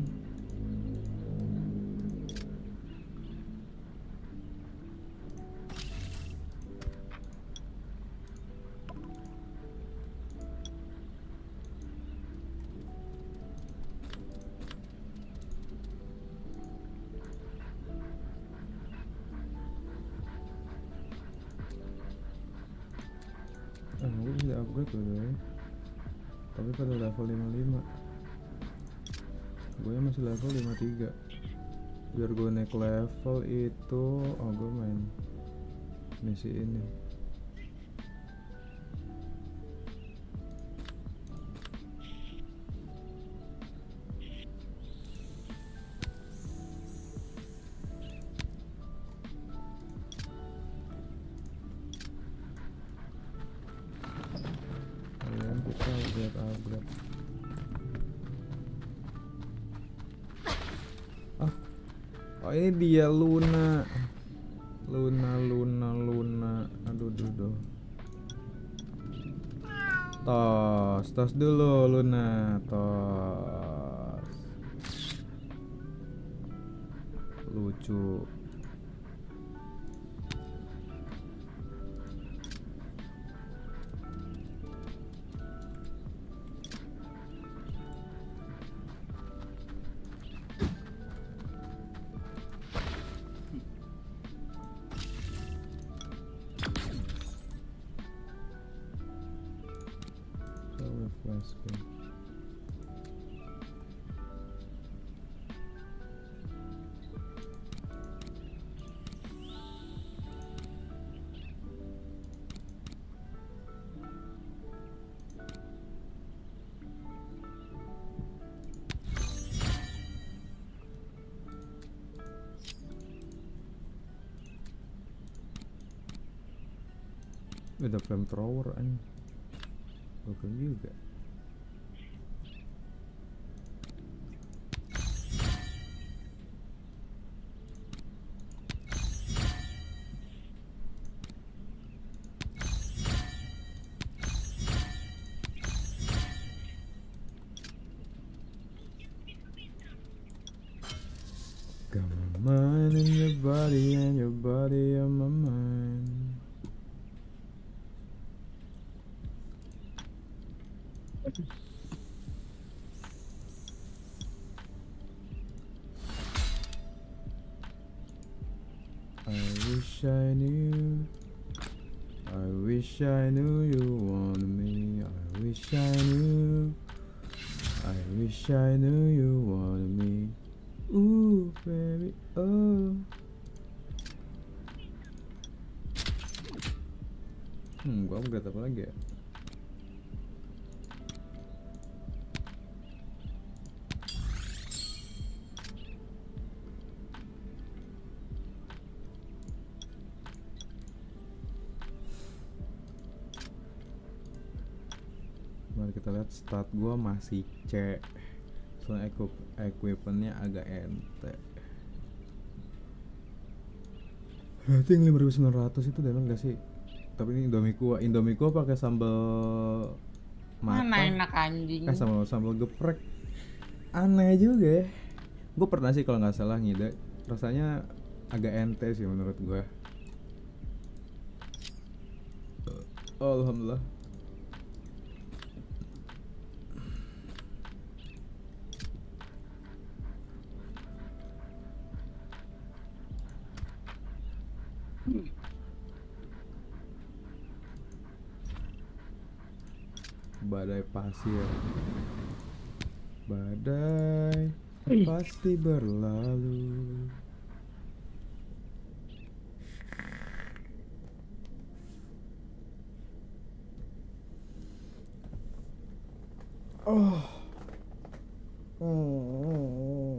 Ah, gue bisa upgrade loh ya. Tapi pada level lima puluh lima. Gue masih level lima puluh tiga. Biar gue naik level itu, oh gue main misi ini. Ah, oh ini dia Luna. Luna, Luna, Luna. Aduh, aduh, aduh. Tos, tos dulu Luna, tos. Lucu. Flashback. Ada flamethrower anjing. Bukan juga. Got my mind in your body and your body on my mind. I wish I knew, I wish I knew you wanted me. I wish I knew, I wish I knew you wanted me. Ooh, baby, oh. Hmm, gua upgrade apa lagi ya? Mari kita lihat stat gua masih C. Soalnya equip equipmentnya agak ente. Rating lima ribu sembilan ratus itu damage gak sih? Tapi ini Indomie kuah, Indomie kuah pakai sambal mata. Mana enak anjing. Eh sambal sambal geprek. Aneh juga ya. Gue pernah sih kalau nggak salah ngide. Rasanya agak ente sih menurut gue. Alhamdulillah. Badai pasir, badai pasti berlalu. Oh. Oh.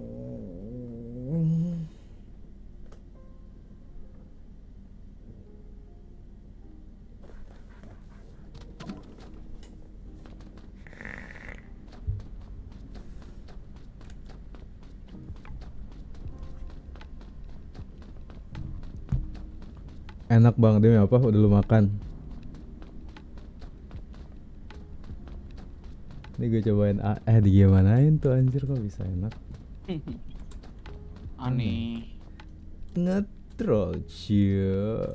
Enak banget deh apa? Udah lu makan? Ini gue cobain A eh di gimanain tuh anjir kok bisa enak? Aneh. Ngetrol cie.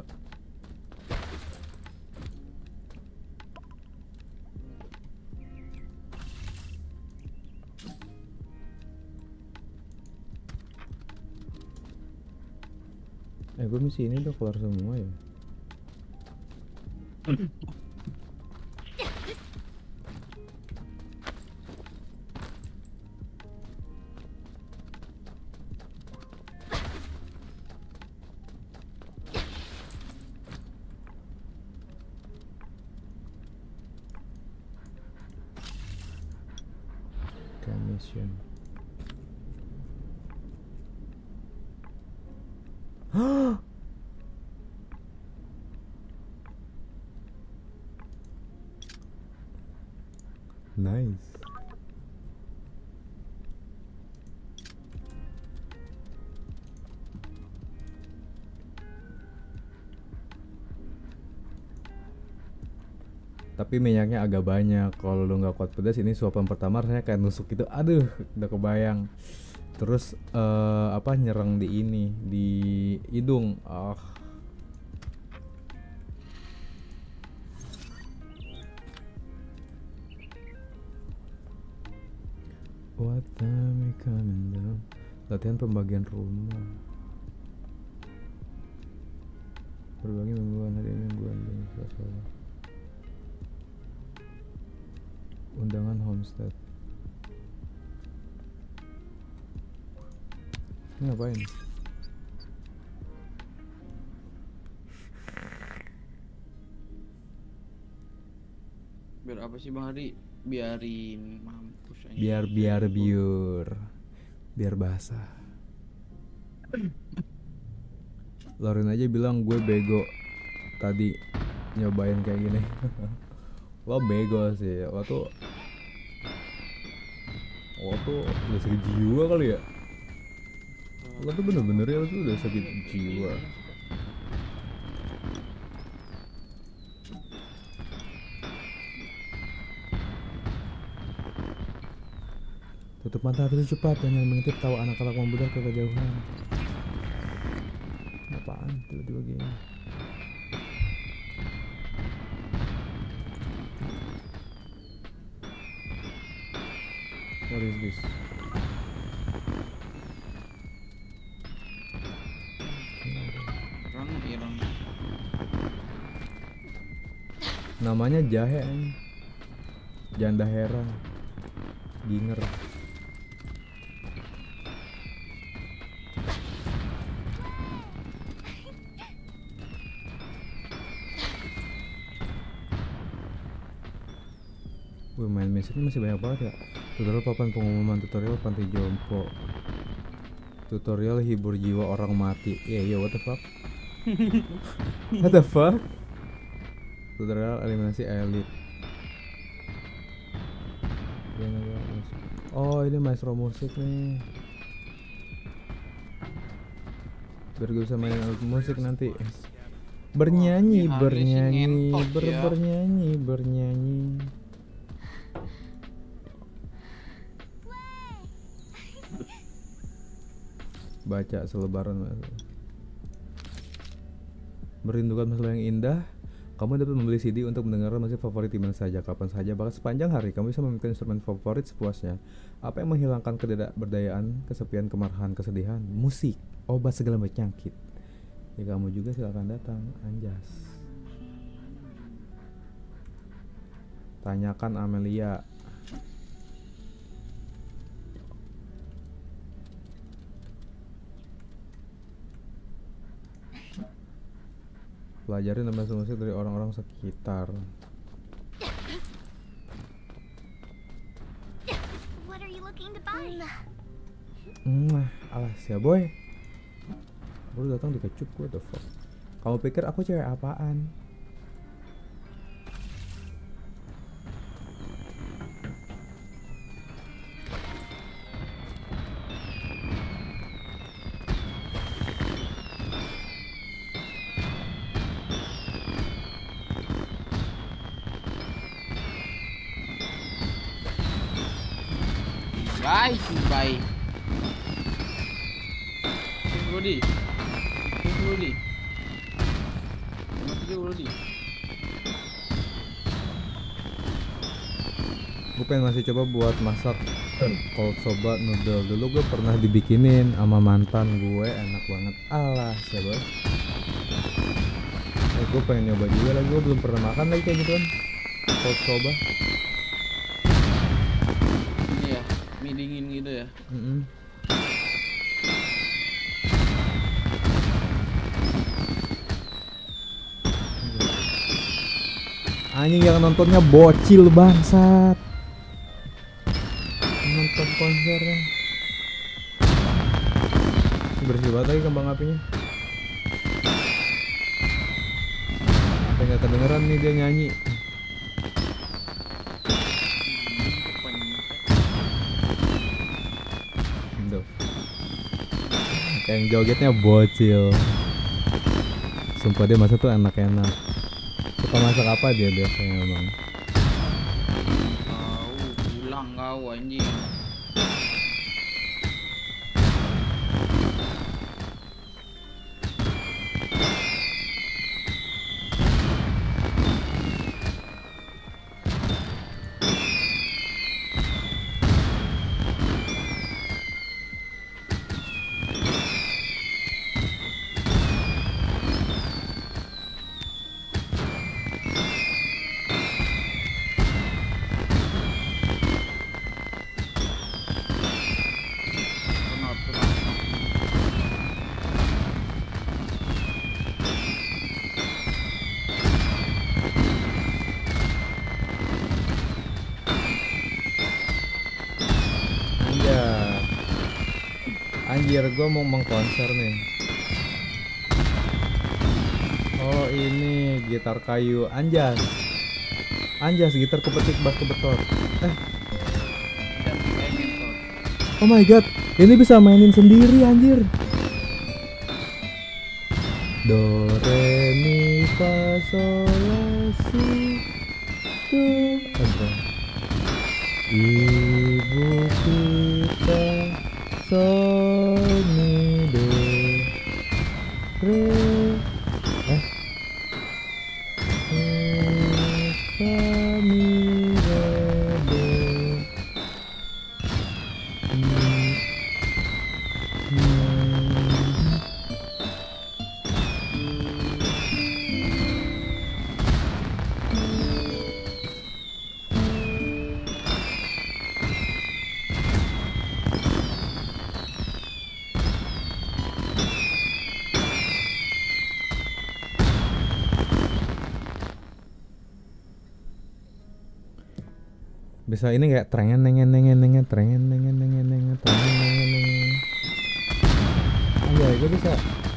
Eh gue misi ini udah keluar semua ya. Mission. Nice. Tapi minyaknya agak banyak. Kalau lu nggak kuat pedas, ini suapan pertama rasanya kayak nusuk gitu. Aduh, udah kebayang. Terus eh, apa nyerang di ini, di hidung. Ah. What time we coming down? Latihan pembagian rumah. Berbagi mingguan, hari mingguan dan sesuatu. Undangan homestead. Ini ngapain? Biar apa sih Bang Hadi? Biarin mampus aja. Biar biar biur. Biar basah. Lorin aja bilang gue bego tadi nyobain kayak gini. Lo bego sih. Lo tuh Lo tuh udah sakit jiwa kali ya. Lo tuh bener-bener ya, lo tuh udah sakit jiwa. Tutup mata terus cepat dan jangan mengintip tahu anak-anak membudar ke kejauhan. Apaan tiba-tiba gini? What is this? Rang, irang. Namanya jahe ini. Janda heran. Ginger. Wih, main message-nya masih banyak banget ya. Tutorial papan pengumuman, tutorial pantai jompo, tutorial hibur jiwa orang mati. Ya yeah, yeah, what the fuck? What the fuck? Tutorial eliminasi elit. Oh, ini maestro musik nih. Biar gue bisa main alat musik nanti. Bernyanyi, Wah, bernyanyi, ngentot ber ya. bernyanyi, bernyanyi. Baca selebaran Mas. Merindukan masalah yang indah. Kamu dapat membeli C D untuk mendengarkan musik favorit di mana saja, kapan saja, bahkan sepanjang hari. Kamu bisa memainkan instrumen favorit sepuasnya. Apa yang menghilangkan ketidakberdayaan, kesepian, kemarahan, kesedihan? Musik, obat segala penyakit. Ya kamu juga silakan datang, anjas. Tanyakan Amelia. Pelajarin nama musik dari orang-orang sekitar. What are you looking to buy? Nah, alas ya boy. Baru datang dikecup, what the fuck. Kamu pikir aku cewek apaan? Bye, bye. Brody. Brody. Mati Brody. Gue pengen masih coba buat masak cold soba noodle. Dulu gue pernah dibikinin sama mantan gue, enak banget. Alas ya boy. Eh, gue pengen nyoba juga lagi, gue belum pernah makan lagi kayak gitu kan. Cold soba. Ini ya, mie dingin gitu ya. Mm-mm. Anjing yang nontonnya bocil bangsat. Nonton konsernya. Bersih banget lagi kembang apinya. Sampai nggak kedengeran nih dia nyanyi. Duh. Yang jogetnya bocil. Sumpah dia masa tuh enak-enak. Suka masak apa dia biasanya bang? kau anjing. Anjir, gue mau mengkonser nih. Oh ini gitar kayu, anjas, anjas gitar kupetik bass kebetot. Eh, oh my god, ini bisa mainin sendiri anjir. Do re mi fa sol la si do. Ada. Ibu kita sol mi do re eh fa mi re do mi mi. Bisa ini kayak trengen nengen nengen nengen trengen nengen nengen nengen trengen nengen nengen. Anjay, gue bisa.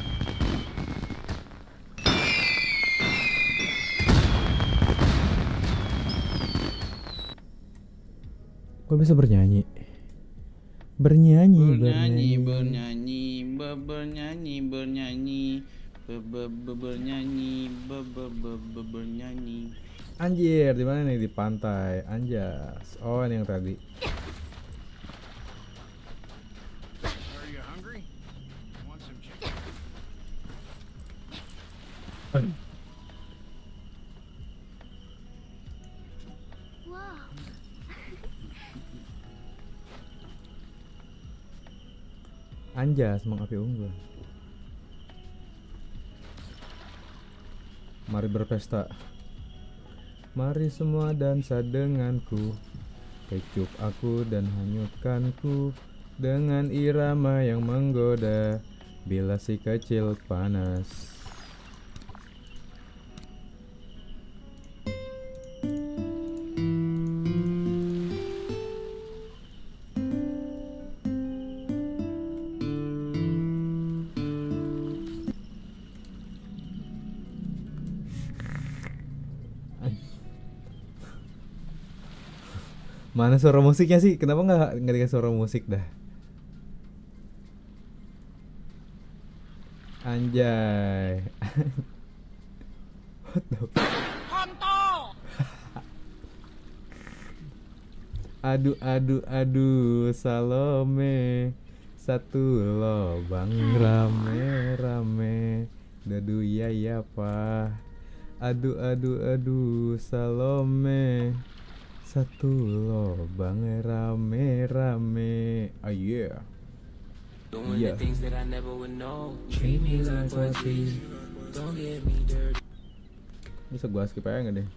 Gue bisa bernyanyi. Bernyanyi, bernyanyi, bernyanyi, be- bernyanyi, bernyanyi, be- be- be- bernyanyi, be- be- be- be- bernyanyi. Anjir, di mana nih? Di pantai. Anjas. Oh, ini yang tadi. Are you hungry? Want some chicken? Wow. Anjas, mengapi unggul. Mari berpesta. Mari semua dansa denganku. Kecup aku dan hanyutkanku dengan irama yang menggoda. Bila si kecil panas. Mana suara musiknya sih? Kenapa nggak nggak dikasih suara musik dah? Anjay. What the Kontol. Aduh aduh aduh Salome, satu lobang rame rame. Dadu ya ya pa. Aduh aduh aduh Salome, satu lobang rame-rame. Oh yeah. Yeah. Bisa gua skip aja nggak deh?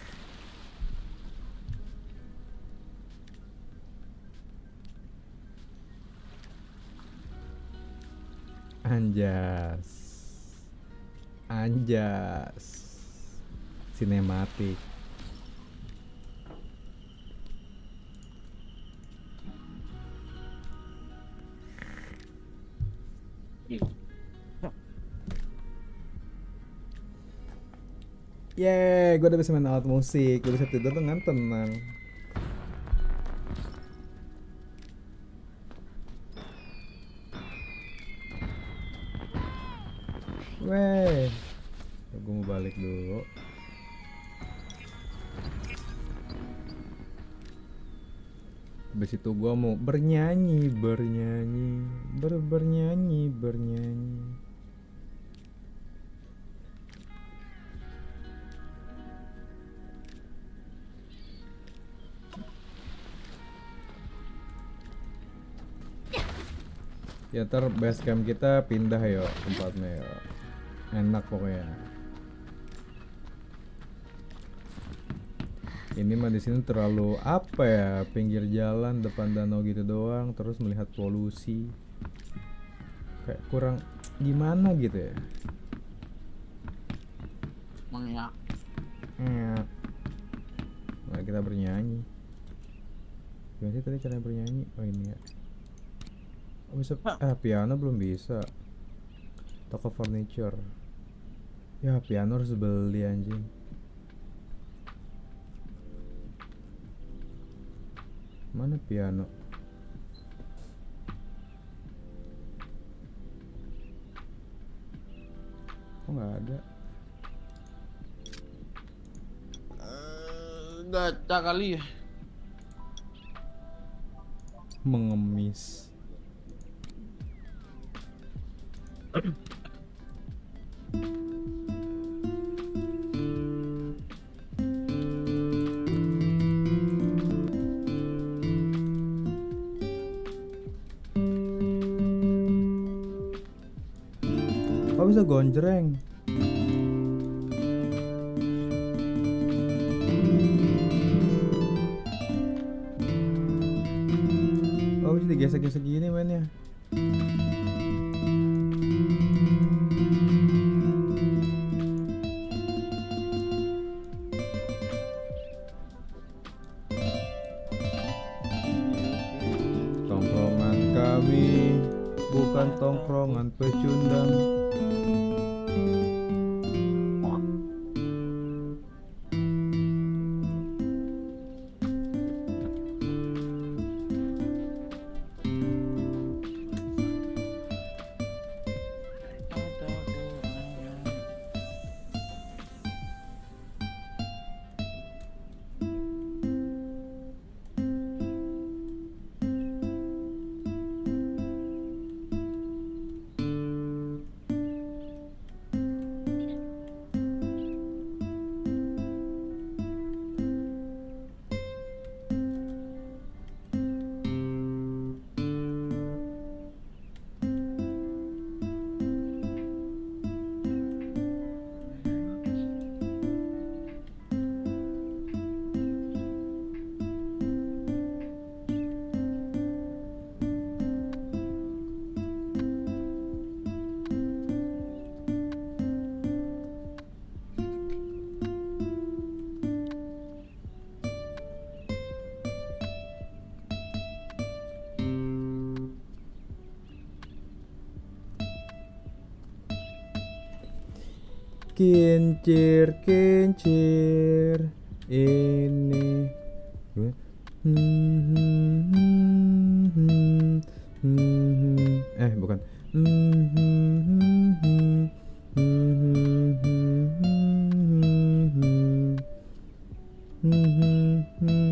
Anjas. Anjas. Sinematik. Yeay, gue udah bisa main alat musik, gue bisa tidur dengan tenang. Weh, gue mau balik dulu. Habis itu gua mau bernyanyi, bernyanyi, ber bernyanyi, bernyanyi. Ya ntar base camp kita pindah ya tempatnya ya. Enak pokoknya. Ini mah di sini terlalu apa ya, pinggir jalan depan danau gitu doang, terus melihat polusi. Kayak kurang gimana gitu ya. Emang ya. Ya. Nah, kita bernyanyi. Gimana sih tadi cara bernyanyi? Oh ini ya. Oh, bisa eh piano belum bisa. Toko furniture. Ya piano harus beli anjing. Mana piano? Kok nggak ada? Uh, gacha kali ya. Mengemis. Kok bisa gonjreng? Oh bisa digesek-gesek gini mainnya. Tongkrongan kami bukan tongkrongan pecundang. Kincir, kincir, ini gimana? Hmm, hmm, hmm, hmm, hmm. Eh bukan. Hmm, hmm, hmm, hmm, hmm, hmm, hmm, hmm, hmm,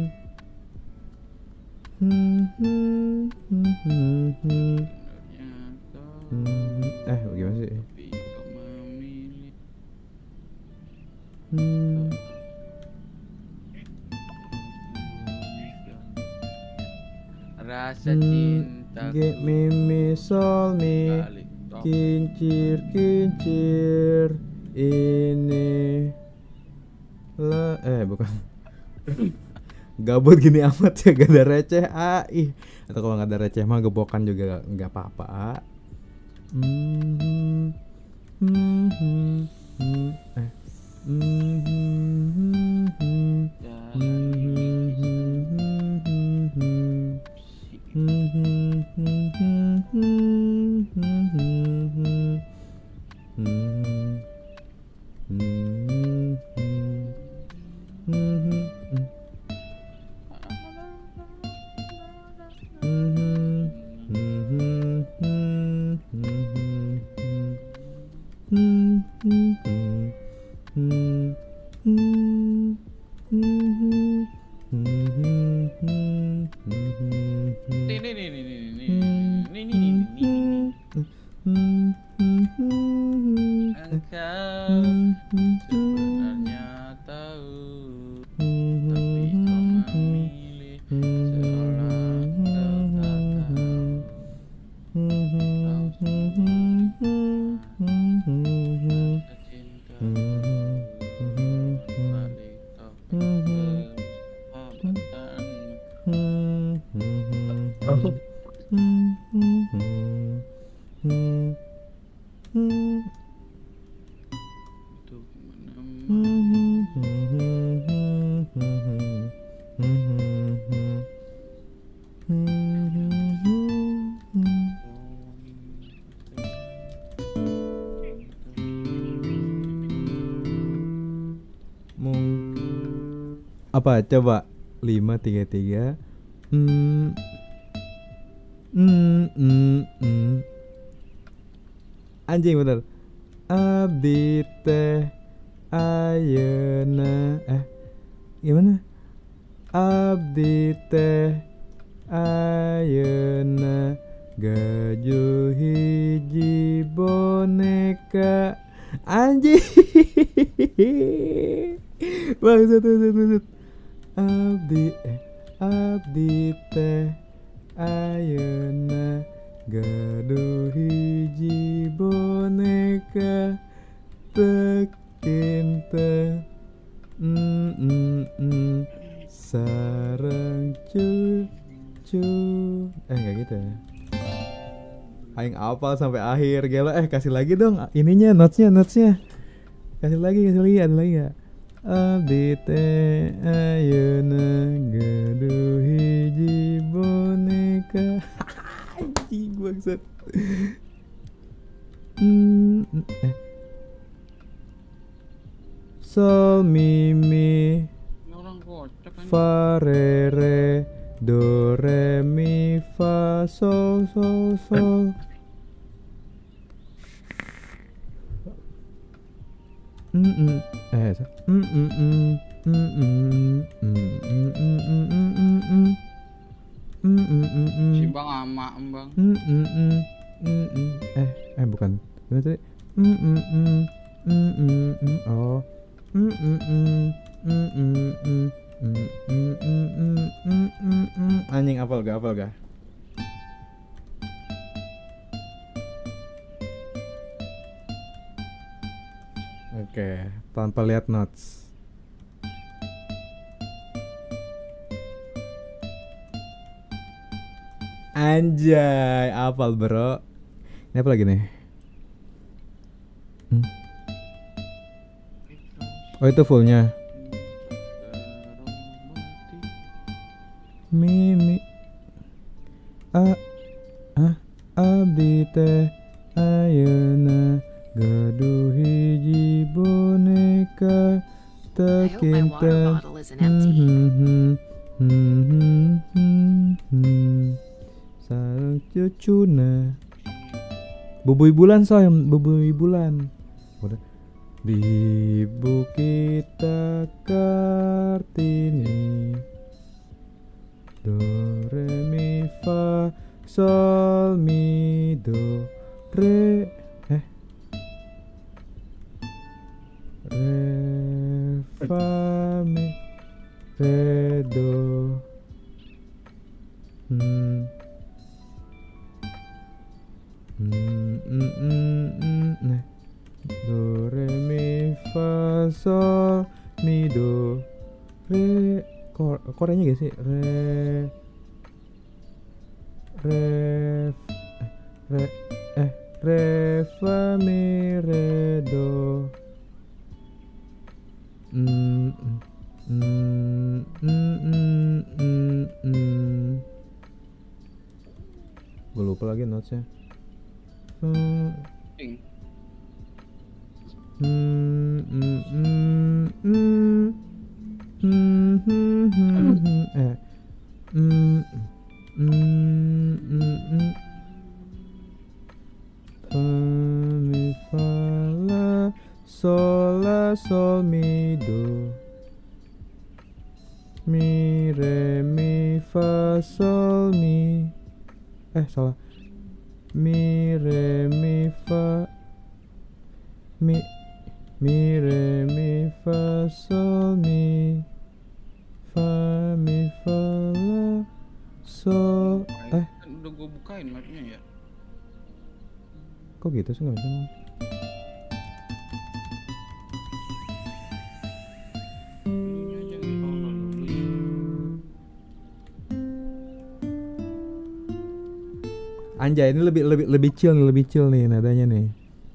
hmm, hmm, hmm. Eh gimana sih? Hmm. Rasa cinta Get me, me, sol, me. Kincir, kincir, ini lah, eh bukan. Gabut gini amat ya, gak ada receh ah, ih. Atau kalau gak ada receh mah gebokan juga nggak apa-apa ah. Hmm, hmm, hmm, hmm, eh. Hmm, hmm, hmm, hmm, hmm, hmm, hmm. Hmm, hmm, hmm, hmm, hmm, hmm, hmm, hmm. Hmm, hmm, hmm. Hmm, hmm, hmm, hmm, hmm. Hmm, hmm, hmm, eh, Engkau hmm, hmm, sebenarnya tahu, hmm, tapi hmm, kau hmm, memilih hmm, seolah kau tak tahu. hmm, Kau hmm, hmm, hmm, hmm, rasa cinta hmm, balik topik hmm, persahabatan. hmm, hmm, hmm, hmm, hmm, hmm. Untuk menemani Mung- apa coba lima tiga tiga hmm hmm hmm hmm anjing bener abdi teh ayeuna eh gimana abdi teh ayeuna gajuh hiji boneka anjing bangsat bangsat bangsat abdi eh abdi teh ayeuna gaduh hiji boneka tekin teh mm mm mm sareng cucu eh enggak gitu ya. Aing apal sampai akhir gelo eh kasih lagi dong ininya notesnya notesnya kasih lagi kasih lagi ada lagi nggak abdi teh ayeuna gaduh hiji boneka anjing bangsat hmm, eh sol mi mi Ini orang kocak kan. fa re re do re mi fa sol sol sol mm mm eh sa- mm mm mm mm mm mm mm mm mm mm mm mm Mm, mm, mm, mm. Si Bang ama Bang. Mm, mm, mm, mm, mm. Eh, eh bukan. Benar tadi. Mm, mm, mm, mm, mm, mm. Oh. Mm, mm, mm, mm, mm, mm, mm, mm, mm, mm, mm, mm, mm. Anjing apal gak apal gak? Oke, tanpa lihat notes. Anjay, apal bro. Ini apa lagi nih? Hmm? Oh itu fullnya. Mimi a ah abdi teh ayeuna gaduh hiji boneka tekin teh hmm hmm hmm hmm hmm sareng cucuna bubui bulan soy bubui bulan udah di Bukit Kartini do re mi fa sol mi do re eh re fa mi re do hmm hmm hmm hmm hmm nah do re mi fa sol mi do re Kor korenya gak sih re re re eh re fa mi re do mm mm mm mm mm mm gue lupa lagi notesnya hmm hmm hmm hmm hmm Hmm, hmm, hmm, hmm, eh, hmm, hmm, hmm, hmm, fa mi fa la sol la sol mi do mi re mi fa sol mi eh salah mi re mi Mi mi re mi fa sol mi fa mi fa la sol. Eh Kan udah gue bukain mapnya ya. kok gitu sih nggak bisa ngomong? Dulunya aja nggak tahu kalau dulu. Anjay ini lebih lebih lebih chill nih, lebih chill nih nadanya nih.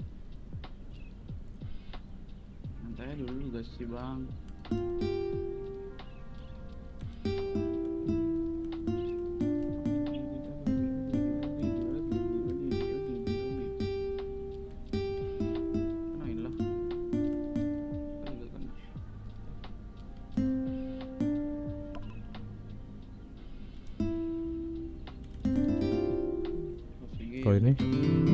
Nanti dulu juga sih bang. Kenain lah. Kagak kena. Masih Kalau ini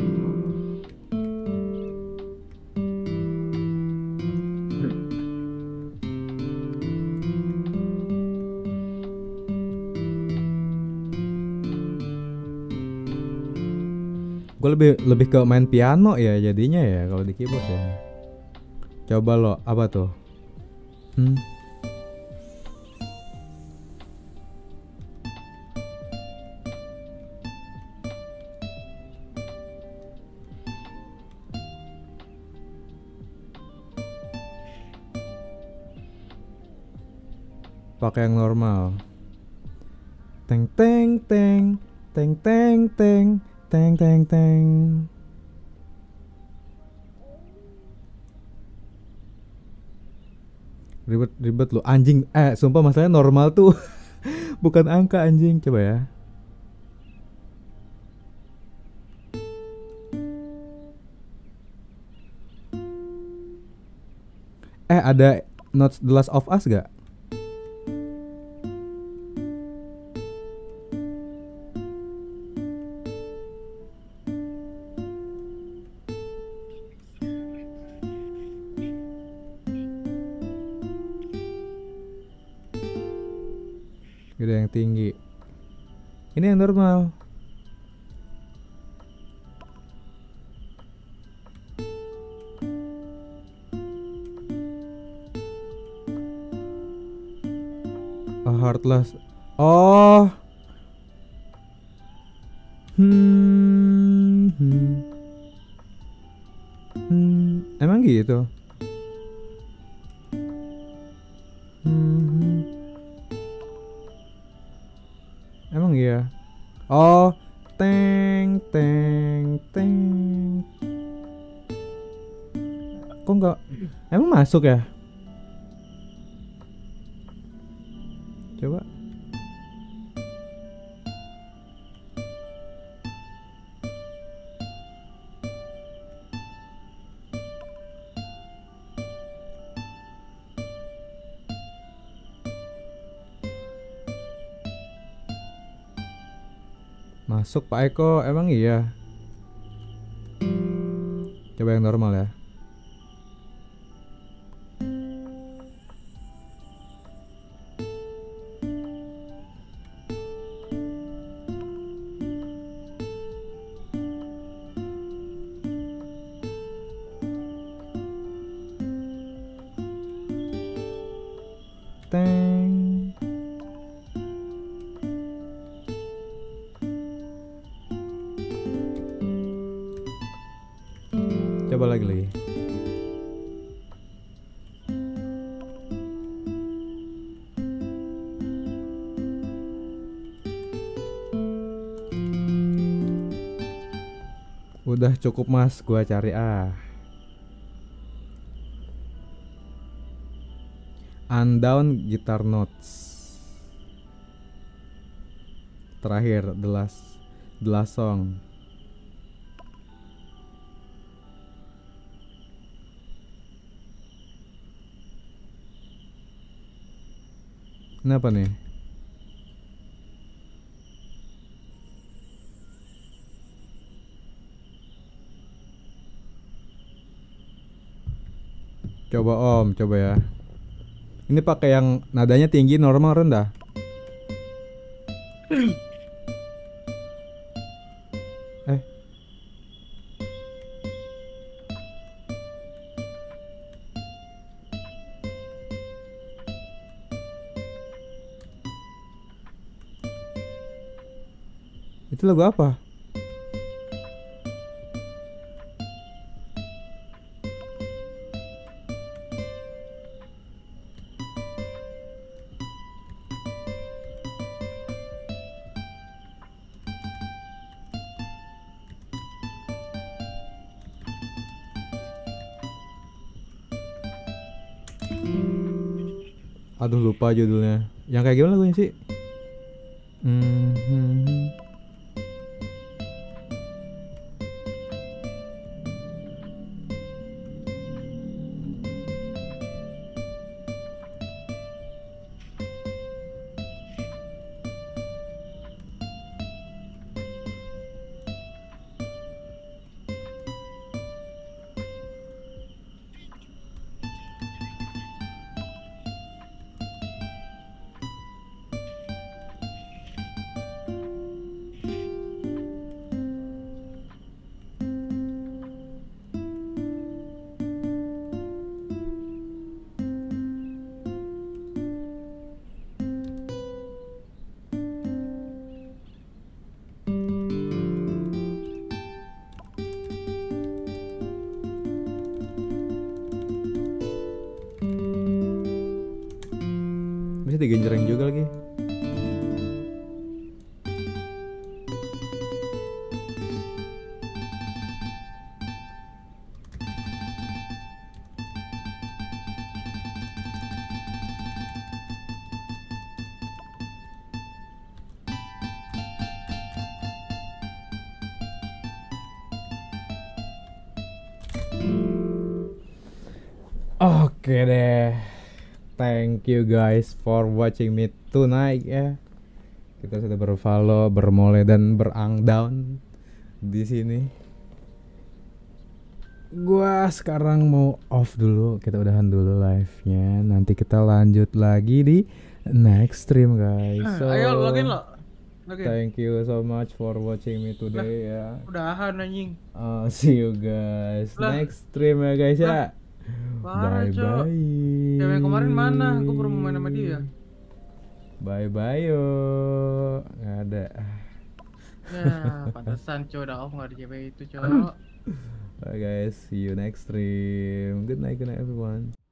gue lebih lebih ke main piano ya jadinya ya kalau di keyboard ya. Coba lo apa tuh? Hmm. Pakai yang normal. Teng teng teng teng teng teng teng teng teng. Ribet ribet lu anjing. Eh sumpah masalahnya normal tuh bukan angka anjing. Coba ya. Eh ada Not The Last of Us gak? Gede yang tinggi. Ini yang normal. A Heartless. Oh. Hmm. Hmm. Hmm. Emang gitu. Hmm. Emang iya. Oh, teng teng teng. Kok enggak? Emang masuk ya? Coba. Masuk Pak Eko, emang iya. Coba yang normal ya. Teng. Coba lagi lagi. Udah cukup mas, gua cari ah. Undown guitar notes. Terakhir the last the last song. Kenapa nih? Coba Om, coba ya. Ini pakai yang nadanya tinggi, normal, rendah. Eh. Itu lagu apa? Aduh lupa judulnya. Yang kayak gimana lagunya sih? Hmm, hmm, hmm. Bisa digenjreng juga lagi. Oke deh. Thank you guys for watching me tonight ya. Kita sudah berfollow, bermole dan berangdown di sini. Gua sekarang mau off dulu, kita udahan dulu live-nya. Nanti kita lanjut lagi di next stream guys. So, Ayo login lo. Login. Thank you so much for watching me today ya. Udahan anjing. Uh, see you guys Lah. next stream ya guys ya. Parah, Bye Cok. bye. Cewek kemarin mana? Gue baru mau main sama dia. Bye bye yo. Nggak ada. Ya, pantesan Cok udah off nggak ada cewek itu Cok. Bye guys, see you next stream. Good night, good night everyone.